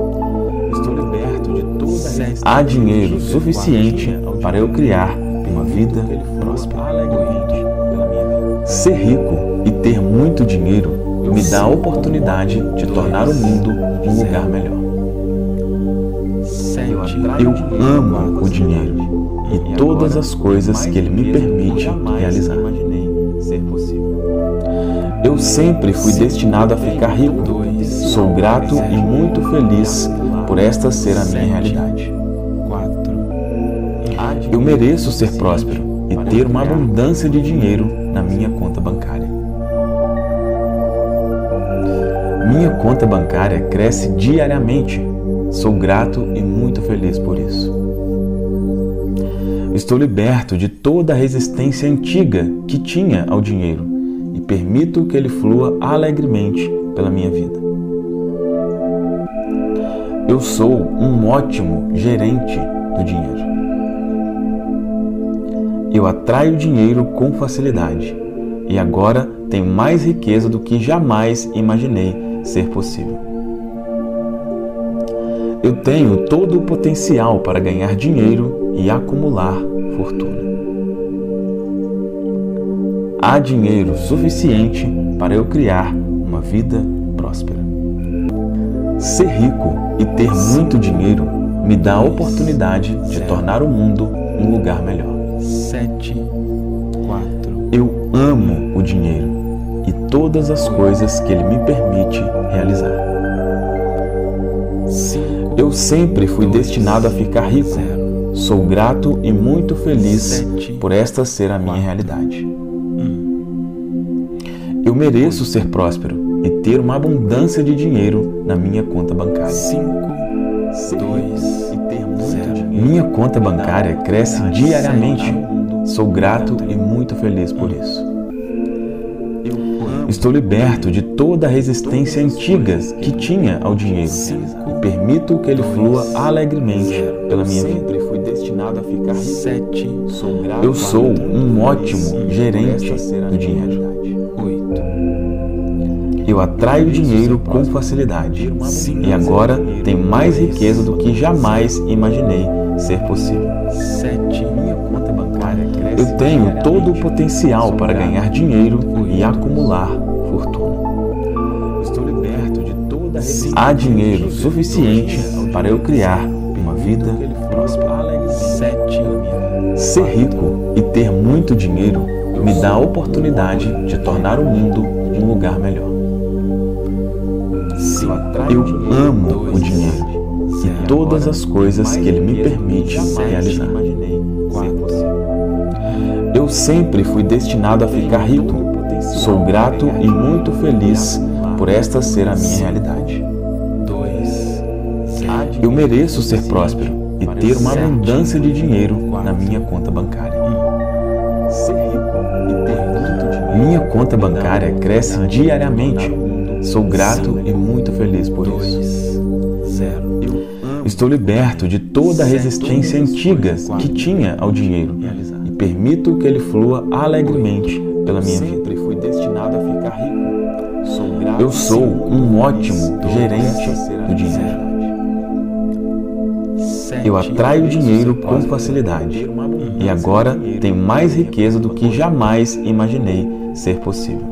Há dinheiro suficiente para eu criar uma vida próspera. Ser rico e ter muito dinheiro me dá a oportunidade de tornar o mundo um lugar melhor. Eu amo o dinheiro e todas as coisas que ele me permite realizar. Eu sempre fui destinado a ficar rico. Sou grato e muito feliz por esta ser a minha realidade. Eu mereço ser próspero e ter uma abundância de dinheiro na minha conta bancária. Minha conta bancária cresce diariamente. Sou grato e muito feliz por isso. Estou liberto de toda a resistência antiga que tinha ao dinheiro e permito que ele flua alegremente pela minha vida. Eu sou um ótimo gerente do dinheiro. Eu atraio dinheiro com facilidade e agora tenho mais riqueza do que jamais imaginei ser possível. Eu tenho todo o potencial para ganhar dinheiro e acumular fortuna. Há dinheiro suficiente para eu criar uma vida próspera. Ser rico e ter muito dinheiro me dá a oportunidade de tornar o mundo um lugar melhor. Eu amo o dinheiro e todas as coisas que Ele me permite realizar. Eu sempre fui destinado a ficar rico. Sou grato e muito feliz por esta ser a minha realidade. Eu mereço ser próspero e ter uma abundância de dinheiro na minha conta bancária. Minha conta bancária cresce diariamente. Sou grato e muito feliz por isso. Estou liberto de toda a resistência antiga que tinha ao dinheiro e permito que ele flua alegremente pela minha vida. Eu sou um ótimo gerente do dinheiro. Eu atraio dinheiro com facilidade e agora tenho mais riqueza do que jamais imaginei ser possível. Eu tenho todo o potencial para ganhar dinheiro e acumular fortuna. Há dinheiro suficiente para eu criar uma vida próspera. Ser rico e ter muito dinheiro me dá a oportunidade de tornar o mundo um lugar melhor. Eu amo o dinheiro e todas as coisas que ele me permite realizar. Eu sempre fui destinado a ficar rico. Sou grato e muito feliz por esta ser a minha realidade. Eu mereço ser próspero e ter uma abundância de dinheiro na minha conta bancária. Minha conta bancária cresce diariamente. Sou grato e muito feliz por isso. Estou liberto de toda a resistência antiga que tinha ao dinheiro e permito que ele flua alegremente pela minha vida. Eu sou um ótimo gerente do dinheiro. Eu atraio dinheiro com facilidade e agora tenho mais riqueza do que jamais imaginei ser possível.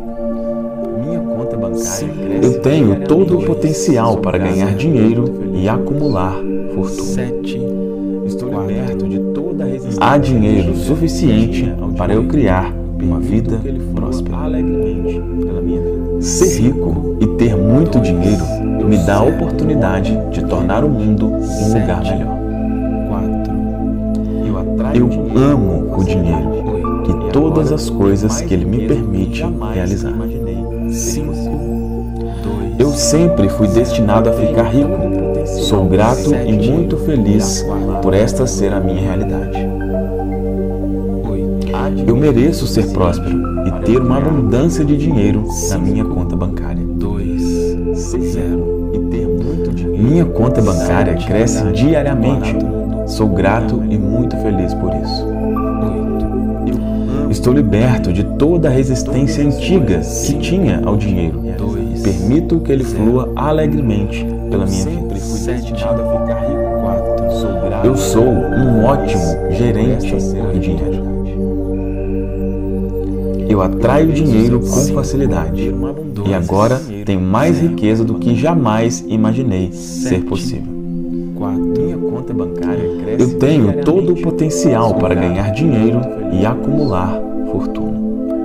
Eu tenho todo o potencial para ganhar dinheiro e acumular fortuna. Há dinheiro suficiente para eu criar uma vida próspera. Ser rico e ter muito dinheiro me dá a oportunidade de tornar o mundo um lugar melhor. Eu amo o dinheiro e todas as coisas que ele me permite realizar. Eu sempre fui destinado a ficar rico. Sou grato e muito feliz por esta ser a minha realidade. Eu mereço ser próspero e ter uma abundância de dinheiro na minha conta bancária. Minha conta bancária cresce diariamente. Sou grato e muito feliz por isso. Estou liberto de toda a resistência antiga que tinha ao dinheiro e permito que ele flua alegremente pela minha vida. Eu sou um ótimo gerente do dinheiro. Eu atraio dinheiro com facilidade e agora tenho mais riqueza do que jamais imaginei ser possível. Eu tenho todo o potencial para ganhar dinheiro e acumular fortuna.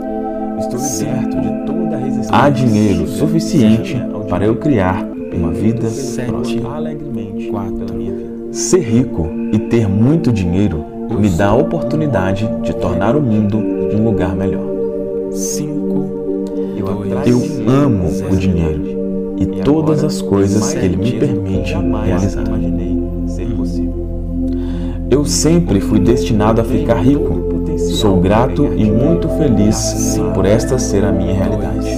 Há dinheiro suficiente para eu criar uma vida próspera. Ser rico e ter muito dinheiro me dá a oportunidade de tornar o mundo um lugar melhor. Eu amo o dinheiro e todas as coisas que ele me permite realizar. Eu sempre fui destinado a ficar rico. Sou grato e muito feliz por esta ser a minha realidade.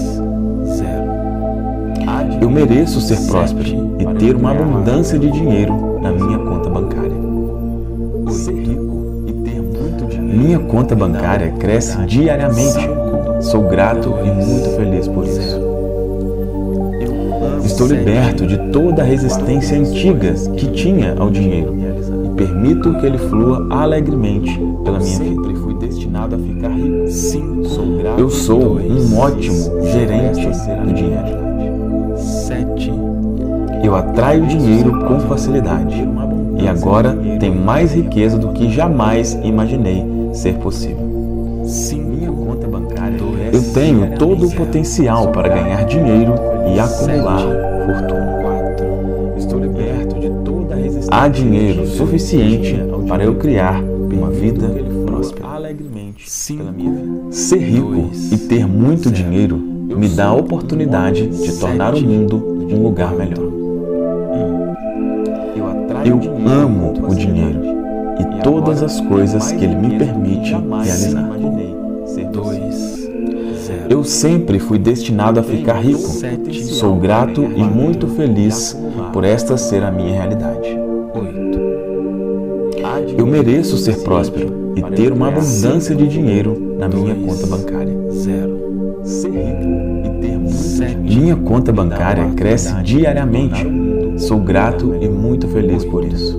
Eu mereço ser próspero e ter uma abundância de dinheiro na minha conta bancária. Minha conta bancária cresce diariamente. Sou grato e muito feliz por isso. Estou liberto de toda a resistência antiga que tinha ao dinheiro e permito que ele flua alegremente pela minha vida. Eu sou um ótimo gerente do dinheiro. Eu atraio dinheiro com facilidade e agora tenho mais riqueza do que jamais imaginei ser possível. Eu tenho todo o potencial para ganhar dinheiro e acumular fortuna. Estou liberto de toda a resistência. Há dinheiro suficiente para eu criar uma vida próspera. Alegremente pela minha vida. Ser rico e ter muito dinheiro me dá a oportunidade de tornar o mundo um lugar melhor. Eu amo o dinheiro e todas as coisas que ele me permite realizar. Eu sempre fui destinado a ficar rico. Sou grato e muito feliz por esta ser a minha realidade. Eu mereço ser próspero e ter uma abundância de dinheiro na minha conta bancária. Ser rico e ter muito Minha conta bancária cresce diariamente. Sou grato e muito feliz por isso.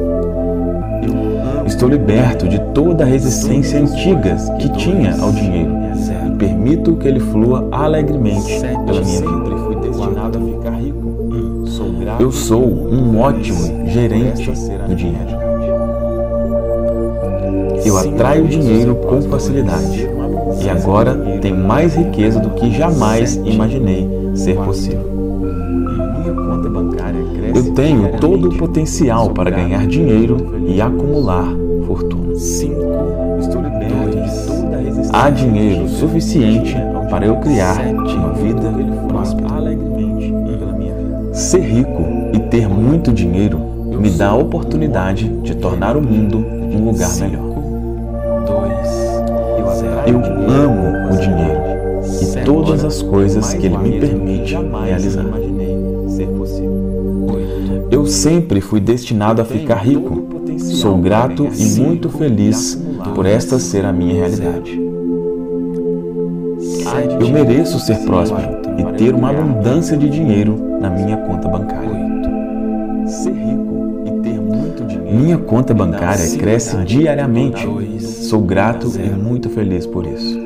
Estou liberto de toda a resistência antiga que tinha ao dinheiro e permito que ele flua alegremente pela minha vida. Fui destinado a ficar rico. Sou grato. Eu sou um ótimo gerente do dinheiro. Eu atraio dinheiro com facilidade e agora tenho mais riqueza do que jamais imaginei ser possível. Minha conta bancária cresce. Eu tenho todo o potencial para ganhar dinheiro e acumular fortuna. Estou liberto de toda a resistência. Há dinheiro suficiente para eu criar uma vida próspera. Alegremente pela minha vida. Ser rico e ter muito dinheiro me dá a oportunidade de tornar o mundo um lugar melhor. Eu amo o dinheiro e todas as coisas que ele me permite realizar. Eu sempre fui destinado a ficar rico. Sou grato e muito feliz por esta ser a minha realidade. Eu mereço ser próspero e ter uma abundância de dinheiro na minha conta bancária. Ser rico e ter muito dinheiro. Minha conta bancária cresce diariamente. Sou grato e muito feliz por isso.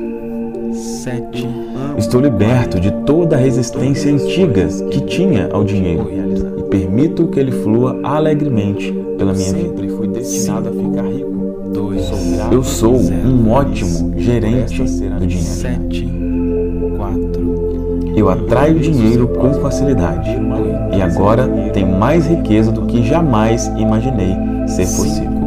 Estou liberto de toda a resistência antiga que tinha ao dinheiro e permito que ele flua alegremente pela minha vida. Sempre fui destinado a ficar rico. Sou grato. Eu sou um ótimo gerente do dinheiro. Eu atraio dinheiro com facilidade e agora tenho mais riqueza do que jamais imaginei ser possível.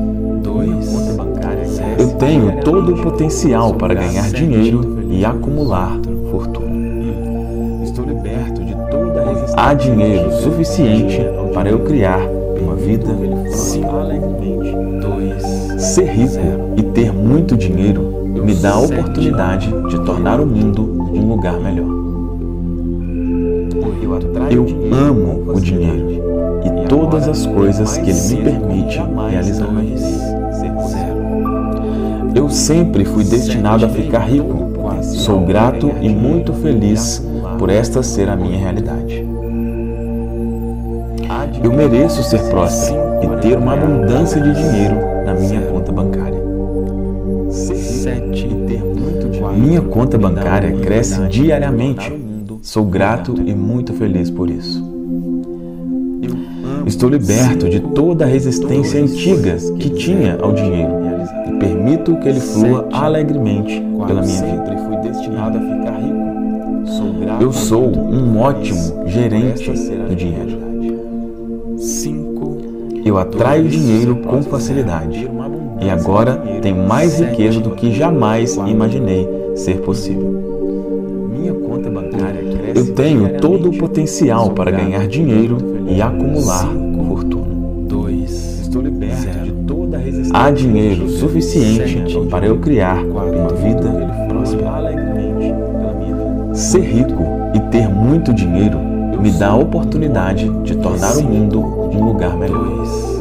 Eu tenho todo o potencial para ganhar dinheiro e acumular fortuna. Estou liberto de toda a resistência. Há dinheiro suficiente para eu criar uma vida próspera. Alegremente. Ser rico e ter muito dinheiro me dá a oportunidade de tornar o mundo um lugar melhor. Eu amo o dinheiro e todas as coisas que ele me permite realizar. Eu sempre fui destinado a ficar rico. Sou grato e muito feliz por esta ser a minha realidade. Eu mereço ser próspero e ter uma abundância de dinheiro na minha conta bancária. Minha conta bancária cresce diariamente. Sou grato e muito feliz por isso. Estou liberto de toda a resistência antiga que tinha ao dinheiro e permito que ele flua alegremente pela minha vida. Sempre fui destinado a ficar rico. Sou grato. Eu sou um ótimo gerente do dinheiro. Eu atraio dinheiro com facilidade e agora tenho mais riqueza do que jamais imaginei ser possível. Minha conta bancária cresce. Eu tenho todo o potencial para ganhar dinheiro e acumular fortuna. Estou liberto de toda a resistência. Há dinheiro suficiente para eu criar uma vida próspera. Alegremente pela minha vida. Ser rico e ter muito dinheiro me dá a oportunidade de tornar o mundo um lugar melhor.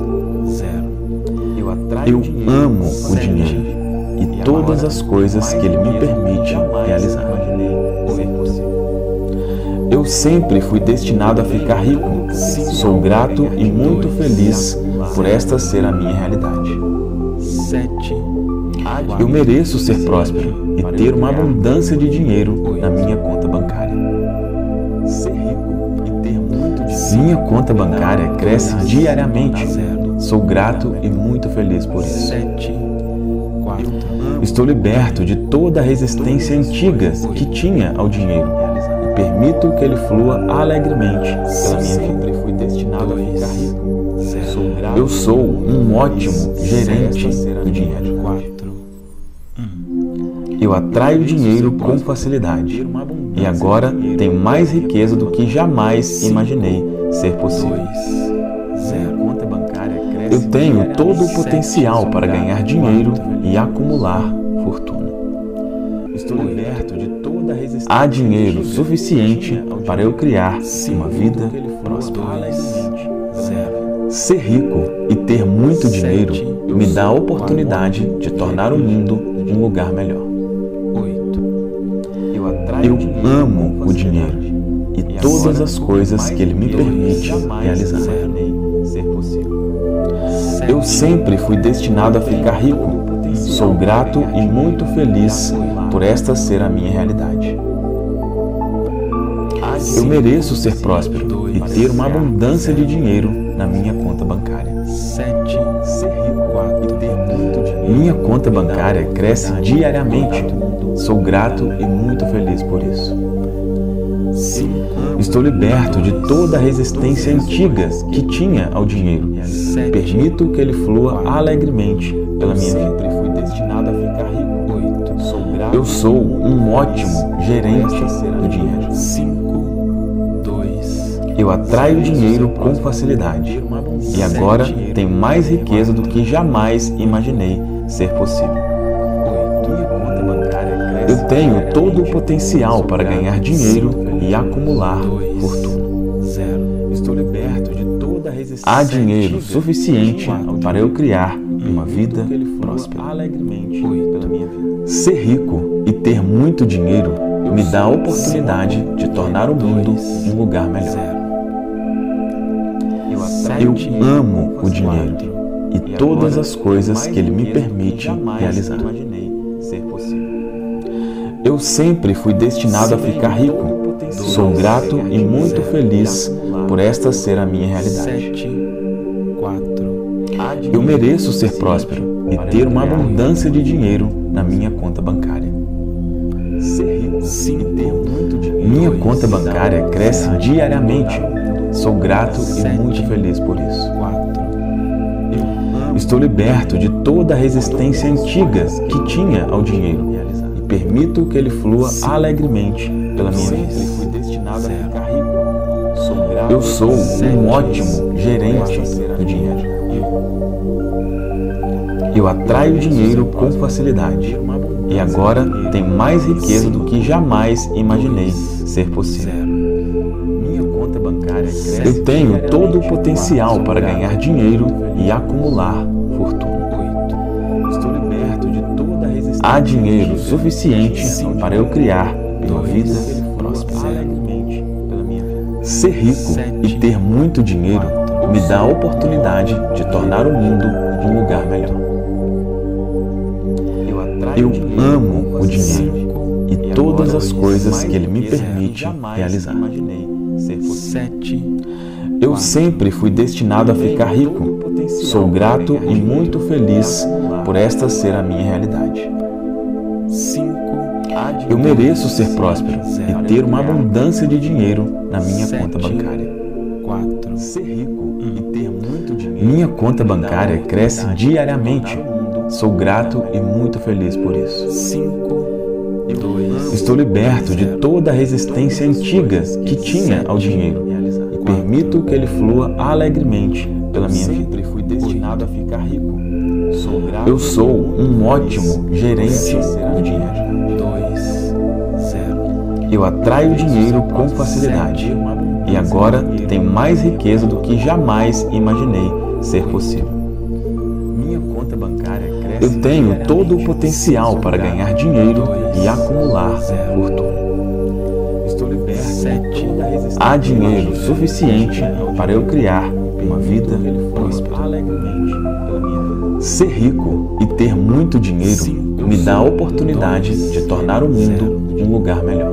Eu atraio Eu dinheiro amo com o dinheiro e todas as coisas que ele me permite realizar. Ser possível. Eu sempre fui destinado a ficar rico. Sou grato e muito feliz por esta ser a minha realidade. Eu mereço ser próspero e ter uma abundância de dinheiro na minha conta bancária. Ser rico e ter muito dinheiro. Minha conta bancária cresce diariamente. Sou grato e muito feliz por isso. Estou liberto de toda a resistência antiga que tinha ao dinheiro e permito que ele flua alegremente pela minha vida. Fui destinado a ficar rico. Eu sou um ótimo gerente do dinheiro. Eu atraio dinheiro com facilidade e agora tenho mais riqueza do que jamais imaginei ser possível. Eu tenho todo o potencial para ganhar dinheiro e acumular fortuna. Estou liberto de toda a resistência. Há dinheiro suficiente para eu criar uma vida próspera. Ser rico e ter muito dinheiro me dá a oportunidade de tornar o mundo um lugar melhor. Eu amo o dinheiro e todas as coisas que ele me permite realizar. Eu sempre fui destinado a ficar rico. Sou grato e muito feliz por esta ser a minha realidade. Eu mereço ser próspero e ter uma abundância de dinheiro na minha conta bancária. Minha conta bancária cresce diariamente. Sou grato e muito feliz por isso. Estou liberto de toda a resistência antiga que tinha ao dinheiro. Permito que ele flua alegremente pela minha vida. Fui destinado a ficar rico. Eu sou um ótimo gerente do dinheiro. Eu atraio dinheiro com facilidade e agora tenho mais riqueza do que jamais imaginei ser possível. Eu tenho todo o potencial para ganhar dinheiro e acumular fortuna. Estou liberto de toda a resistência. Há dinheiro suficiente para eu criar uma vida próspera. Ser rico e ter muito dinheiro me dá a oportunidade de tornar o mundo um lugar melhor. Eu amo o dinheiro e todas as coisas que ele me permite realizar. Eu sempre fui destinado a ficar rico. Sou grato e muito feliz por esta ser a minha realidade. Eu mereço ser próspero e ter uma abundância de dinheiro na minha conta bancária. Minha conta bancária cresce diariamente. Sou grato e muito feliz por isso. Estou liberto de toda a resistência antiga que tinha ao dinheiro e permito que ele flua alegremente pela minha vida. Eu sou um ótimo gerente do dinheiro. Eu atraio dinheiro com facilidade e agora tenho mais riqueza do que jamais imaginei ser possível. Eu tenho todo o potencial para ganhar dinheiro e acumular fortuna. Há dinheiro suficiente para eu criar uma vida próspera. Ser rico e ter muito dinheiro me dá a oportunidade de tornar o mundo um lugar melhor. Eu amo o dinheiro e todas as coisas que ele me permite realizar. Eu sempre fui destinado a ficar rico. Sou grato e muito feliz por esta ser a minha realidade. Eu mereço ser próspero e ter uma abundância de dinheiro na minha conta bancária. Minha conta bancária cresce diariamente. Sou grato e muito feliz por isso. Estou liberto de toda a resistência antiga que tinha ao dinheiro e permito que ele flua alegremente pela minha vida. Eu sou um ótimo gerente do dinheiro. Eu atraio dinheiro com facilidade e agora tenho mais riqueza do que jamais imaginei ser possível. Eu tenho todo o potencial para ganhar dinheiro e acumular fortuna. Há dinheiro suficiente para eu criar uma vida próspera. Ser rico e ter muito dinheiro me dá a oportunidade de tornar o mundo um lugar melhor.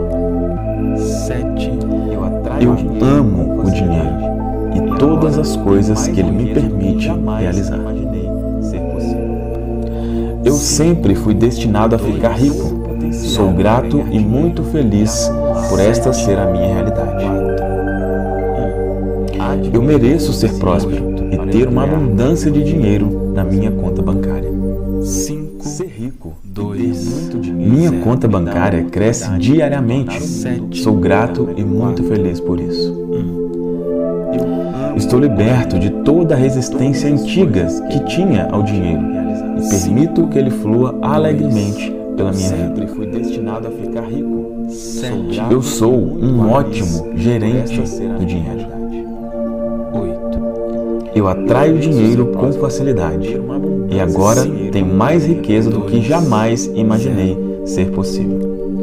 Eu amo o dinheiro e todas as coisas que ele me permite realizar. Eu sempre fui destinado a ficar rico. Sou grato e muito feliz por esta ser a minha realidade. Eu mereço ser próspero e ter uma abundância de dinheiro na minha conta bancária. Ser rico. dois. Minha conta bancária cresce diariamente. Sou grato e muito feliz por isso. Estou liberto de toda a resistência antiga que tinha ao dinheiro e permito que ele flua alegremente pela minha vida. Sempre fui destinado a ficar rico. Eu sou um ótimo gerente do dinheiro. Eu atraio dinheiro com facilidade e agora tenho mais riqueza do que jamais imaginei ser possível.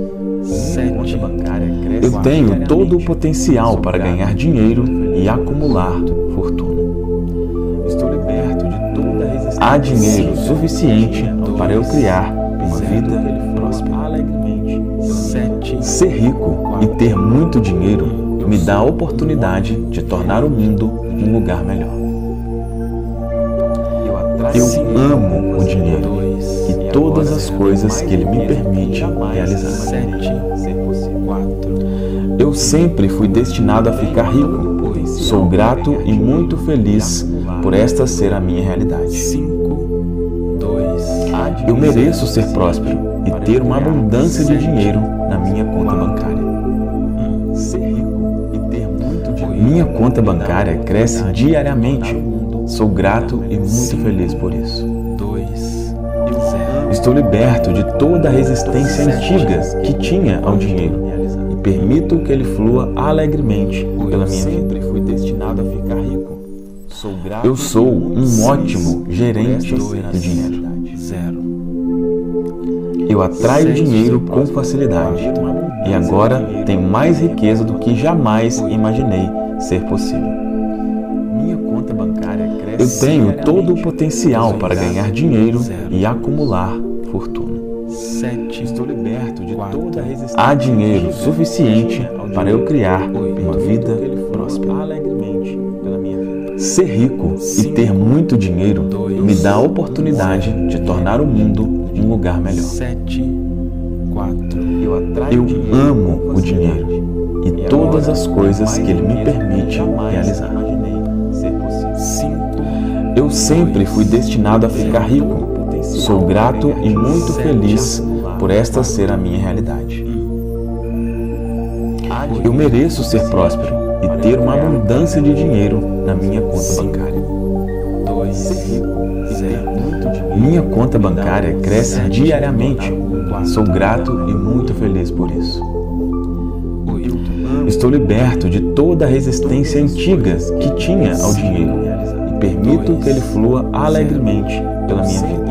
Eu tenho todo o potencial para ganhar dinheiro e acumular fortuna. Há dinheiro suficiente para eu criar uma vida próspera. Ser rico e ter muito dinheiro me dá a oportunidade de tornar o mundo um lugar melhor. Eu amo o dinheiro e todas as coisas que ele me permite realizar. Eu sempre fui destinado a ficar rico. Sou grato e muito feliz por esta ser a minha realidade. Eu mereço ser próspero e ter uma abundância de dinheiro na minha conta bancária. Minha conta bancária cresce diariamente. Sou grato e muito feliz por isso. Estou liberto de toda a resistência antiga que tinha ao dinheiro e permito que ele flua alegremente pela minha vida. Eu sou um ótimo gerente do dinheiro. Eu atraio dinheiro com facilidade e agora tenho mais riqueza do que jamais imaginei ser possível. Eu tenho todo o potencial para ganhar dinheiro e acumular fortuna. Há dinheiro suficiente para eu criar uma vida próspera. Ser rico e ter muito dinheiro me dá a oportunidade de tornar o mundo um lugar melhor. Eu amo o dinheiro e todas as coisas que ele me permite realizar. Eu sempre fui destinado a ficar rico. Sou grato e muito feliz por esta ser a minha realidade. Eu mereço ser próspero e ter uma abundância de dinheiro na minha conta bancária. Minha conta bancária cresce diariamente. Sou grato e muito feliz por isso. Estou liberto de toda a resistência antiga que tinha ao dinheiro e permito que ele flua alegremente pela minha vida.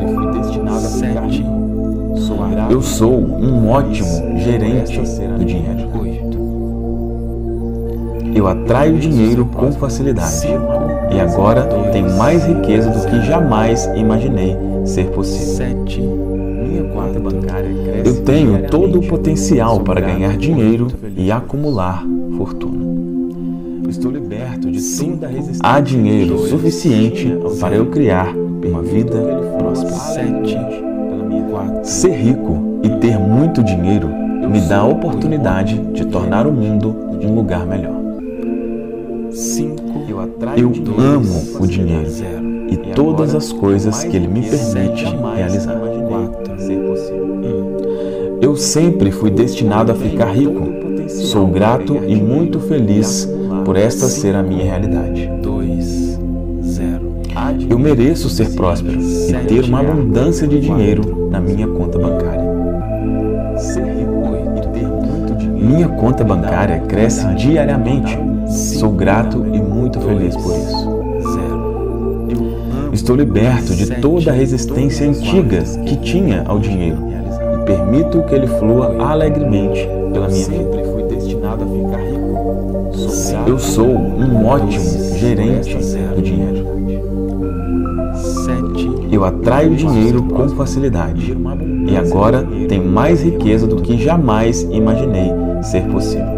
Eu sou um ótimo gerente do dinheiro. Eu atraio dinheiro com facilidade e agora tenho mais riqueza do que jamais imaginei ser possível. Eu tenho todo o potencial para ganhar dinheiro e acumular fortuna. Há dinheiro suficiente para eu criar uma vida próspera. Ser rico e ter muito dinheiro me dá a oportunidade de tornar o mundo um lugar melhor. Eu amo o dinheiro e todas as coisas que ele me permite realizar. Eu sempre fui destinado a ficar rico. Sou grato e muito feliz por esta ser a minha realidade. Eu mereço ser próspero e ter uma abundância de dinheiro na minha conta bancária. Minha conta bancária cresce diariamente. Sou grato e muito feliz por isso. Estou liberto de toda a resistência antiga que tinha ao dinheiro e permito que ele flua alegremente pela minha vida. Eu sou um ótimo gerente do dinheiro. Eu atraio dinheiro com facilidade e agora tenho mais riqueza do que jamais imaginei ser possível.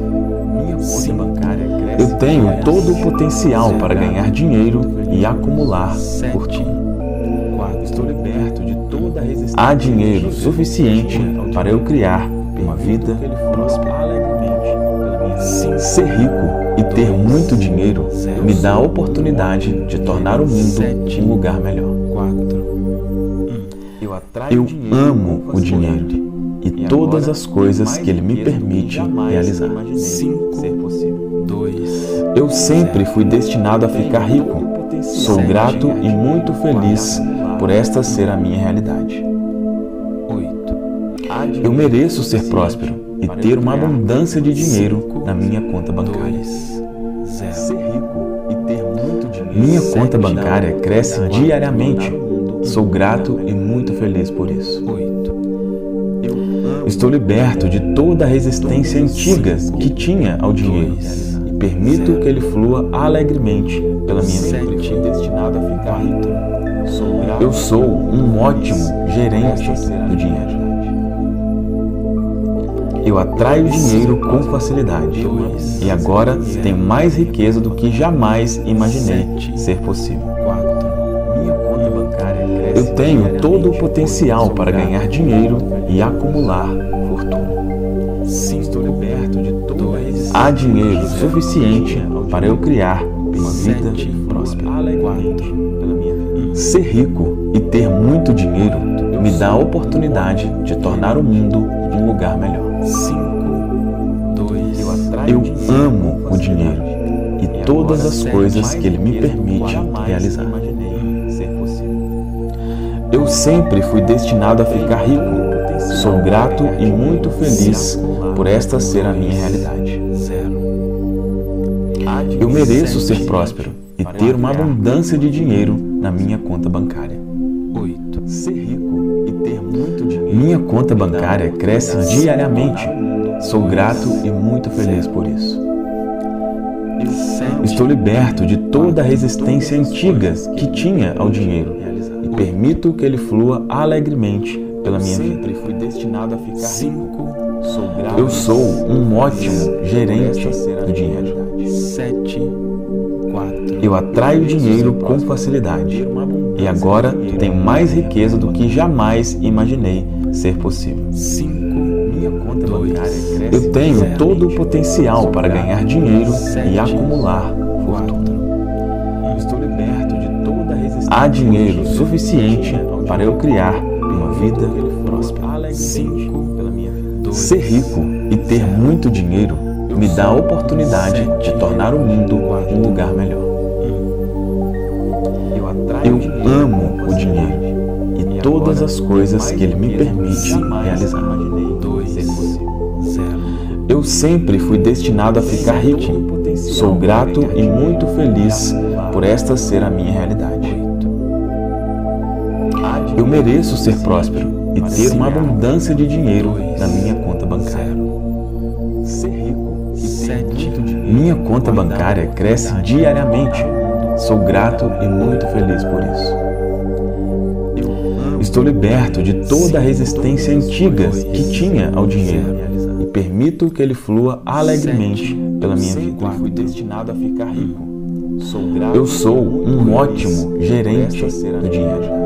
Eu tenho todo o potencial para ganhar dinheiro e acumular fortuna. Estou liberto de toda a resistência. Há dinheiro suficiente para eu criar uma vida próspera. Ser rico e ter muito dinheiro me dá a oportunidade de tornar o mundo um lugar melhor. Eu amo o dinheiro e todas as coisas que ele me permite realizar. Eu sempre fui destinado a ficar rico. Sou grato e muito feliz por esta ser a minha realidade. Eu mereço ser próspero e ter uma abundância de dinheiro na minha conta bancária. Minha conta bancária cresce diariamente. Sou grato e muito feliz por isso. Estou liberto de toda a resistência antiga que tinha ao dinheiro e permito que ele flua alegremente pela minha vida. Eu sou um ótimo gerente do dinheiro. Eu atraio dinheiro com facilidade e agora tenho mais riqueza do que jamais imaginei ser possível. Eu tenho todo o potencial para ganhar dinheiro e acumular fortuna. Há dinheiro suficiente para eu criar uma vida próspera. Ser rico e ter muito dinheiro me dá a oportunidade de tornar o mundo um lugar melhor. Eu amo o dinheiro e todas as coisas que ele me permite realizar. Eu sempre fui destinado a ficar rico. Sou grato e muito feliz por esta ser a minha realidade. Eu mereço ser próspero e ter uma abundância de dinheiro na minha conta bancária. Minha conta bancária cresce diariamente. Sou grato e muito feliz por isso. Estou liberto de toda a resistência antiga que tinha ao dinheiro e permito que ele flua alegremente pela minha vida. Eu sou um ótimo gerente do dinheiro. Eu atraio dinheiro com facilidade e agora tenho mais riqueza do que jamais imaginei ser possível. Eu tenho todo o potencial para ganhar dinheiro e acumular fortuna. Há dinheiro suficiente para eu criar uma vida próspera. Ser rico e ter muito dinheiro me dá a oportunidade de tornar o mundo um lugar melhor. Eu amo o dinheiro e todas as coisas que ele me permite realizar. Eu sempre fui destinado a ficar rico. Sou grato e muito feliz por esta ser a minha realidade. Eu mereço ser próspero e ter uma abundância de dinheiro na minha conta bancária. Minha conta bancária cresce diariamente. Sou grato e muito feliz por isso. Estou liberto de toda a resistência antiga que tinha ao dinheiro e permito que ele flua alegremente pela minha vida. Eu sou um ótimo gerente do dinheiro.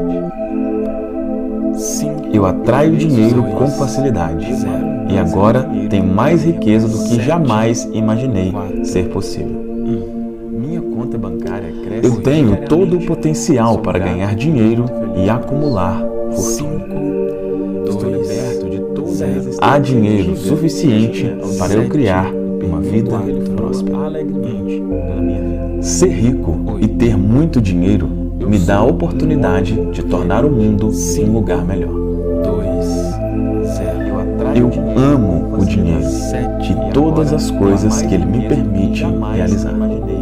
Eu atraio dinheiro com facilidade e agora tenho mais riqueza do que jamais imaginei ser possível. Eu tenho todo o potencial para ganhar dinheiro e acumular fortuna. Há dinheiro suficiente para eu criar uma vida próspera. Ser rico e ter muito dinheiro me dá a oportunidade de tornar o mundo um lugar melhor. Eu amo o dinheiro e todas as coisas que ele me permite realizar.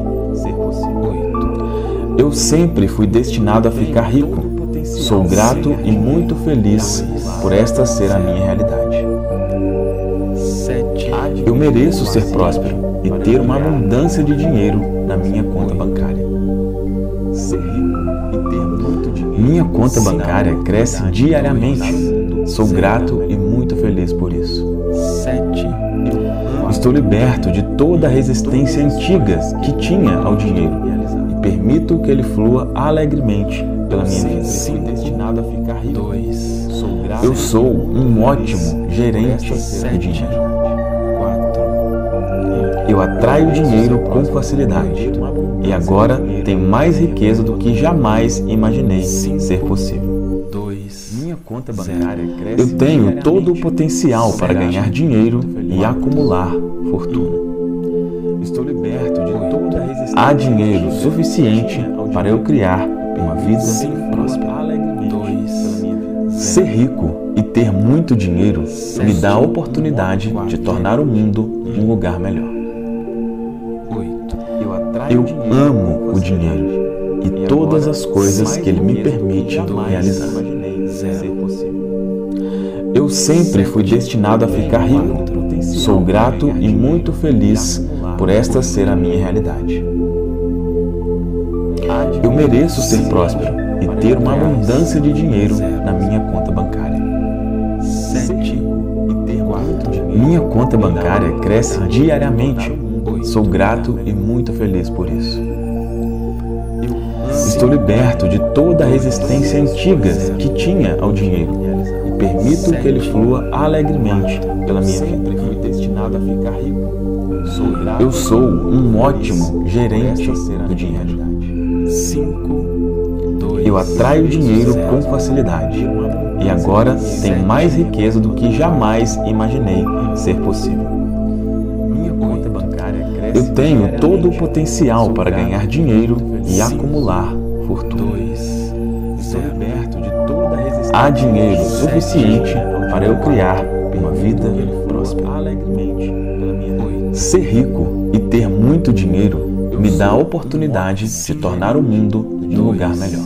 Eu sempre fui destinado a ficar rico. Sou grato e muito feliz por esta ser a minha realidade. Eu mereço ser próspero e ter uma abundância de dinheiro na minha conta bancária. Minha conta bancária cresce diariamente. Sou grato e muito feliz por isso. Estou liberto de toda a resistência antiga que tinha ao dinheiro e permito que ele flua alegremente pela minha vida. Fui destinado a ficar rico. Dois. Sou grato. Eu sou um ótimo gerente de dinheiro. Quatro. Eu atraio dinheiro com facilidade e agora tenho mais riqueza do que jamais imaginei ser possível. Dois. Minha conta bancária cresce. Eu tenho todo o potencial para ganhar dinheiro e acumular fortuna. Estou liberto de toda a resistência. Há dinheiro suficiente para eu criar uma vida próspera. Ser rico e ter muito dinheiro me dá a oportunidade de tornar o mundo um lugar melhor. Eu amo o dinheiro e todas as coisas que ele me permite realizar. Eu sempre fui destinado a ficar rico. Sou grato e muito feliz por esta ser a minha realidade. Eu mereço ser próspero e ter uma abundância de dinheiro na minha conta bancária. Minha conta bancária cresce diariamente. Sou grato e muito feliz por isso. Estou liberto de toda a resistência antiga que tinha ao dinheiro e permito que ele flua alegremente pela minha vida. Eu sou um ótimo gerente do dinheiro. Eu atraio dinheiro com facilidade e agora tenho mais riqueza do que jamais imaginei ser possível. Eu tenho todo o potencial para ganhar dinheiro e acumular fortuna. Há dinheiro suficiente para eu criar uma vida próspera. Ser rico e ter muito dinheiro me dá a oportunidade de tornar o mundo um lugar melhor.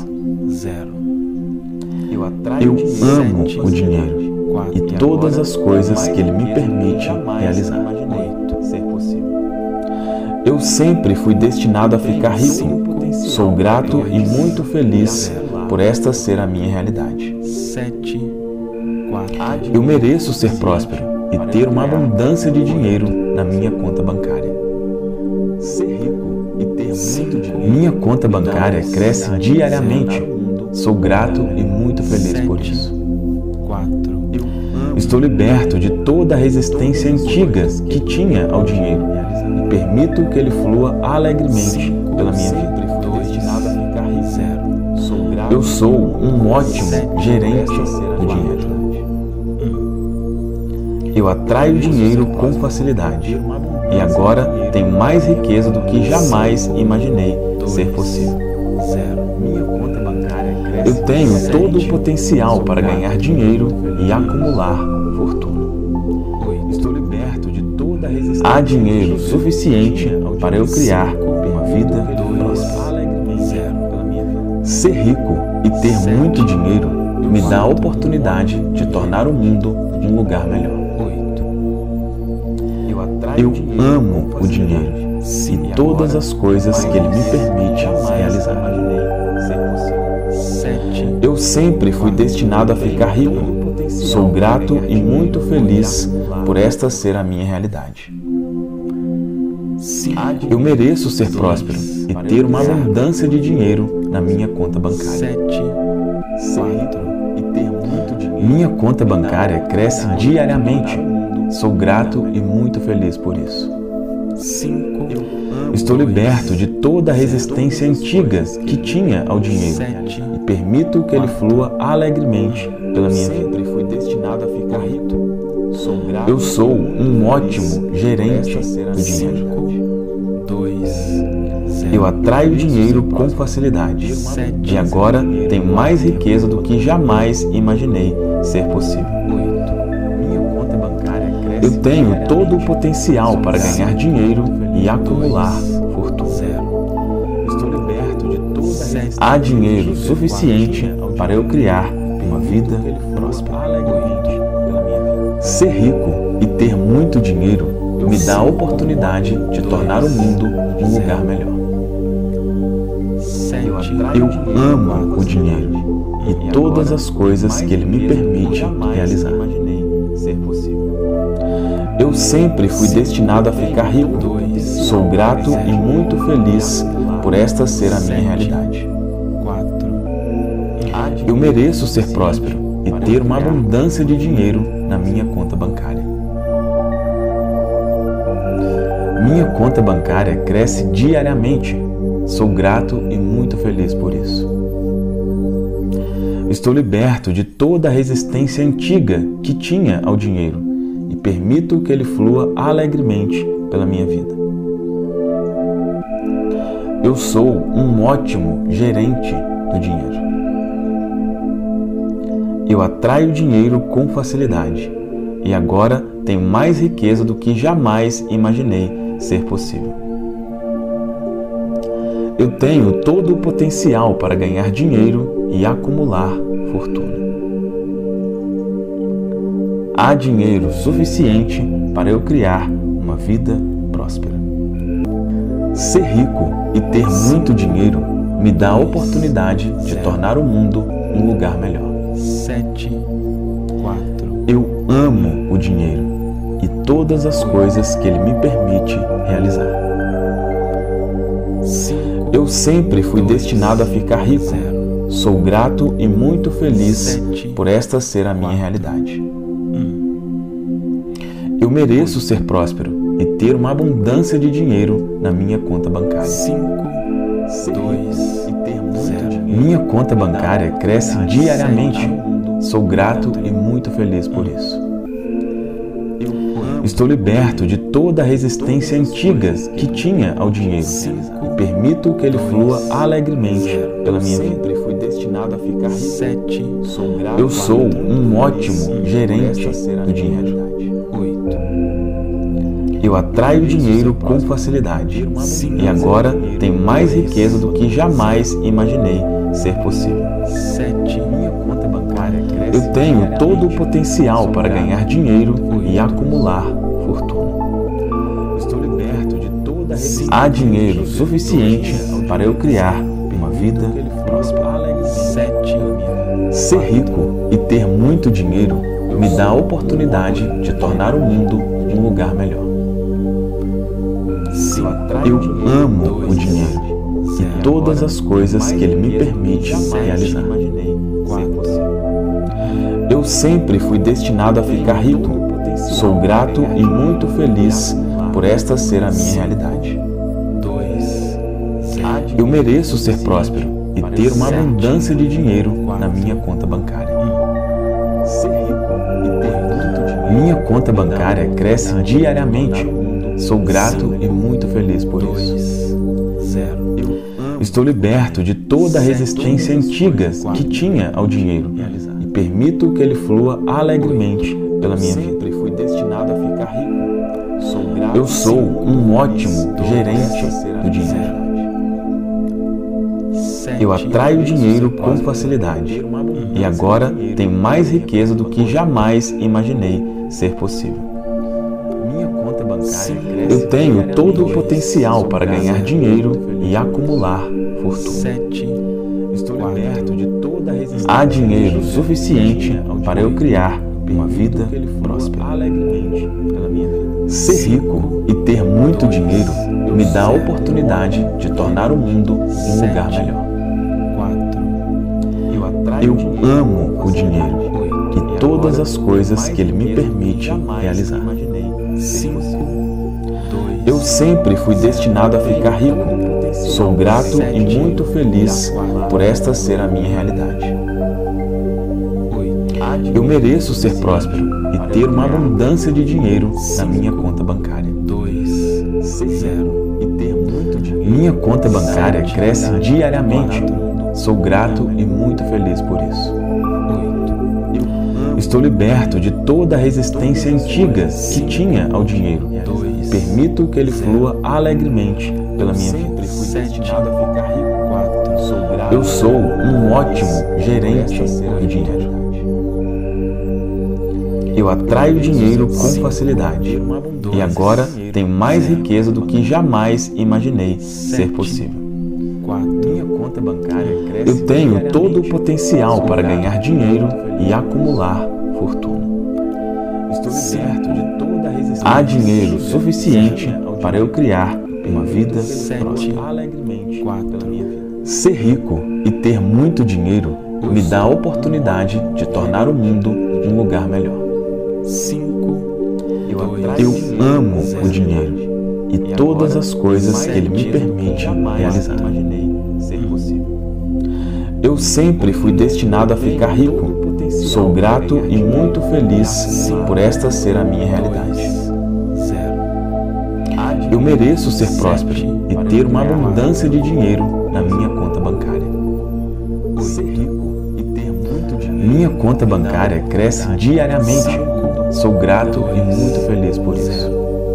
Eu amo o dinheiro e todas as coisas que ele me permite realizar. Eu sempre fui destinado a ficar rico. Sou grato e muito feliz por esta ser a minha realidade. Eu mereço ser próspero e ter uma abundância de dinheiro na minha conta bancária. Minha conta bancária cresce diariamente. Sou grato e muito feliz por isso. Estou liberto de toda a resistência antiga que tinha ao dinheiro e permito que ele flua alegremente pela minha vida. Eu sou um ótimo gerente do dinheiro. Eu atraio dinheiro com facilidade e agora tenho mais riqueza do que jamais imaginei ser possível. Eu tenho todo o potencial para ganhar dinheiro e acumular fortuna. Há dinheiro suficiente para eu criar uma vida próspera. Ser rico e ter muito dinheiro me dá a oportunidade de tornar o mundo um lugar melhor. Eu amo o dinheiro e todas as coisas que ele me permite realizar. Eu sempre fui destinado a ficar rico. Sou grato e muito feliz por esta ser a minha realidade. Eu mereço ser próspero e ter uma abundância de dinheiro na minha conta bancária. Minha conta bancária cresce diariamente. Sou grato e muito feliz por isso. Estou liberto de toda a resistência antiga que tinha ao dinheiro e permito que ele flua alegremente pela minha vida. Eu sou um ótimo gerente do dinheiro. Eu atraio dinheiro com facilidade e agora tenho mais riqueza do que jamais imaginei ser possível. Eu tenho todo o potencial para ganhar dinheiro e acumular fortuna. Há dinheiro suficiente para eu criar uma vida próspera. Ser rico e ter muito dinheiro me dá a oportunidade de tornar o mundo um lugar melhor. Eu amo o dinheiro e todas as coisas que ele me permite realizar. Eu sempre fui destinado a ficar rico. Sou grato e muito feliz por esta ser a minha realidade. Eu mereço ser próspero e ter uma abundância de dinheiro na minha conta bancária. Minha conta bancária cresce diariamente. Sou grato e muito feliz por isso. Estou liberto de toda a resistência antiga que tinha ao dinheiro e permito que ele flua alegremente pela minha vida. Eu sou um ótimo gerente do dinheiro. Eu atraio dinheiro com facilidade e agora tenho mais riqueza do que jamais imaginei ser possível. Eu tenho todo o potencial para ganhar dinheiro e acumular fortuna. Há dinheiro suficiente para eu criar uma vida próspera. Ser rico e ter muito dinheiro me dá a oportunidade de tornar o mundo um lugar melhor. Sete, quatro. Eu amo o dinheiro e todas as coisas que ele me permite realizar. Cinco, Eu sempre fui destinado a ficar rico. Sou grato e muito feliz por esta ser a minha realidade. Eu mereço ser próspero e ter uma abundância de dinheiro na minha conta bancária. cinco, dois, zero. Minha conta bancária cresce diariamente. Sou grato e muito feliz por isso. Estou liberto de toda a resistência antiga que tinha ao dinheiro e permito que ele flua alegremente pela minha vida. Sete, Eu sou um ótimo gerente do dinheiro. oito, Eu atraio dinheiro com facilidade e agora tenho mais riqueza do que jamais imaginei ser possível. sete, Eu tenho todo o potencial para ganhar dinheiro e acumular fortuna. Há dinheiro suficiente para eu criar uma vida próspera. sete, Ser rico e ter muito dinheiro me dá a oportunidade de tornar o mundo um lugar melhor. Eu amo o dinheiro e todas as coisas que ele me permite realizar. Eu sempre fui destinado a ficar rico. Sou grato e muito feliz por esta ser a minha realidade. dois, Eu mereço ser próspero e ter uma abundância de dinheiro na minha conta bancária. Minha conta bancária cresce diariamente. Sou grato e muito feliz por isso. zero. Estou liberto de toda a resistência antiga que tinha ao dinheiro e permito que ele flua alegremente pela minha vida. Eu sou um ótimo gerente do dinheiro. Eu atraio dinheiro com facilidade e agora tenho mais riqueza do que jamais imaginei ser possível. Eu tenho todo o potencial para ganhar dinheiro e acumular fortuna. Sete, Há dinheiro suficiente para eu criar uma vida próspera. Ser rico e ter muito dinheiro me dá a oportunidade de tornar o mundo um lugar melhor. Eu amo o dinheiro e todas as coisas que ele me permite realizar. cinco, dois, Eu sempre fui destinado a ficar rico. Sou grato e muito feliz por esta ser a minha realidade. Eu mereço ser próspero e ter uma abundância de dinheiro na minha conta bancária. dois, zero. Minha conta bancária cresce diariamente. Sou grato e muito feliz por isso. Estou liberto de toda a resistência antiga que tinha ao dinheiro e permito que ele flua alegremente pela minha vida. Eu sou um ótimo gerente do dinheiro. Eu atraio dinheiro com facilidade e agora tenho mais riqueza do que jamais imaginei ser possível. Eu tenho todo o potencial para ganhar dinheiro e acumular fortuna. Há dinheiro suficiente para eu criar uma vida próspera. pela minha vida. Ser rico e ter muito dinheiro me dá a oportunidade de tornar o mundo um lugar melhor. cinco. Eu amo o dinheiro e todas as coisas que ele me permite realizar. Eu sempre fui destinado a ficar rico. Sou grato e muito feliz por esta ser a minha realidade. Eu mereço ser próspero e ter uma abundância de dinheiro na minha conta bancária. Minha conta bancária cresce diariamente. Sou grato e muito feliz por isso.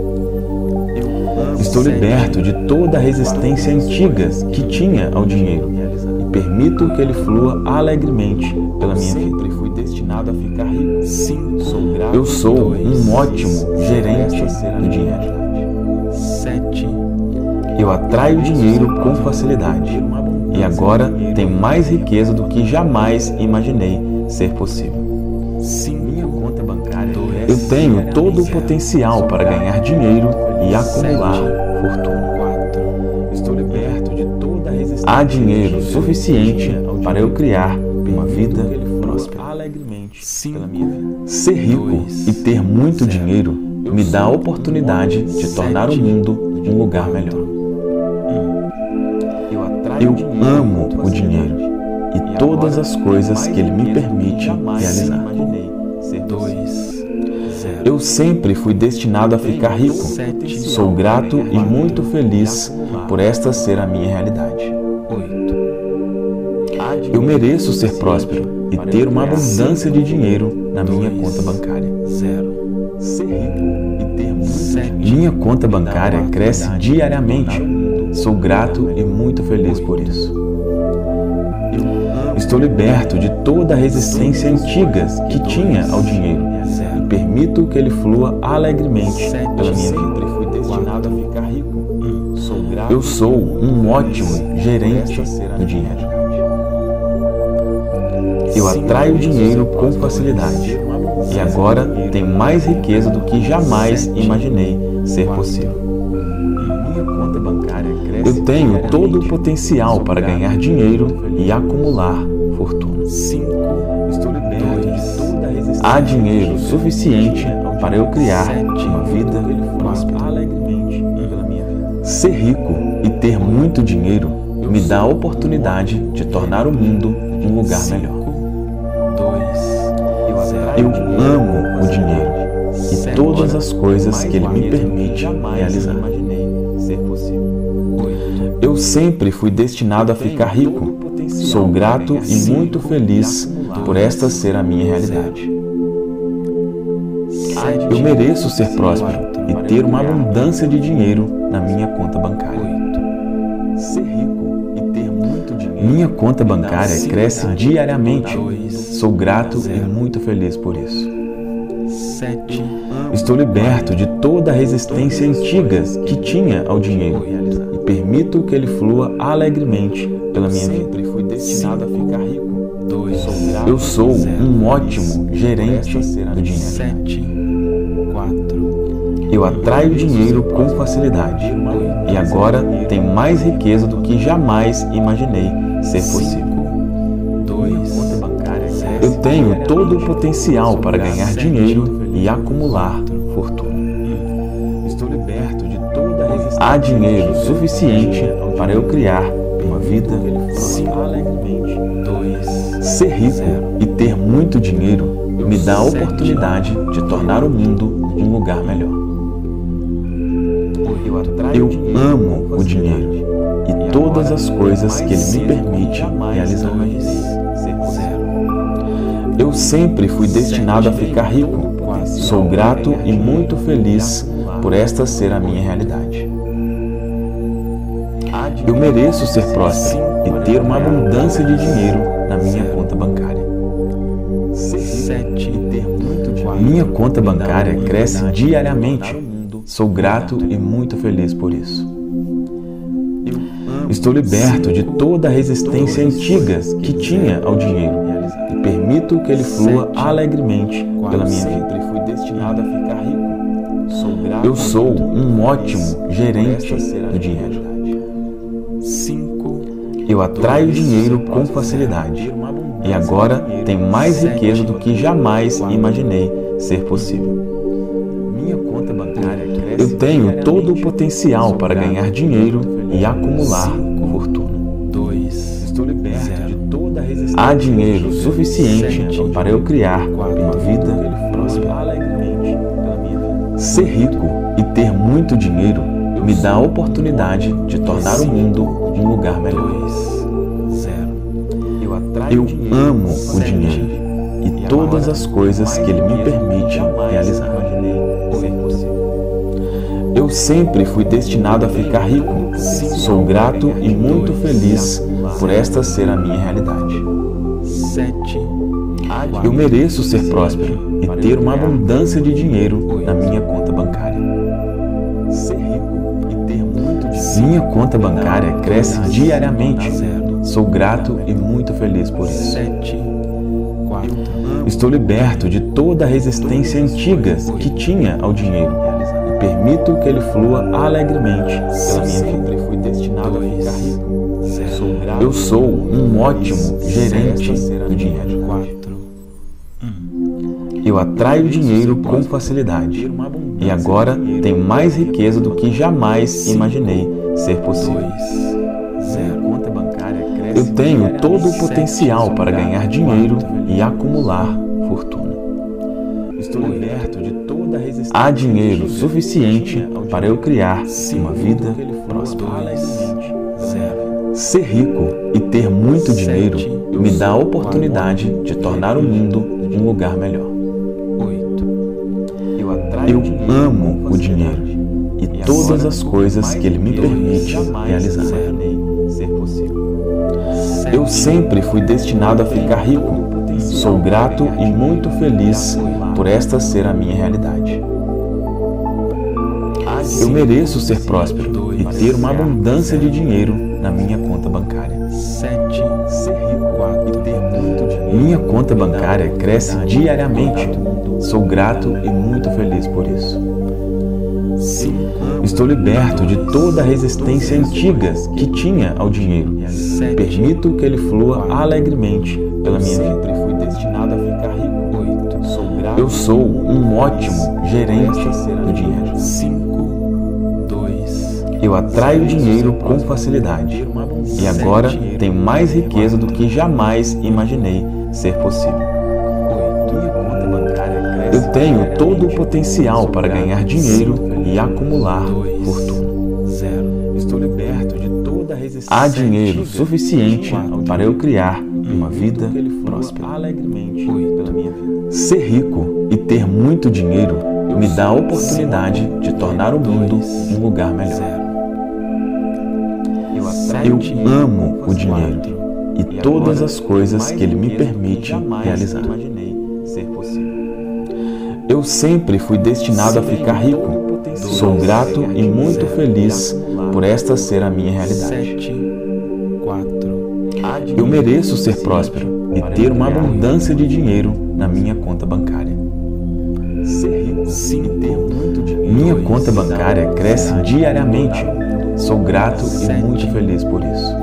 Estou liberto de toda a resistência antiga que tinha ao dinheiro e permito que ele flua alegremente pela minha vida. Fui destinado a ficar rico. Eu sou um ótimo gerente do dinheiro. sete. Eu atraio dinheiro com facilidade e agora tenho mais riqueza do que jamais imaginei ser possível. Minha conta bancária. Eu tenho todo o potencial para ganhar dinheiro e acumular fortuna. Estou liberto de toda a resistência. Há dinheiro suficiente para eu criar uma vida próspera. Alegremente pela minha vida. Ser rico e ter muito dinheiro me dá a oportunidade de tornar o mundo um lugar melhor. Eu amo o dinheiro e todas as coisas que ele me permite realizar. Eu sempre fui destinado a ficar rico. Sou grato e muito feliz por esta ser a minha realidade. Eu mereço ser próspero e ter uma abundância de dinheiro na minha conta bancária. Ser rico e ter muito dinheiro. Minha conta bancária cresce diariamente. Sou grato e muito feliz por isso. Estou liberto de toda a resistência antiga que tinha ao dinheiro e permito que ele flua alegremente pela minha vida. Fui destinado a ficar rico. Sou grato. Eu sou um ótimo gerente do dinheiro. Eu atraio dinheiro com facilidade e agora tenho mais riqueza do que jamais imaginei ser possível. Minha conta bancária cresce. Eu tenho todo o potencial para ganhar dinheiro e acumular fortuna. Estou liberto de toda a resistência. Há dinheiro suficiente para eu criar uma vida próspera. Alegremente pela minha vida. Ser rico e ter muito dinheiro me dá a oportunidade de tornar o mundo um lugar melhor. Eu amo o dinheiro e todas as coisas que ele me permite realizar. Eu sempre fui destinado a ficar rico. Sou grato e muito feliz por esta ser a minha realidade. Eu mereço ser próspero e ter uma abundância de dinheiro na minha conta bancária. Ser rico e ter muito dinheiro. Minha conta bancária cresce diariamente. Sou grato e muito feliz por isso. sete. Estou liberto de toda a resistência antiga que tinha ao dinheiro e permito que ele flua alegremente pela minha vida. Fui destinado a ficar rico. Eu sou um ótimo gerente do dinheiro. sete. quatro. Eu atraio dinheiro com facilidade e agora tenho mais riqueza do que jamais imaginei ser possível. Eu tenho todo o potencial para ganhar dinheiro e acumular fortuna. Estou liberto de toda a resistência. Há dinheiro suficiente para eu criar uma vida alegremente. Ser rico e ter muito dinheiro me dá a oportunidade de tornar o mundo um lugar melhor. Eu amo o dinheiro e todas as coisas que ele me permite realizar. Eu sempre fui destinado a ficar rico. Sou grato e muito feliz por esta ser a minha realidade. Eu mereço ser próspero e ter uma abundância de dinheiro na minha conta bancária. Minha conta bancária cresce diariamente. Sou grato e muito feliz por isso. Estou liberto de toda a resistência antiga que tinha ao dinheiro e permito que ele flua alegremente pela minha vida. Fui destinado a ficar rico. Sou grato. Eu sou um ótimo gerente do dinheiro. cinco. Eu atraio dinheiro com facilidade e agora tenho mais riqueza do que jamais imaginei ser possível. Eu tenho todo o potencial para ganhar dinheiro e acumular fortuna. Há dinheiro suficiente para eu criar uma vida próspera. Ser rico e ter muito dinheiro me dá a oportunidade de tornar o mundo um lugar melhor. Eu amo o dinheiro e todas as coisas que ele me permite realizar. Eu sempre fui destinado a ficar rico. Sou grato e muito feliz por esta ser a minha realidade. Eu mereço ser próspero e ter uma abundância de dinheiro na minha conta bancária. Minha conta bancária cresce diariamente. Sou grato e muito feliz por isso. Estou liberto de toda a resistência antiga que tinha ao dinheiro e permito que ele flua alegremente pela minha vida. Eu sou um ótimo gerente do dinheiro. Eu atraio dinheiro com facilidade e agora tenho mais riqueza do que jamais imaginei ser possível. Eu tenho todo o potencial para ganhar dinheiro e acumular fortuna. Há dinheiro suficiente para eu criar uma vida próspera. Ser rico e ter muito dinheiro me dá a oportunidade de tornar o mundo um lugar melhor. Eu amo o dinheiro e todas as coisas que ele me permite realizar. Eu sempre fui destinado a ficar rico. Sou grato e muito feliz por esta ser a minha realidade. Eu mereço ser próspero e ter uma abundância de dinheiro na minha conta bancária. Minha conta bancária cresce diariamente. Sou grato e muito feliz por isso. Estou liberto de toda a resistência antiga que tinha ao dinheiro. Permito que ele flua alegremente pela minha vida. Eu sou um ótimo gerente do dinheiro. Eu atraio dinheiro com facilidade e agora tenho mais riqueza do que jamais imaginei ser possível. Eu tenho todo o potencial para ganhar dinheiro e acumular fortuna. Há dinheiro suficiente para eu criar uma vida próspera. Ser rico e ter muito dinheiro me dá a oportunidade de tornar o mundo um lugar melhor. Eu amo o dinheiro e todas as coisas que ele me permite realizar. Eu sempre fui destinado a ficar rico. Sou grato e muito feliz por esta ser a minha realidade. Eu mereço ser próspero e ter uma abundância de dinheiro na minha conta bancária. Minha conta bancária cresce diariamente. Sou grato e muito feliz por isso.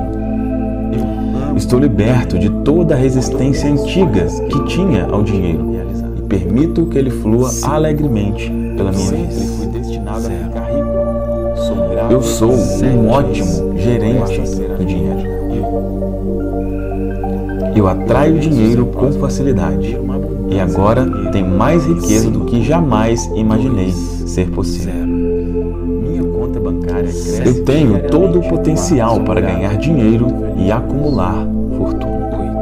Estou liberto de toda a resistência antiga que tinha ao dinheiro e permito que ele flua alegremente pela minha vida. Eu sou um ótimo gerente do dinheiro. Eu atraio dinheiro com facilidade e agora tenho mais riqueza do que jamais imaginei ser possível. Eu tenho todo o potencial para ganhar dinheiro e acumular fortuna.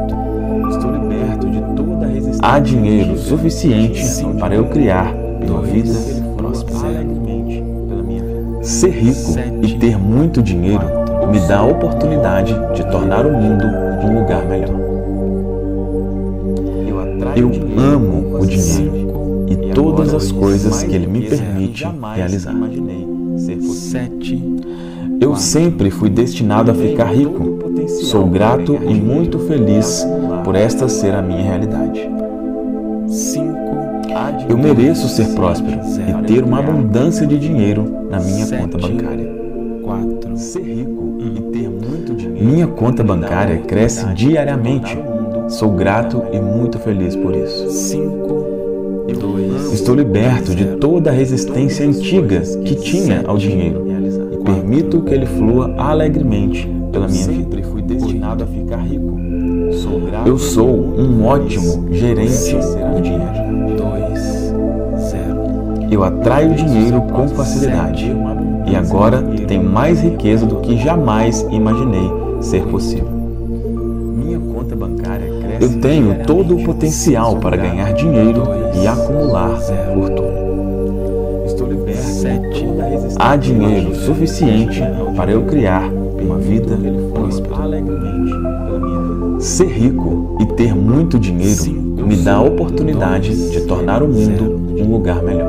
Há dinheiro suficiente para eu criar uma vida próspera. Ser rico e ter muito dinheiro me dá a oportunidade de tornar o mundo um lugar melhor. Eu amo o dinheiro e todas as coisas que ele me permite realizar. Eu sempre fui destinado a ficar rico. Sou grato e muito feliz por esta ser a minha realidade. Eu mereço ser próspero e ter uma abundância de dinheiro na minha conta bancária. Minha conta bancária cresce diariamente. Sou grato e muito feliz por isso. Estou liberto de toda a resistência antiga que tinha ao dinheiro e permito que ele flua alegremente pela minha vida. Fui destinado a ficar rico. Sou grato. Eu sou um ótimo gerente do dinheiro. Eu atraio dinheiro com facilidade e agora tenho mais riqueza do que jamais imaginei ser possível. Minha conta bancária cresce. Eu tenho todo o potencial para ganhar dinheiro e acumular fortuna. Estou liberto. Há dinheiro suficiente para eu criar uma vida próspera. Alegremente pela minha vida. Ser rico e ter muito dinheiro me dá a oportunidade de tornar o mundo um lugar melhor.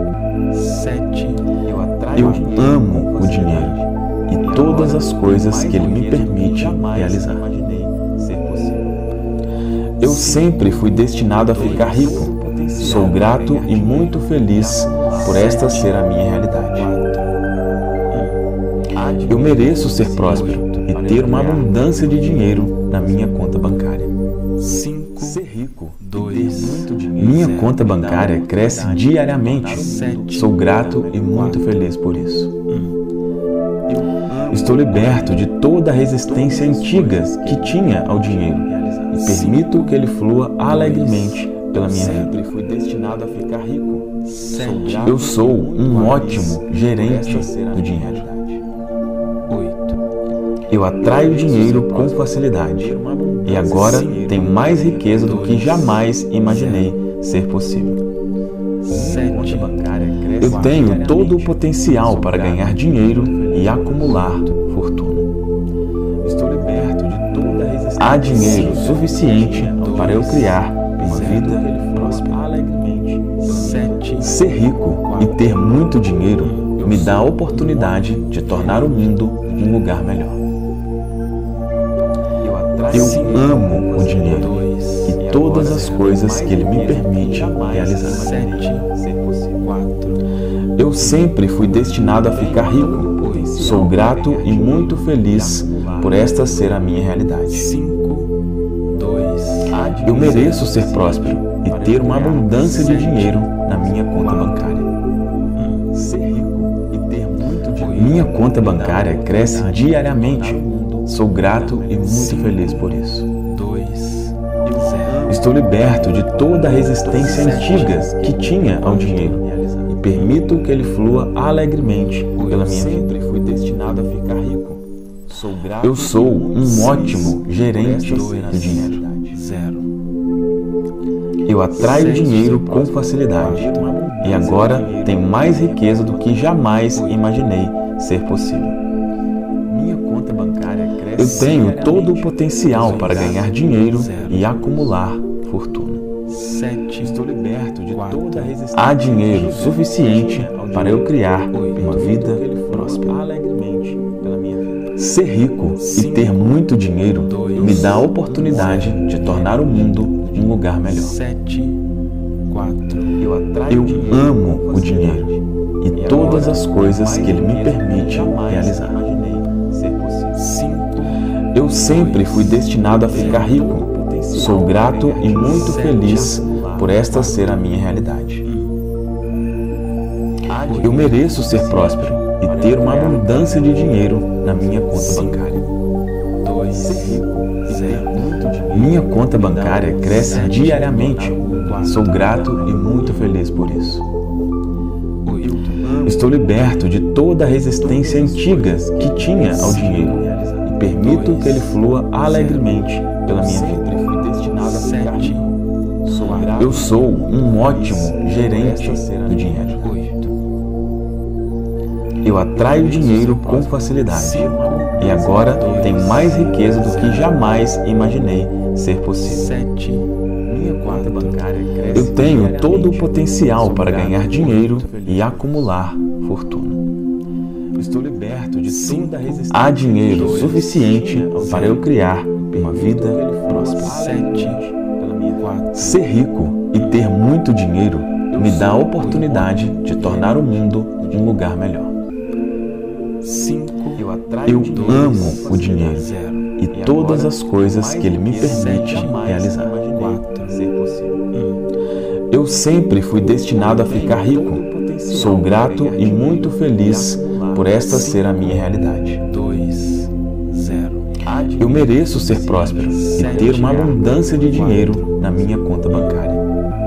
Eu atraio Eu dinheiro amo com o dinheiro e todas as coisas que ele me permite realizar. Imaginei ser possível. Eu sempre fui destinado a ficar rico. Sou grato e muito feliz por esta ser a minha realidade. Eu mereço ser próspero e ter uma abundância de dinheiro na minha conta bancária. Ser rico. Muito dinheiro. Minha conta bancária cresce diariamente. Sou grato e muito feliz por isso. Estou liberto de toda a resistência antiga que tinha ao dinheiro e permito que ele flua alegremente pela minha vida. Sempre fui destinado a ficar rico. Sou grato. Eu sou um ótimo gerente do dinheiro. Eu atraio dinheiro com facilidade e agora tenho mais riqueza do que jamais imaginei ser possível. Conta bancária cresce. Eu tenho todo o potencial para ganhar dinheiro e acumular fortuna. Estou liberto de toda a resistência. Há dinheiro suficiente para eu criar uma vida próspera. Alegremente pela minha vida. Ser rico e ter muito dinheiro me dá a oportunidade de tornar o mundo um lugar melhor. Eu amo o dinheiro e todas as coisas que ele me permite realizar. Eu sempre fui destinado a ficar rico. Sou grato e muito feliz por esta ser a minha realidade. Eu mereço ser próspero e ter uma abundância de dinheiro na minha conta bancária. Ser rico e ter muito dinheiro. Minha conta bancária cresce diariamente. Sou grato e muito feliz por isso. Estou liberto de toda a resistência antiga que tinha ao dinheiro e permito que ele flua alegremente pela minha vida. Sempre fui destinado a ficar rico. Sou grato. Eu sou um ótimo gerente do dinheiro. Eu atraio dinheiro com facilidade e agora tenho mais riqueza do que jamais imaginei ser possível. Minha conta bancária Eu cresce. tenho todo o potencial para ganhar dinheiro e acumular fortuna. Estou liberto de toda a resistência. Há dinheiro suficiente para eu criar uma vida próspera. Alegremente pela minha vida. Ser rico e ter muito dinheiro me dá a oportunidade de tornar o mundo um lugar melhor. Eu atraio Eu amo o dinheiro e todas as coisas que ele me permite realizar. ser possível. Eu sempre fui destinado a ficar rico. Sou grato e muito feliz por esta ser a minha realidade. Eu mereço ser próspero e ter uma abundância de dinheiro na minha conta bancária. Ser rico e ter muito dinheiro. Minha conta bancária cresce diariamente. Sou grato e muito feliz por isso. Estou liberto de toda a resistência antiga que tinha ao dinheiro e permito que ele flua alegremente pela minha vida. Sempre fui destinado a ficar rico. Sou grato. Eu sou um ótimo gerente do dinheiro. Eu atraio dinheiro com facilidade e agora tenho mais riqueza do que jamais imaginei ser possível. Minha conta bancária cresce. Eu tenho todo o potencial para ganhar dinheiro e acumular fortuna. Estou liberto de toda a resistência. Há dinheiro suficiente para eu criar uma vida próspera. Pela minha vida. Ser rico e ter muito dinheiro me dá a oportunidade de tornar o mundo um lugar melhor. Eu amo o dinheiro e todas as coisas que ele me permite realizar. Eu sempre fui destinado a ficar rico. Sou grato e muito feliz por esta ser a minha realidade. Eu mereço ser próspero e ter uma abundância de dinheiro na minha conta bancária.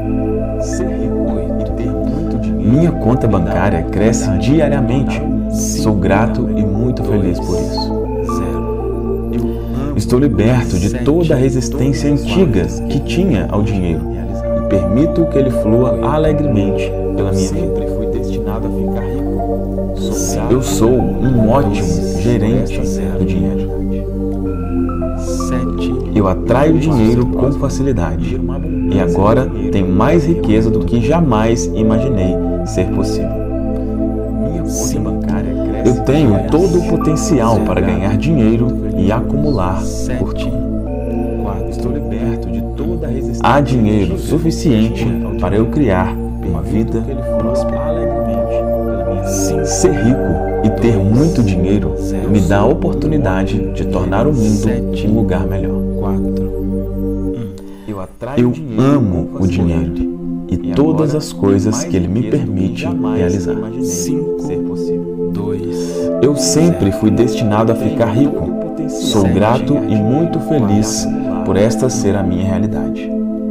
Minha conta bancária cresce diariamente. Sou grato e muito feliz por isso. Estou liberto de toda a resistência antiga que tinha ao dinheiro e permito que ele flua alegremente pela minha vida. Eu sou um ótimo gerente do dinheiro. Eu atraio dinheiro com facilidade e agora tenho mais riqueza do que jamais imaginei ser possível. Eu tenho todo o potencial para ganhar dinheiro e acumular fortuna. Há dinheiro suficiente para eu criar uma vida próspera. Ser rico e ter muito dinheiro me dá a oportunidade de tornar o mundo um lugar melhor. Eu amo o dinheiro e todas as coisas que ele me permite realizar. Eu sempre fui destinado a ficar rico. Sou grato e muito feliz por esta ser a minha realidade.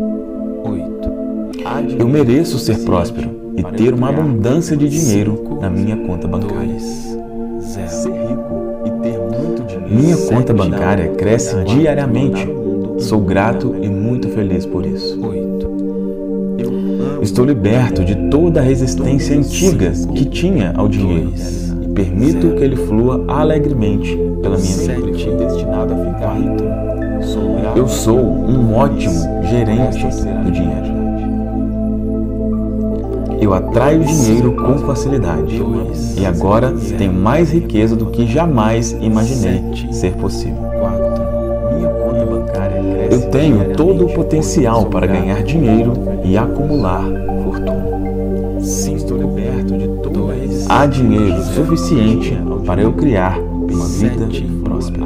Eu mereço ser próspero e ter uma abundância de dinheiro na minha conta bancária. Minha conta bancária cresce diariamente. Sou grato e muito feliz por isso. Estou liberto de toda a resistência antiga que tinha ao dinheiro e permito que ele flua alegremente pela minha vida. Eu sou um ótimo gerente do dinheiro. Eu atraio dinheiro com facilidade e agora tenho mais riqueza do que jamais imaginei ser possível. Eu tenho todo o potencial para ganhar dinheiro e acumular fortuna. Há dinheiro suficiente para eu criar uma vida próspera.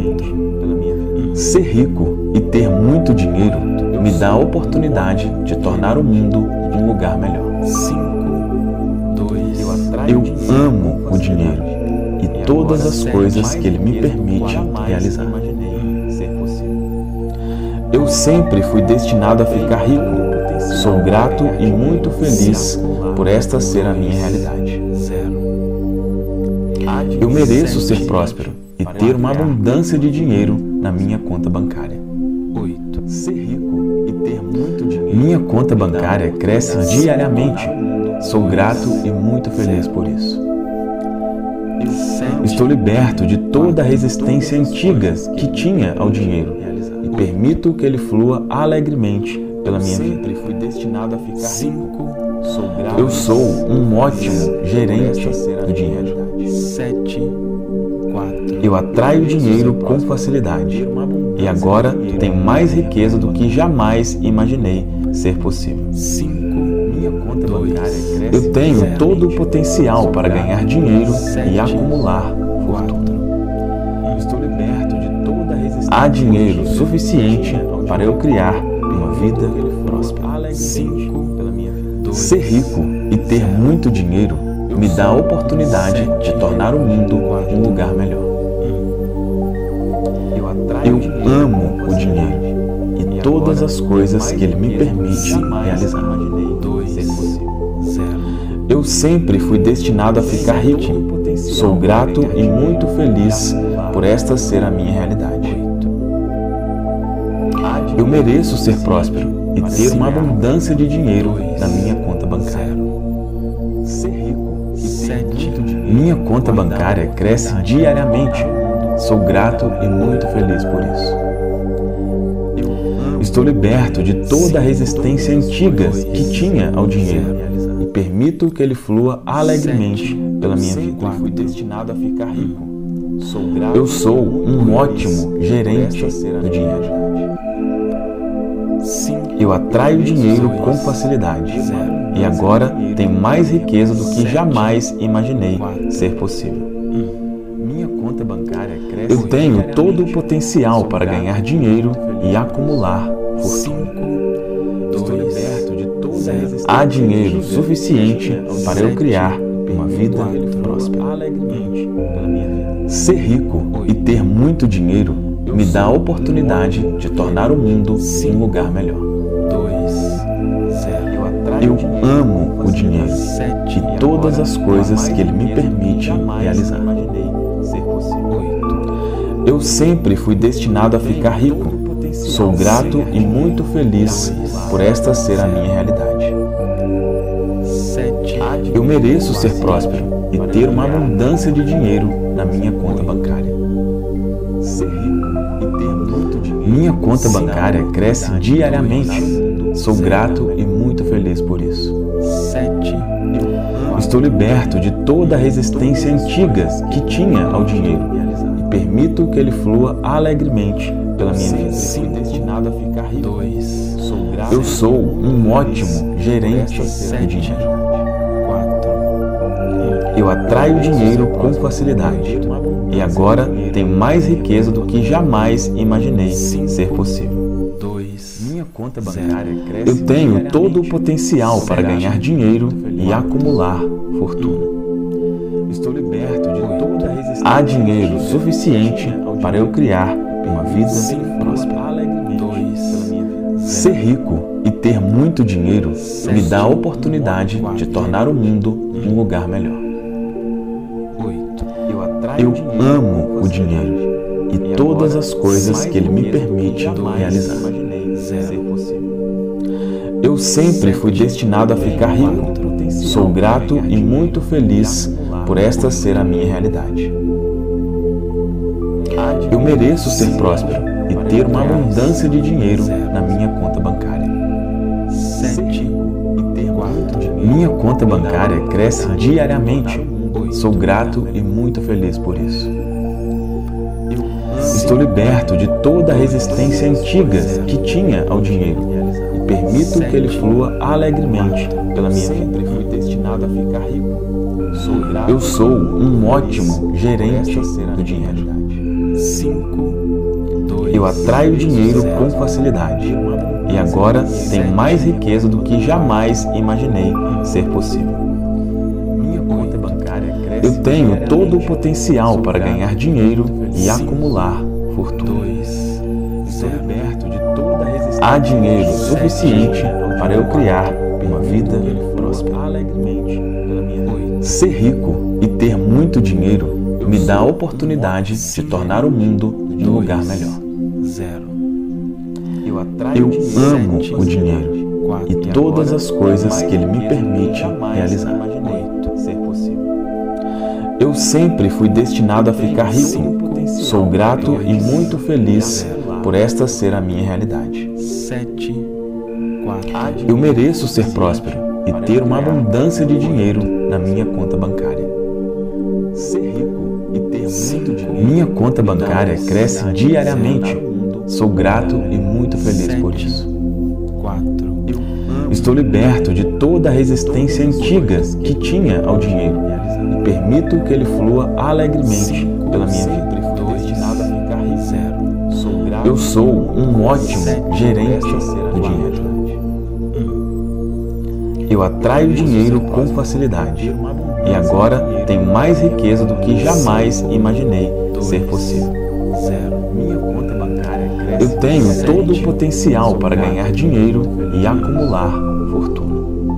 Ser rico e ter muito dinheiro me dá a oportunidade de tornar o mundo um lugar melhor. Eu amo o dinheiro e todas as coisas que ele me permite realizar. Eu sempre fui destinado a ficar rico. Sou grato e muito feliz por esta ser a minha realidade. Eu mereço ser próspero e ter uma abundância de dinheiro na minha conta bancária. Minha conta bancária cresce diariamente. Sou grato e muito feliz por isso. Estou liberto de toda a resistência antiga que tinha ao dinheiro e permito que ele flua alegremente pela minha vida. Eu sou um ótimo gerente do dinheiro. Eu atraio dinheiro com facilidade e agora tenho mais riqueza do que jamais imaginei ser possível. Eu tenho todo o potencial para ganhar dinheiro e acumular fortuna. Há dinheiro suficiente para eu criar uma vida próspera. Ser rico e ter muito dinheiro me dá a oportunidade de tornar o mundo um lugar melhor. Eu amo o dinheiro e todas as coisas que ele me permite realizar. Eu sempre fui destinado a ficar rico. Sou grato e muito feliz por esta ser a minha realidade. Eu mereço ser próspero e ter uma abundância de dinheiro na minha conta bancária. Minha conta bancária cresce diariamente. Sou grato e muito feliz por isso. Estou liberto de toda a resistência antiga que tinha ao dinheiro e permito que ele flua alegremente pela minha vida. Eu sou um ótimo gerente do dinheiro. Eu atraio dinheiro com facilidade e agora tenho mais riqueza do que jamais imaginei ser possível. tenho todo o potencial para ganhar dinheiro e acumular fortuna. Há dinheiro suficiente para eu criar uma vida próspera. Ser rico e ter muito dinheiro me dá a oportunidade de tornar o mundo um lugar melhor. Eu amo o dinheiro e todas as coisas que ele me permite realizar. Eu sempre fui destinado a ficar rico. Sou grato e muito feliz por esta ser a minha realidade. Eu mereço ser próspero e ter uma abundância de dinheiro na minha conta bancária. Minha conta bancária cresce diariamente. Sou grato e muito feliz por isso. Estou liberto de toda a resistência antiga que tinha ao dinheiro e permito que ele flua alegremente pela minha vida. Eu sou um ótimo gerente de dinheiro. Eu atraio dinheiro com facilidade e agora tenho mais riqueza do que jamais imaginei ser possível. Minha conta bancária cresce. Eu tenho todo o potencial para ganhar dinheiro e acumular fortuna. Estou liberto de toda a resistência. Há dinheiro suficiente para eu criar uma vida próspera. Ser rico e ter muito dinheiro me dá a oportunidade de tornar o mundo um lugar melhor. Eu amo o dinheiro e todas as coisas que ele me permite realizar. Eu sempre fui destinado a ficar rico. Sou grato e muito feliz por esta ser a minha realidade. Eu mereço ser próspero e ter uma abundância de dinheiro na minha conta bancária. Minha conta bancária cresce diariamente. Sou grato e muito feliz por isso. Estou liberto de toda a resistência antiga que tinha ao dinheiro e permito que ele flua alegremente pela minha vida. Eu sou um ótimo gerente do dinheiro. Eu atraio dinheiro com facilidade e agora tenho mais riqueza do que jamais imaginei ser possível. Eu tenho todo o potencial para ganhar dinheiro e acumular fortuna. Há dinheiro suficiente para eu criar uma vida próspera. Ser rico e ter muito dinheiro me dá a oportunidade de tornar o mundo um lugar melhor. Eu amo o dinheiro e todas as coisas que ele me permite realizar. Eu sempre fui destinado a ficar rico. Sou grato e muito feliz por esta ser a minha realidade. Eu mereço ser próspero e ter uma abundância de dinheiro na minha conta bancária. Minha conta bancária cresce diariamente. Sou grato e muito feliz por isso. Estou liberto de toda a resistência antiga que tinha ao dinheiro e permito que ele flua alegremente pela minha vida. Eu sou um ótimo gerente do dinheiro. Eu atraio dinheiro com facilidade e agora tenho mais riqueza do que jamais imaginei ser possível. Eu tenho todo o potencial para ganhar dinheiro e acumular fortuna.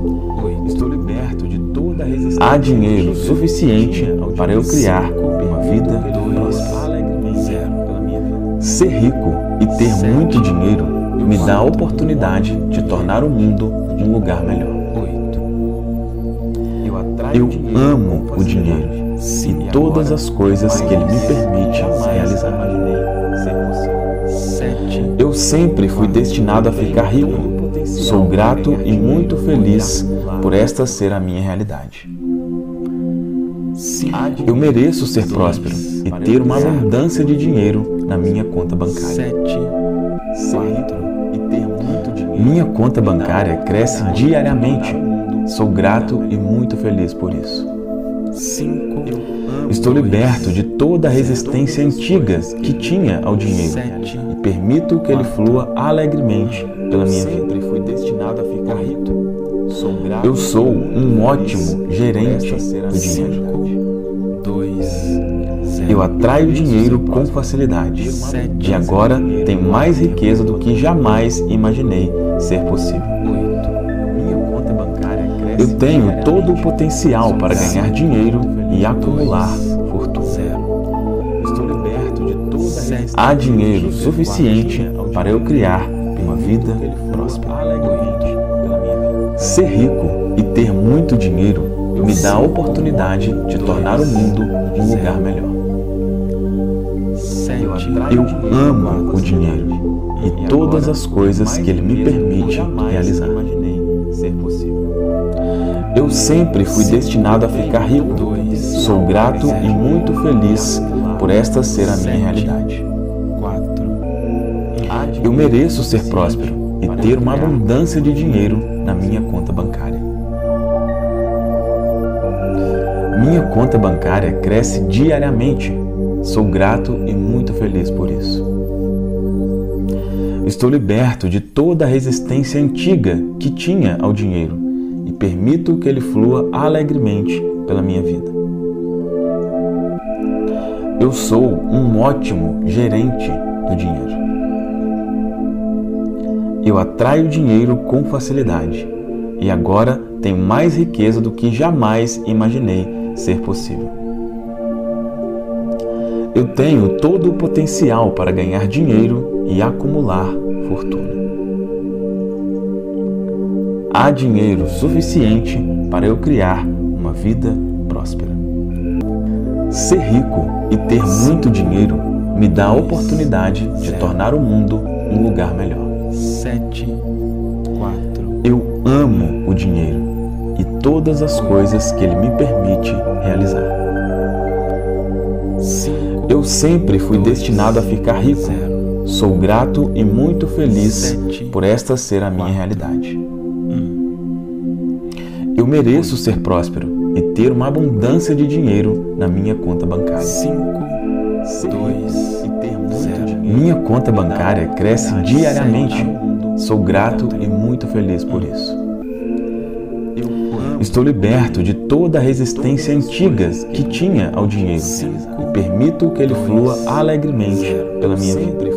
Há dinheiro suficiente para eu criar uma vida próspera. Ser rico e ter muito dinheiro me dá a oportunidade de tornar o mundo um lugar melhor. Eu amo o dinheiro e todas as coisas que ele me permite realizar. Eu sempre fui destinado a ficar rico. Sou grato e muito feliz por esta ser a minha realidade. Eu mereço ser próspero e ter uma abundância de dinheiro na minha conta bancária. Minha conta bancária cresce diariamente. Sou grato e muito feliz por isso. Estou liberto de toda a resistência antiga que tinha ao dinheiro e permito que ele flua alegremente pela minha vida. Fui destinado a ficar rico. Sou grato. Eu sou um ótimo gerente do dinheiro. dois. Eu atraio dinheiro com facilidade e agora tenho mais riqueza do que jamais imaginei ser possível. Eu tenho todo o potencial para ganhar dinheiro e acumular fortuna. Estou liberto de toda a Há dinheiro suficiente para eu criar uma vida próspera. Ser rico e ter muito dinheiro me dá a oportunidade de tornar o mundo um lugar melhor. Eu amo o dinheiro e todas as coisas que ele me permite realizar. Eu sempre fui destinado a ficar rico. Sou grato e muito feliz por esta ser a minha realidade. Eu mereço ser próspero e ter uma abundância de dinheiro na minha conta bancária. Minha conta bancária cresce diariamente. Sou grato e muito feliz por isso. Estou liberto de toda a resistência antiga que tinha ao dinheiro e permito que ele flua alegremente pela minha vida. Eu sou um ótimo gerente do dinheiro. Eu atraio dinheiro com facilidade e agora tenho mais riqueza do que jamais imaginei ser possível. Eu tenho todo o potencial para ganhar dinheiro e acumular fortuna. Há dinheiro suficiente para eu criar uma vida próspera. Ser rico e ter muito dinheiro me dá a oportunidade de tornar o mundo um lugar melhor. Eu amo o dinheiro e todas as coisas que ele me permite realizar. Eu sempre fui destinado a ficar rico. Sou grato e muito feliz por esta ser a minha realidade. Eu mereço ser próspero e ter uma abundância de dinheiro na minha conta bancária. Minha conta bancária cresce diariamente. Sou grato e muito feliz por isso. Estou liberto de toda a resistência antiga que tinha ao dinheiro e permito que ele flua alegremente pela minha vida.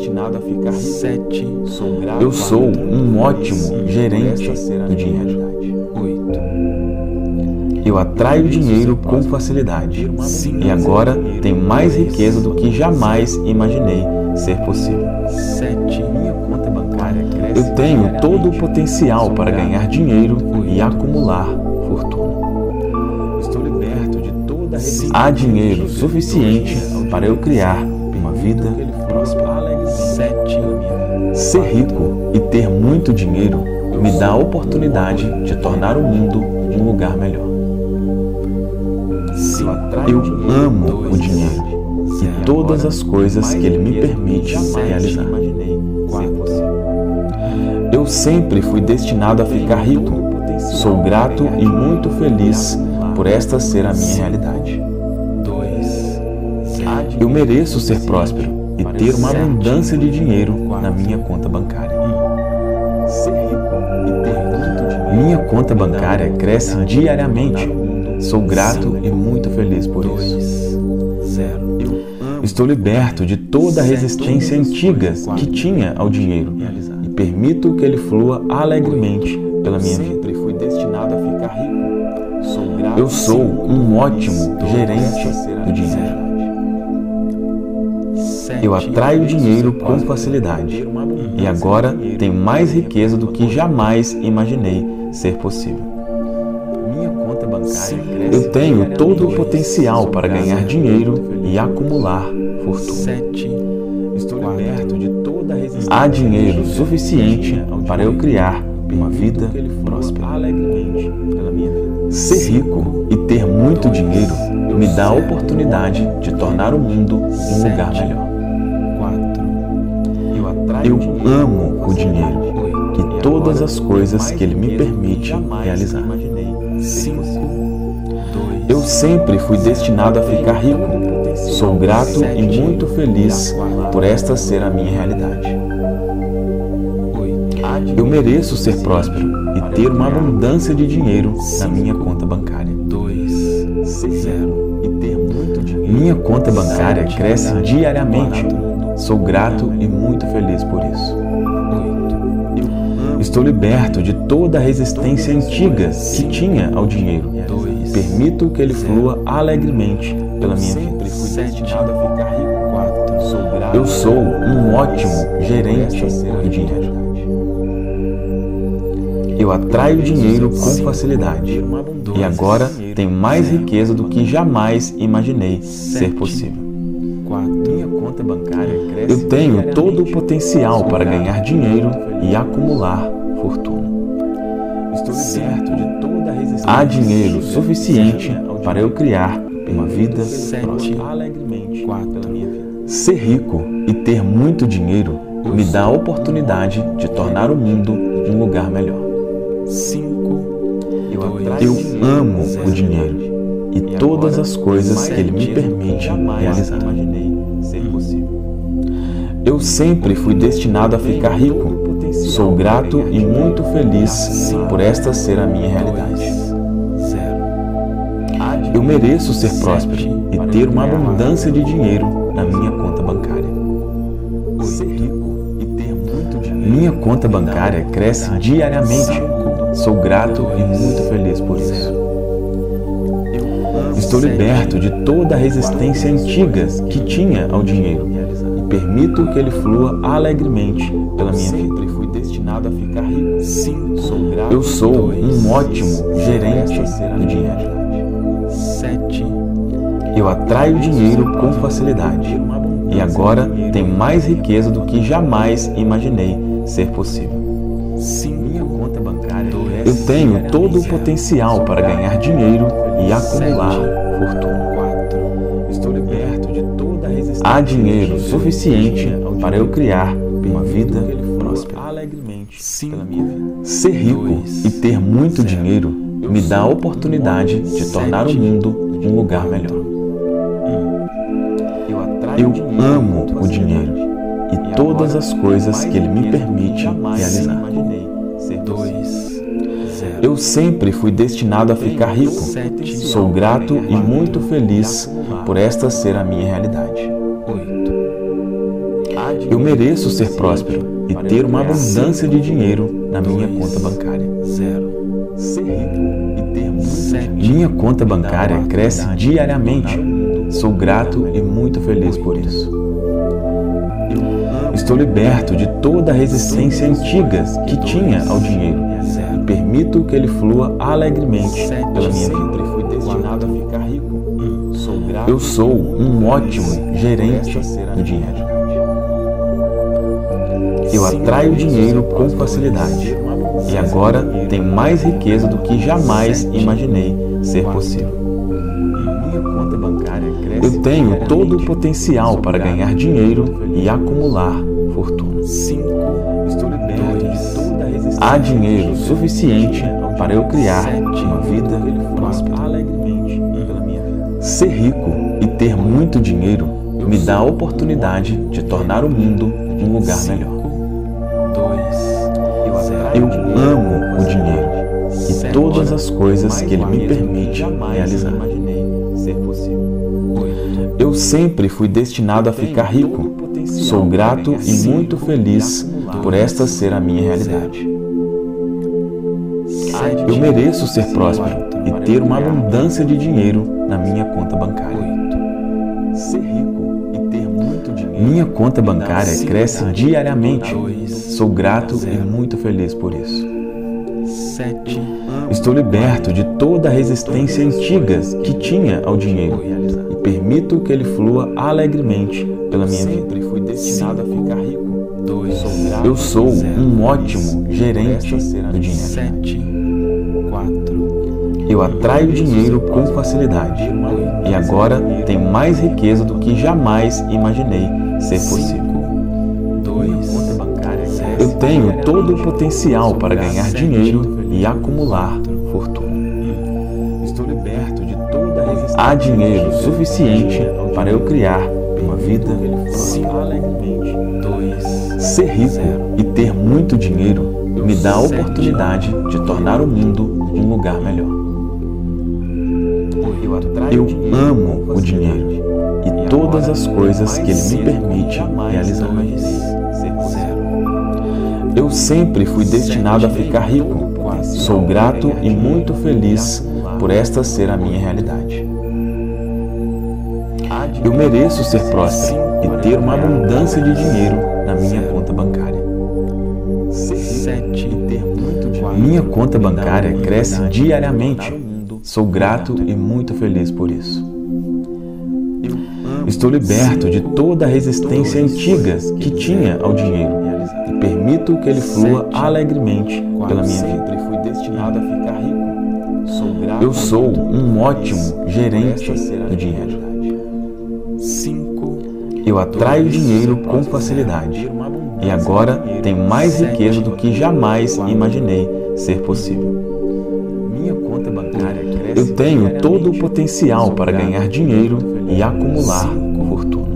Eu sou um ótimo gerente do dinheiro. Eu atraio dinheiro com facilidade e agora tenho mais riqueza do que jamais imaginei ser possível. Eu tenho todo o potencial para ganhar dinheiro e acumular fortuna. Há dinheiro suficiente para eu criar uma vida próspera. Ser rico e ter muito dinheiro me dá a oportunidade de tornar o mundo um lugar melhor. Eu amo o dinheiro e todas as coisas que ele me permite realizar. Eu sempre fui destinado a ficar rico. Sou grato e muito feliz por esta ser a minha realidade. Eu mereço ser próspero e ter uma abundância de dinheiro na minha conta bancária. Minha conta bancária cresce diariamente. Sou grato e muito feliz por isso. Estou liberto de toda a resistência antiga que tinha ao dinheiro e permito que ele flua alegremente pela minha vida. Eu sou um ótimo gerente do dinheiro. Eu atraio dinheiro com facilidade e agora tenho mais riqueza do que jamais imaginei ser possível. Eu tenho todo o potencial para ganhar dinheiro e acumular fortuna. Há dinheiro suficiente para eu criar uma vida próspera. Ser rico e ter muito dinheiro me dá a oportunidade de tornar o mundo um lugar melhor. Eu amo o dinheiro e todas as coisas que ele me permite realizar. Eu sempre fui destinado a ficar rico. Sou grato e muito feliz por esta ser a minha realidade. Eu mereço ser próspero e ter uma abundância de dinheiro na minha conta bancária. Minha conta bancária cresce diariamente. Sou grato e muito feliz por isso. Estou liberto de toda a resistência antiga que tinha ao dinheiro. Permito que ele flua alegremente pela minha vida. Eu sou um ótimo gerente do dinheiro. Eu atraio dinheiro com facilidade e agora tenho mais riqueza do que jamais imaginei ser possível. Eu tenho todo o potencial para ganhar dinheiro e acumular fortuna. Há dinheiro suficiente para eu criar uma vida próspera. Ser rico e ter muito dinheiro me dá a oportunidade de tornar o mundo um lugar melhor. Eu amo o dinheiro e todas as coisas que ele me permite realizar. Eu sempre fui destinado a ficar rico. Sou grato e muito feliz por esta ser a minha realidade. Eu mereço ser próspero e ter uma abundância de dinheiro na minha conta bancária. Minha conta bancária cresce diariamente. Sou grato e muito feliz por isso. Estou liberto de toda a resistência antiga que tinha ao dinheiro e permito que ele flua alegremente pela minha vida. Eu sou um ótimo gerente do dinheiro. Eu atraio dinheiro com facilidade e agora tenho mais riqueza do que jamais imaginei ser possível. Eu tenho todo o potencial para ganhar dinheiro e acumular fortuna. Há dinheiro suficiente para eu criar uma vida próspera. Ser rico e ter muito dinheiro me dá a oportunidade de tornar o mundo um lugar melhor. Eu amo o dinheiro e todas as coisas que ele me permite realizar. Eu sempre fui destinado a ficar rico. Sou grato e muito feliz por esta ser a minha realidade. Eu mereço ser próspero e ter uma abundância de dinheiro na minha conta bancária. Minha conta bancária cresce diariamente. Sou grato e muito feliz por isso. Estou liberto de toda a resistência antiga que tinha ao dinheiro e permito que ele flua alegremente pela minha vida. Eu sou um ótimo gerente do dinheiro. Eu atraio dinheiro com facilidade e agora tenho mais riqueza do que jamais imaginei ser possível. Eu tenho todo o potencial para ganhar dinheiro e acumular fortuna. Há dinheiro suficiente para eu criar uma vida próspera. Ser rico e ter muito dinheiro me dá a oportunidade de tornar o mundo um lugar melhor. Eu amo o dinheiro e todas as coisas que ele me permite realizar. Eu sempre fui destinado a ficar rico. Sou grato e muito feliz por esta ser a minha realidade. Eu mereço ser próspero e ter uma abundância de dinheiro na minha conta bancária. Minha conta bancária cresce diariamente. Sou grato e muito feliz por isso. Estou liberto de toda a resistência antiga que tinha ao dinheiro e permito que ele flua alegremente pela minha vida. Eu sou um ótimo gerente do dinheiro. Eu atraio dinheiro com facilidade e agora tenho mais riqueza do que jamais imaginei ser possível. Eu tenho todo o potencial para ganhar dinheiro e acumular fortuna. Estou liberto de toda Há dinheiro suficiente para eu criar uma vida próspera. Ser rico e ter muito dinheiro me dá a oportunidade de tornar o mundo um lugar melhor. Eu amo o dinheiro e todas as coisas que ele me permite realizar. Eu sempre fui destinado a ficar rico. Sou grato e muito feliz por esta ser a minha realidade. Eu mereço ser próspero e ter uma abundância de dinheiro na minha conta bancária. Minha conta bancária cresce diariamente. Sou grato e muito feliz por isso. Estou liberto de toda a resistência antiga que tinha ao dinheiro e permito que ele flua alegremente pela minha vida. Eu sou um ótimo gerente do dinheiro. Eu atraio dinheiro com facilidade e agora tenho mais riqueza do que jamais imaginei ser possível. Eu tenho todo o potencial para ganhar dinheiro e acumular fortuna.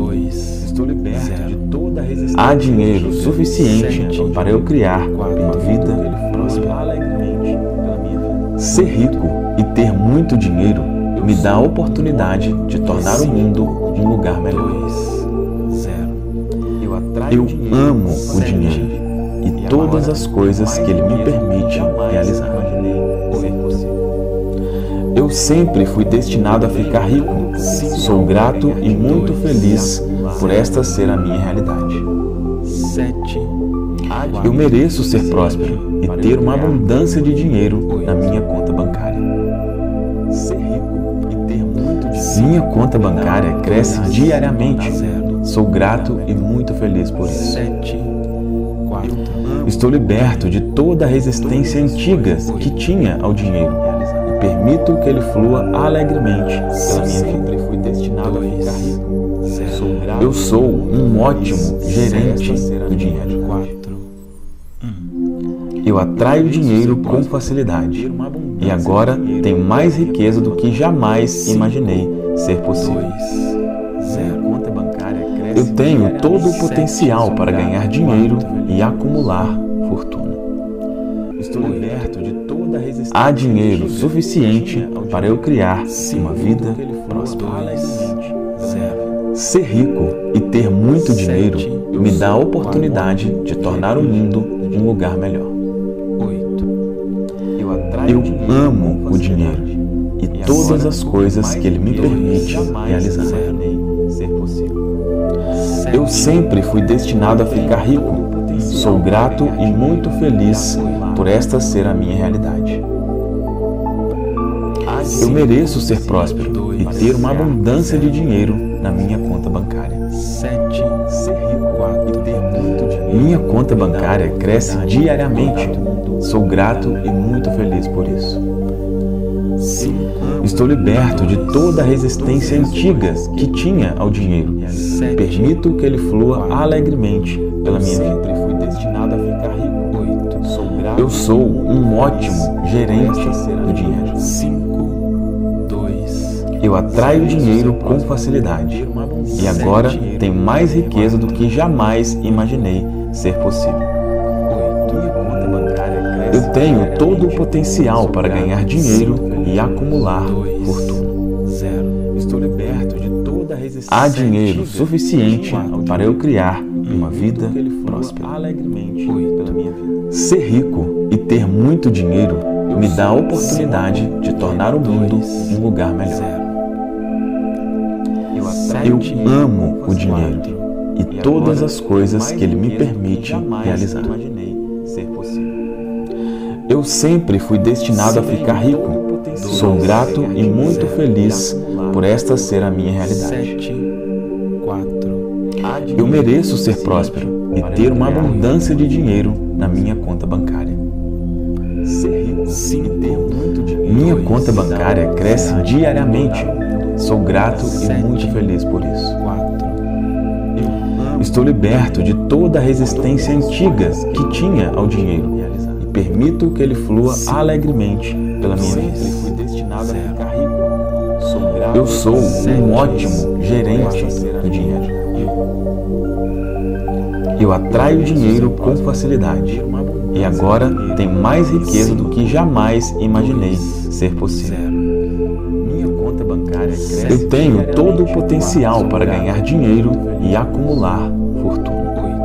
Há dinheiro suficiente para eu criar uma vida próspera. Ser rico e ter muito dinheiro me dá a oportunidade de tornar o mundo um lugar melhor. Eu amo o dinheiro e todas as coisas que ele me permite realizar. Eu sempre fui destinado a ficar rico. Sou grato e muito feliz por esta ser a minha realidade. Eu mereço ser próspero e ter uma abundância de dinheiro na minha conta bancária. Minha conta bancária cresce diariamente. Sou grato e muito feliz por isso. Estou liberto de toda a resistência antiga que tinha ao dinheiro e permito que ele flua alegremente pela minha vida. Eu sou um ótimo gerente do dinheiro. Eu atraio dinheiro com facilidade e agora tenho mais riqueza do que jamais imaginei ser possível. Eu tenho todo o potencial para ganhar dinheiro e acumular fortuna. Há dinheiro suficiente para eu criar uma vida próspera. Ser rico e ter muito dinheiro me dá a oportunidade de tornar o mundo um lugar melhor. Eu amo o dinheiro e todas as coisas que ele me permite realizar. Eu sempre fui destinado a ficar rico. Sou grato e muito feliz por esta ser a minha realidade. Eu mereço ser próspero e ter uma abundância de dinheiro na minha conta bancária. Minha conta bancária cresce diariamente. Sou grato e muito feliz por isso. Estou liberto de toda a resistência antiga que tinha ao dinheiro e permito que ele flua alegremente pela minha vida. Eu sou um ótimo gerente do dinheiro. Eu atraio dinheiro com facilidade e agora tenho mais riqueza do que jamais imaginei ser possível. Eu tenho todo o potencial para ganhar dinheiro e acumular fortuna. Há dinheiro suficiente para eu criar uma vida próspera. Ser rico e ter muito dinheiro me dá a oportunidade de tornar o mundo um lugar melhor. Eu amo o dinheiro e todas as coisas que ele me permite realizar. Eu sempre fui destinado a ficar rico. Sou grato e muito feliz por esta ser a minha realidade. Eu mereço ser próspero e ter uma abundância de dinheiro na minha conta bancária. Minha conta bancária cresce diariamente. Sou grato e muito feliz por isso. Estou liberto de toda a resistência antiga que tinha ao dinheiro e permito que ele flua alegremente pela minha vida. Eu sou um ótimo gerente do dinheiro. Eu atraio dinheiro com facilidade e agora tenho mais riqueza do que jamais imaginei ser possível. Eu tenho todo o potencial para ganhar dinheiro e acumular fortuna.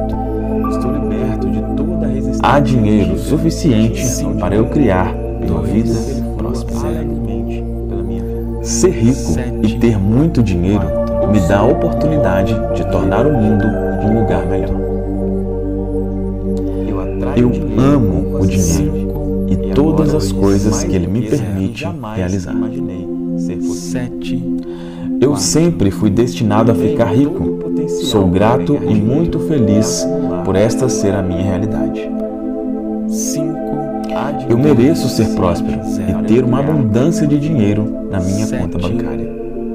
Há dinheiro suficiente para eu criar uma vida próspera. Ser rico e ter muito dinheiro me dá a oportunidade de tornar o mundo um lugar melhor. Eu amo o dinheiro e todas as coisas que ele me permite realizar. Eu sempre fui destinado a ficar rico. Sou grato e muito feliz por esta ser a minha realidade. Eu mereço ser próspero e ter uma abundância de dinheiro na minha conta bancária.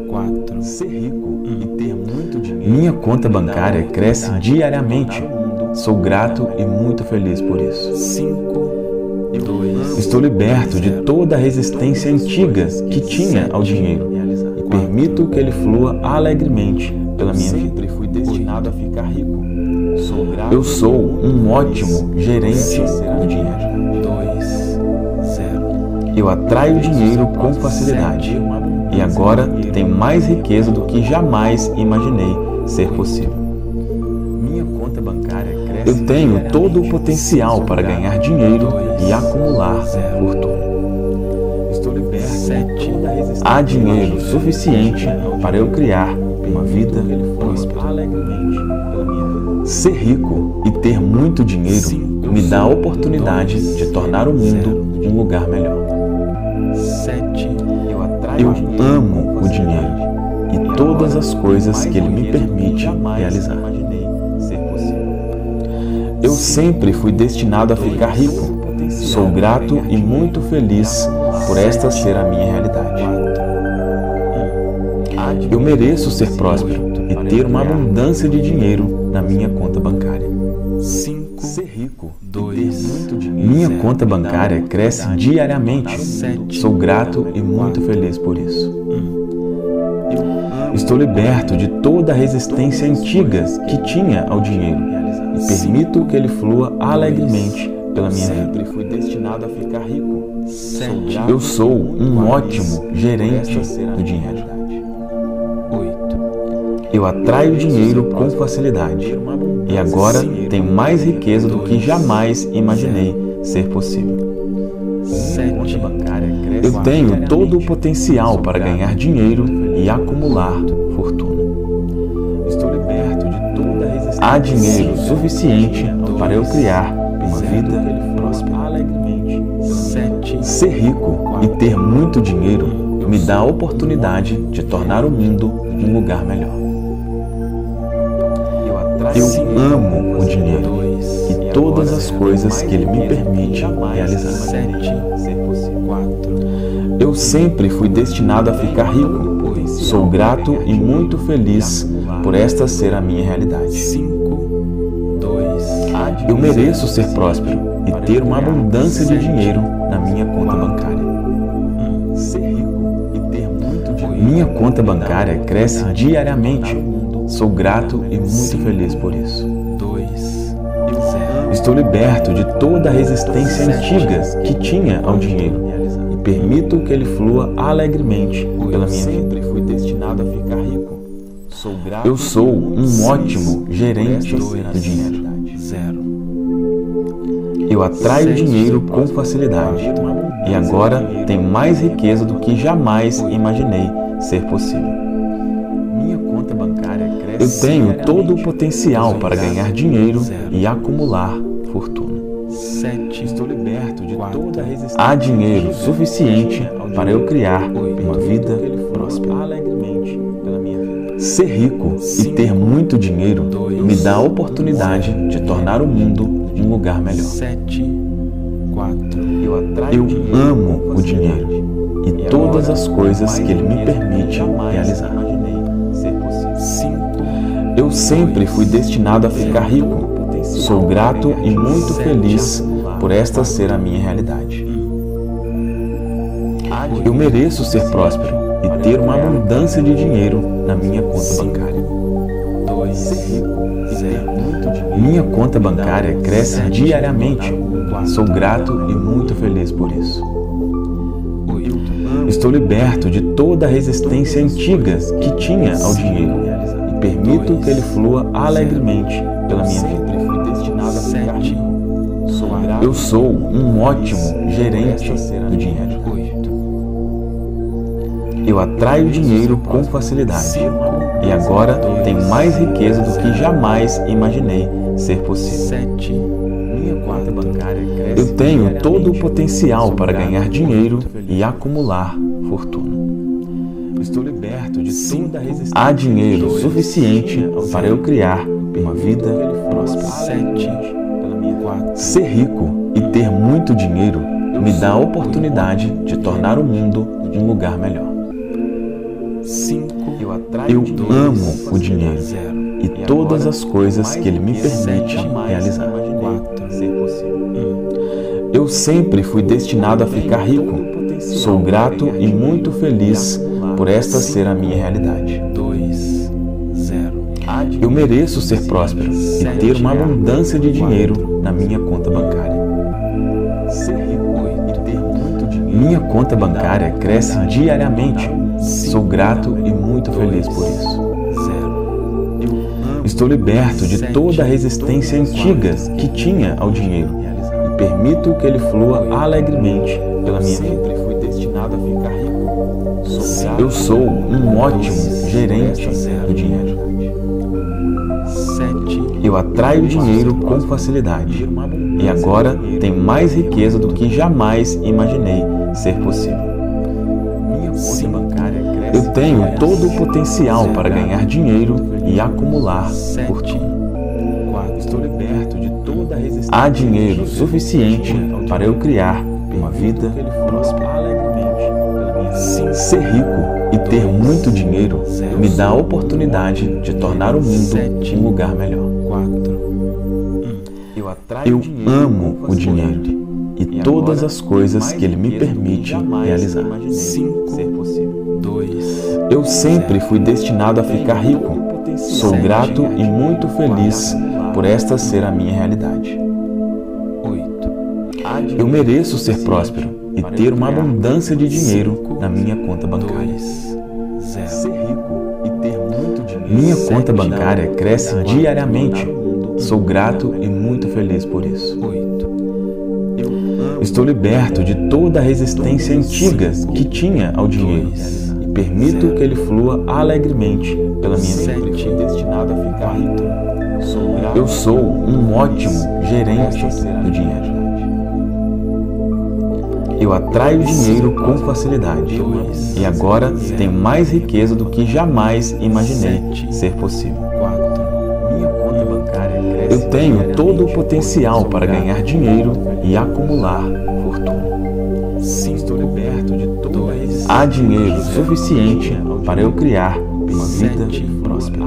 Minha conta bancária cresce diariamente. Sou grato e muito feliz por isso. Estou liberto de toda a resistência antiga que tinha ao dinheiro e permito que ele flua alegremente pela minha vida. Eu sou um ótimo gerente do dinheiro. Eu atraio dinheiro com facilidade e agora tenho mais riqueza do que jamais imaginei ser possível. Eu tenho todo o potencial para ganhar dinheiro e acumular fortuna. Há dinheiro suficiente para eu criar uma vida próspera. Ser rico e ter muito dinheiro me dá a oportunidade de tornar o mundo um lugar melhor. Eu amo o dinheiro e todas as coisas que ele me permite realizar. Eu sempre fui destinado a ficar rico. Sou grato e muito feliz por esta ser a minha realidade. Eu mereço ser próspero e ter uma abundância de dinheiro na minha conta bancária. Ser rico e ter muito dinheiro. Minha conta bancária cresce diariamente. Sou grato e muito feliz por isso. Estou liberto de toda a resistência antiga que tinha ao dinheiro e permito que ele flua alegremente pela minha vida. Eu sou um ótimo gerente do dinheiro. Eu atraio dinheiro com facilidade e agora tenho mais riqueza do que jamais imaginei ser possível. Eu tenho todo o potencial para ganhar dinheiro e acumular fortuna. Há dinheiro suficiente para eu criar uma vida próspera. Ser rico e ter muito dinheiro me dá a oportunidade de tornar o mundo um lugar melhor. Eu amo o dinheiro e todas as coisas que ele me permite realizar. Eu sempre fui destinado a ficar rico. Sou grato e muito feliz por esta ser a minha realidade. Eu mereço ser próspero e ter uma abundância de dinheiro na minha conta bancária. Minha conta bancária cresce diariamente. Sou grato e muito feliz por isso. Estou liberto de toda a resistência antiga que tinha ao dinheiro e permito que ele flua alegremente pela minha vida. Eu sou um ótimo gerente do dinheiro. Eu atraio dinheiro com facilidade e agora tenho mais riqueza do que jamais imaginei ser possível. Eu tenho todo o potencial para ganhar dinheiro e acumular fortuna. Há dinheiro suficiente para eu criar uma vida próspera. Ser rico e ter muito dinheiro me dá a oportunidade de tornar o mundo um lugar melhor. Eu amo o dinheiro e todas as coisas que ele me permite realizar. Eu sempre fui destinado a ficar rico. Sou grato e muito feliz por esta ser a minha realidade. Eu mereço ser próspero e ter uma abundância de dinheiro na minha conta bancária. Minha conta bancária cresce diariamente. Sou grato e muito feliz por isso. Estou liberto de toda a resistência antiga que tinha ao dinheiro e permito que ele flua alegremente pela minha vida. Eu sou um ótimo gerente do dinheiro. Eu atraio dinheiro com facilidade e agora tenho mais riqueza do que jamais imaginei ser possível. Eu tenho todo o potencial para ganhar dinheiro e acumular fortuna. Estou liberto de toda a resistência. Há dinheiro suficiente para eu criar uma vida próspera. Ser rico e ter muito dinheiro me dá a oportunidade de tornar o mundo um lugar melhor. Eu amo o dinheiro e todas as coisas que ele me permite realizar. Eu sempre fui destinado a ficar rico. Sou grato e muito feliz por esta ser a minha realidade. Eu mereço ser próspero e ter uma abundância de dinheiro na minha conta bancária. Minha conta bancária cresce diariamente. Sou grato e muito feliz por isso. Estou liberto de toda a resistência antiga que tinha ao dinheiro e permito que ele flua alegremente pela minha vida. Eu sou um ótimo gerente do dinheiro. Eu atraio dinheiro com facilidade e agora tenho mais riqueza do que jamais imaginei ser possível. Eu tenho todo o potencial para ganhar dinheiro e acumular fortuna. Há dinheiro suficiente para eu criar uma vida próspera. Ser rico e ter muito dinheiro me dá a oportunidade de tornar o mundo um lugar melhor. Eu amo o dinheiro e todas as coisas que ele me permite realizar. Eu sempre fui destinado a ficar rico. Sou grato e muito feliz por esta ser a minha realidade. Eu mereço ser próspero e ter uma abundância de dinheiro na minha conta bancária. Minha conta bancária cresce diariamente. Sou grato e muito feliz por isso. Estou liberto de toda a resistência antiga que tinha ao dinheiro e permito que ele flua alegremente pela minha vida. Eu sou um ótimo gerente do dinheiro. Eu atraio dinheiro com facilidade e agora tenho mais riqueza do que jamais imaginei ser possível. Eu tenho todo o potencial para ganhar dinheiro e acumular fortuna. Há dinheiro suficiente para eu criar uma vida próspera.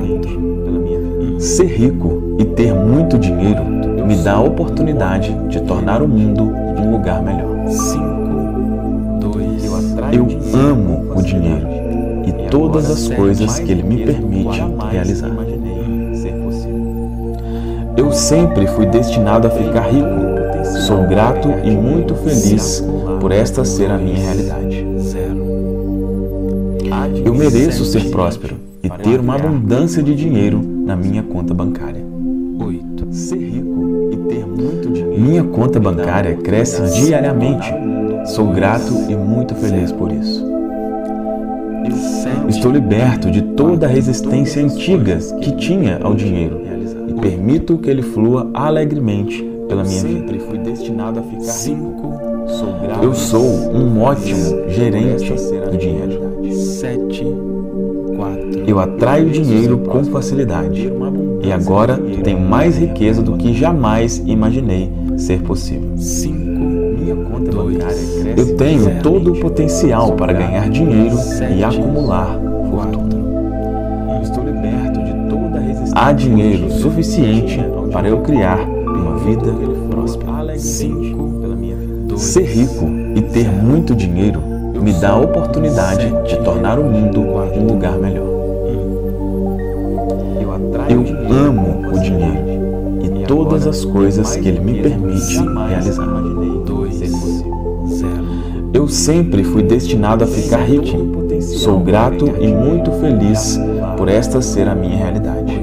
Ser rico e ter muito dinheiro me dá a oportunidade de tornar o mundo um lugar melhor. Eu amo o dinheiro e todas as coisas que ele me permite realizar. Eu sempre fui destinado a ficar rico. Sou grato e muito feliz por esta ser a minha realidade. Eu mereço ser próspero e ter uma abundância de dinheiro na minha conta bancária. Minha conta bancária cresce diariamente. Sou grato e muito feliz por isso. Estou liberto de toda a resistência antiga que tinha ao dinheiro e permito que ele flua alegremente pela minha vida. Eu sou um ótimo gerente do dinheiro. Eu atraio dinheiro com facilidade e agora tenho mais riqueza do que jamais imaginei ser possível. Eu tenho todo o potencial para ganhar dinheiro e acumular fortuna. Há dinheiro suficiente para eu criar uma vida próspera. Ser rico e ter muito dinheiro me dá a oportunidade de tornar o mundo um lugar melhor. Eu amo o dinheiro e todas as coisas que ele me permite realizar. Eu sempre fui destinado a ficar rico. Sou grato e muito feliz por esta ser a minha realidade.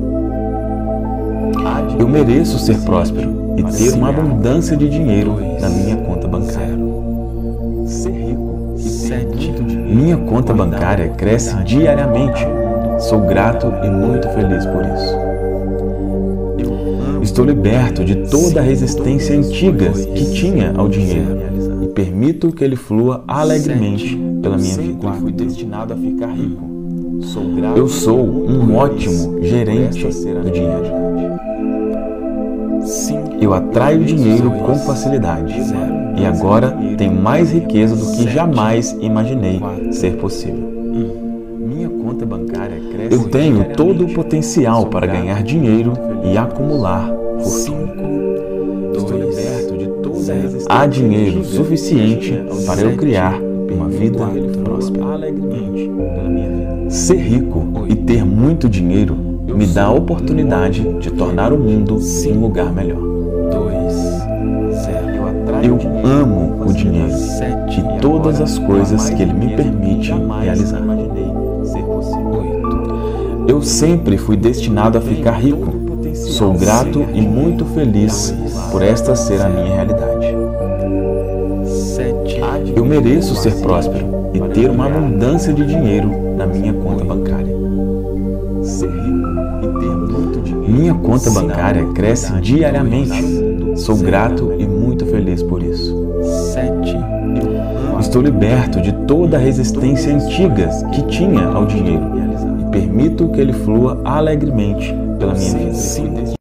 Eu mereço ser próspero e ter uma abundância de dinheiro na minha conta bancária. Minha conta bancária cresce diariamente. Sou grato e muito feliz por isso. Estou liberto de toda a resistência antiga que tinha ao dinheiro e permito que ele flua alegremente pela minha vida. Fui destinado a ficar rico. Eu sou um ótimo gerente do dinheiro. Eu atraio dinheiro com facilidade e agora tenho mais riqueza do que jamais imaginei ser possível. Eu tenho todo o potencial para ganhar dinheiro e acumular fortuna. Há dinheiro suficiente para eu criar uma vida próspera. Ser rico e ter muito dinheiro me dá a oportunidade de tornar o mundo um lugar melhor. Eu amo o dinheiro e todas as coisas que ele me permite realizar. Eu sempre fui destinado a ficar rico. Sou grato e muito feliz por esta ser a minha realidade. Eu mereço ser próspero e ter uma abundância de dinheiro na minha conta bancária. Minha conta bancária cresce diariamente. Sou grato e muito feliz por isso. Estou liberto de toda a resistência antiga que tinha ao dinheiro e permito que ele flua alegremente pela minha vida.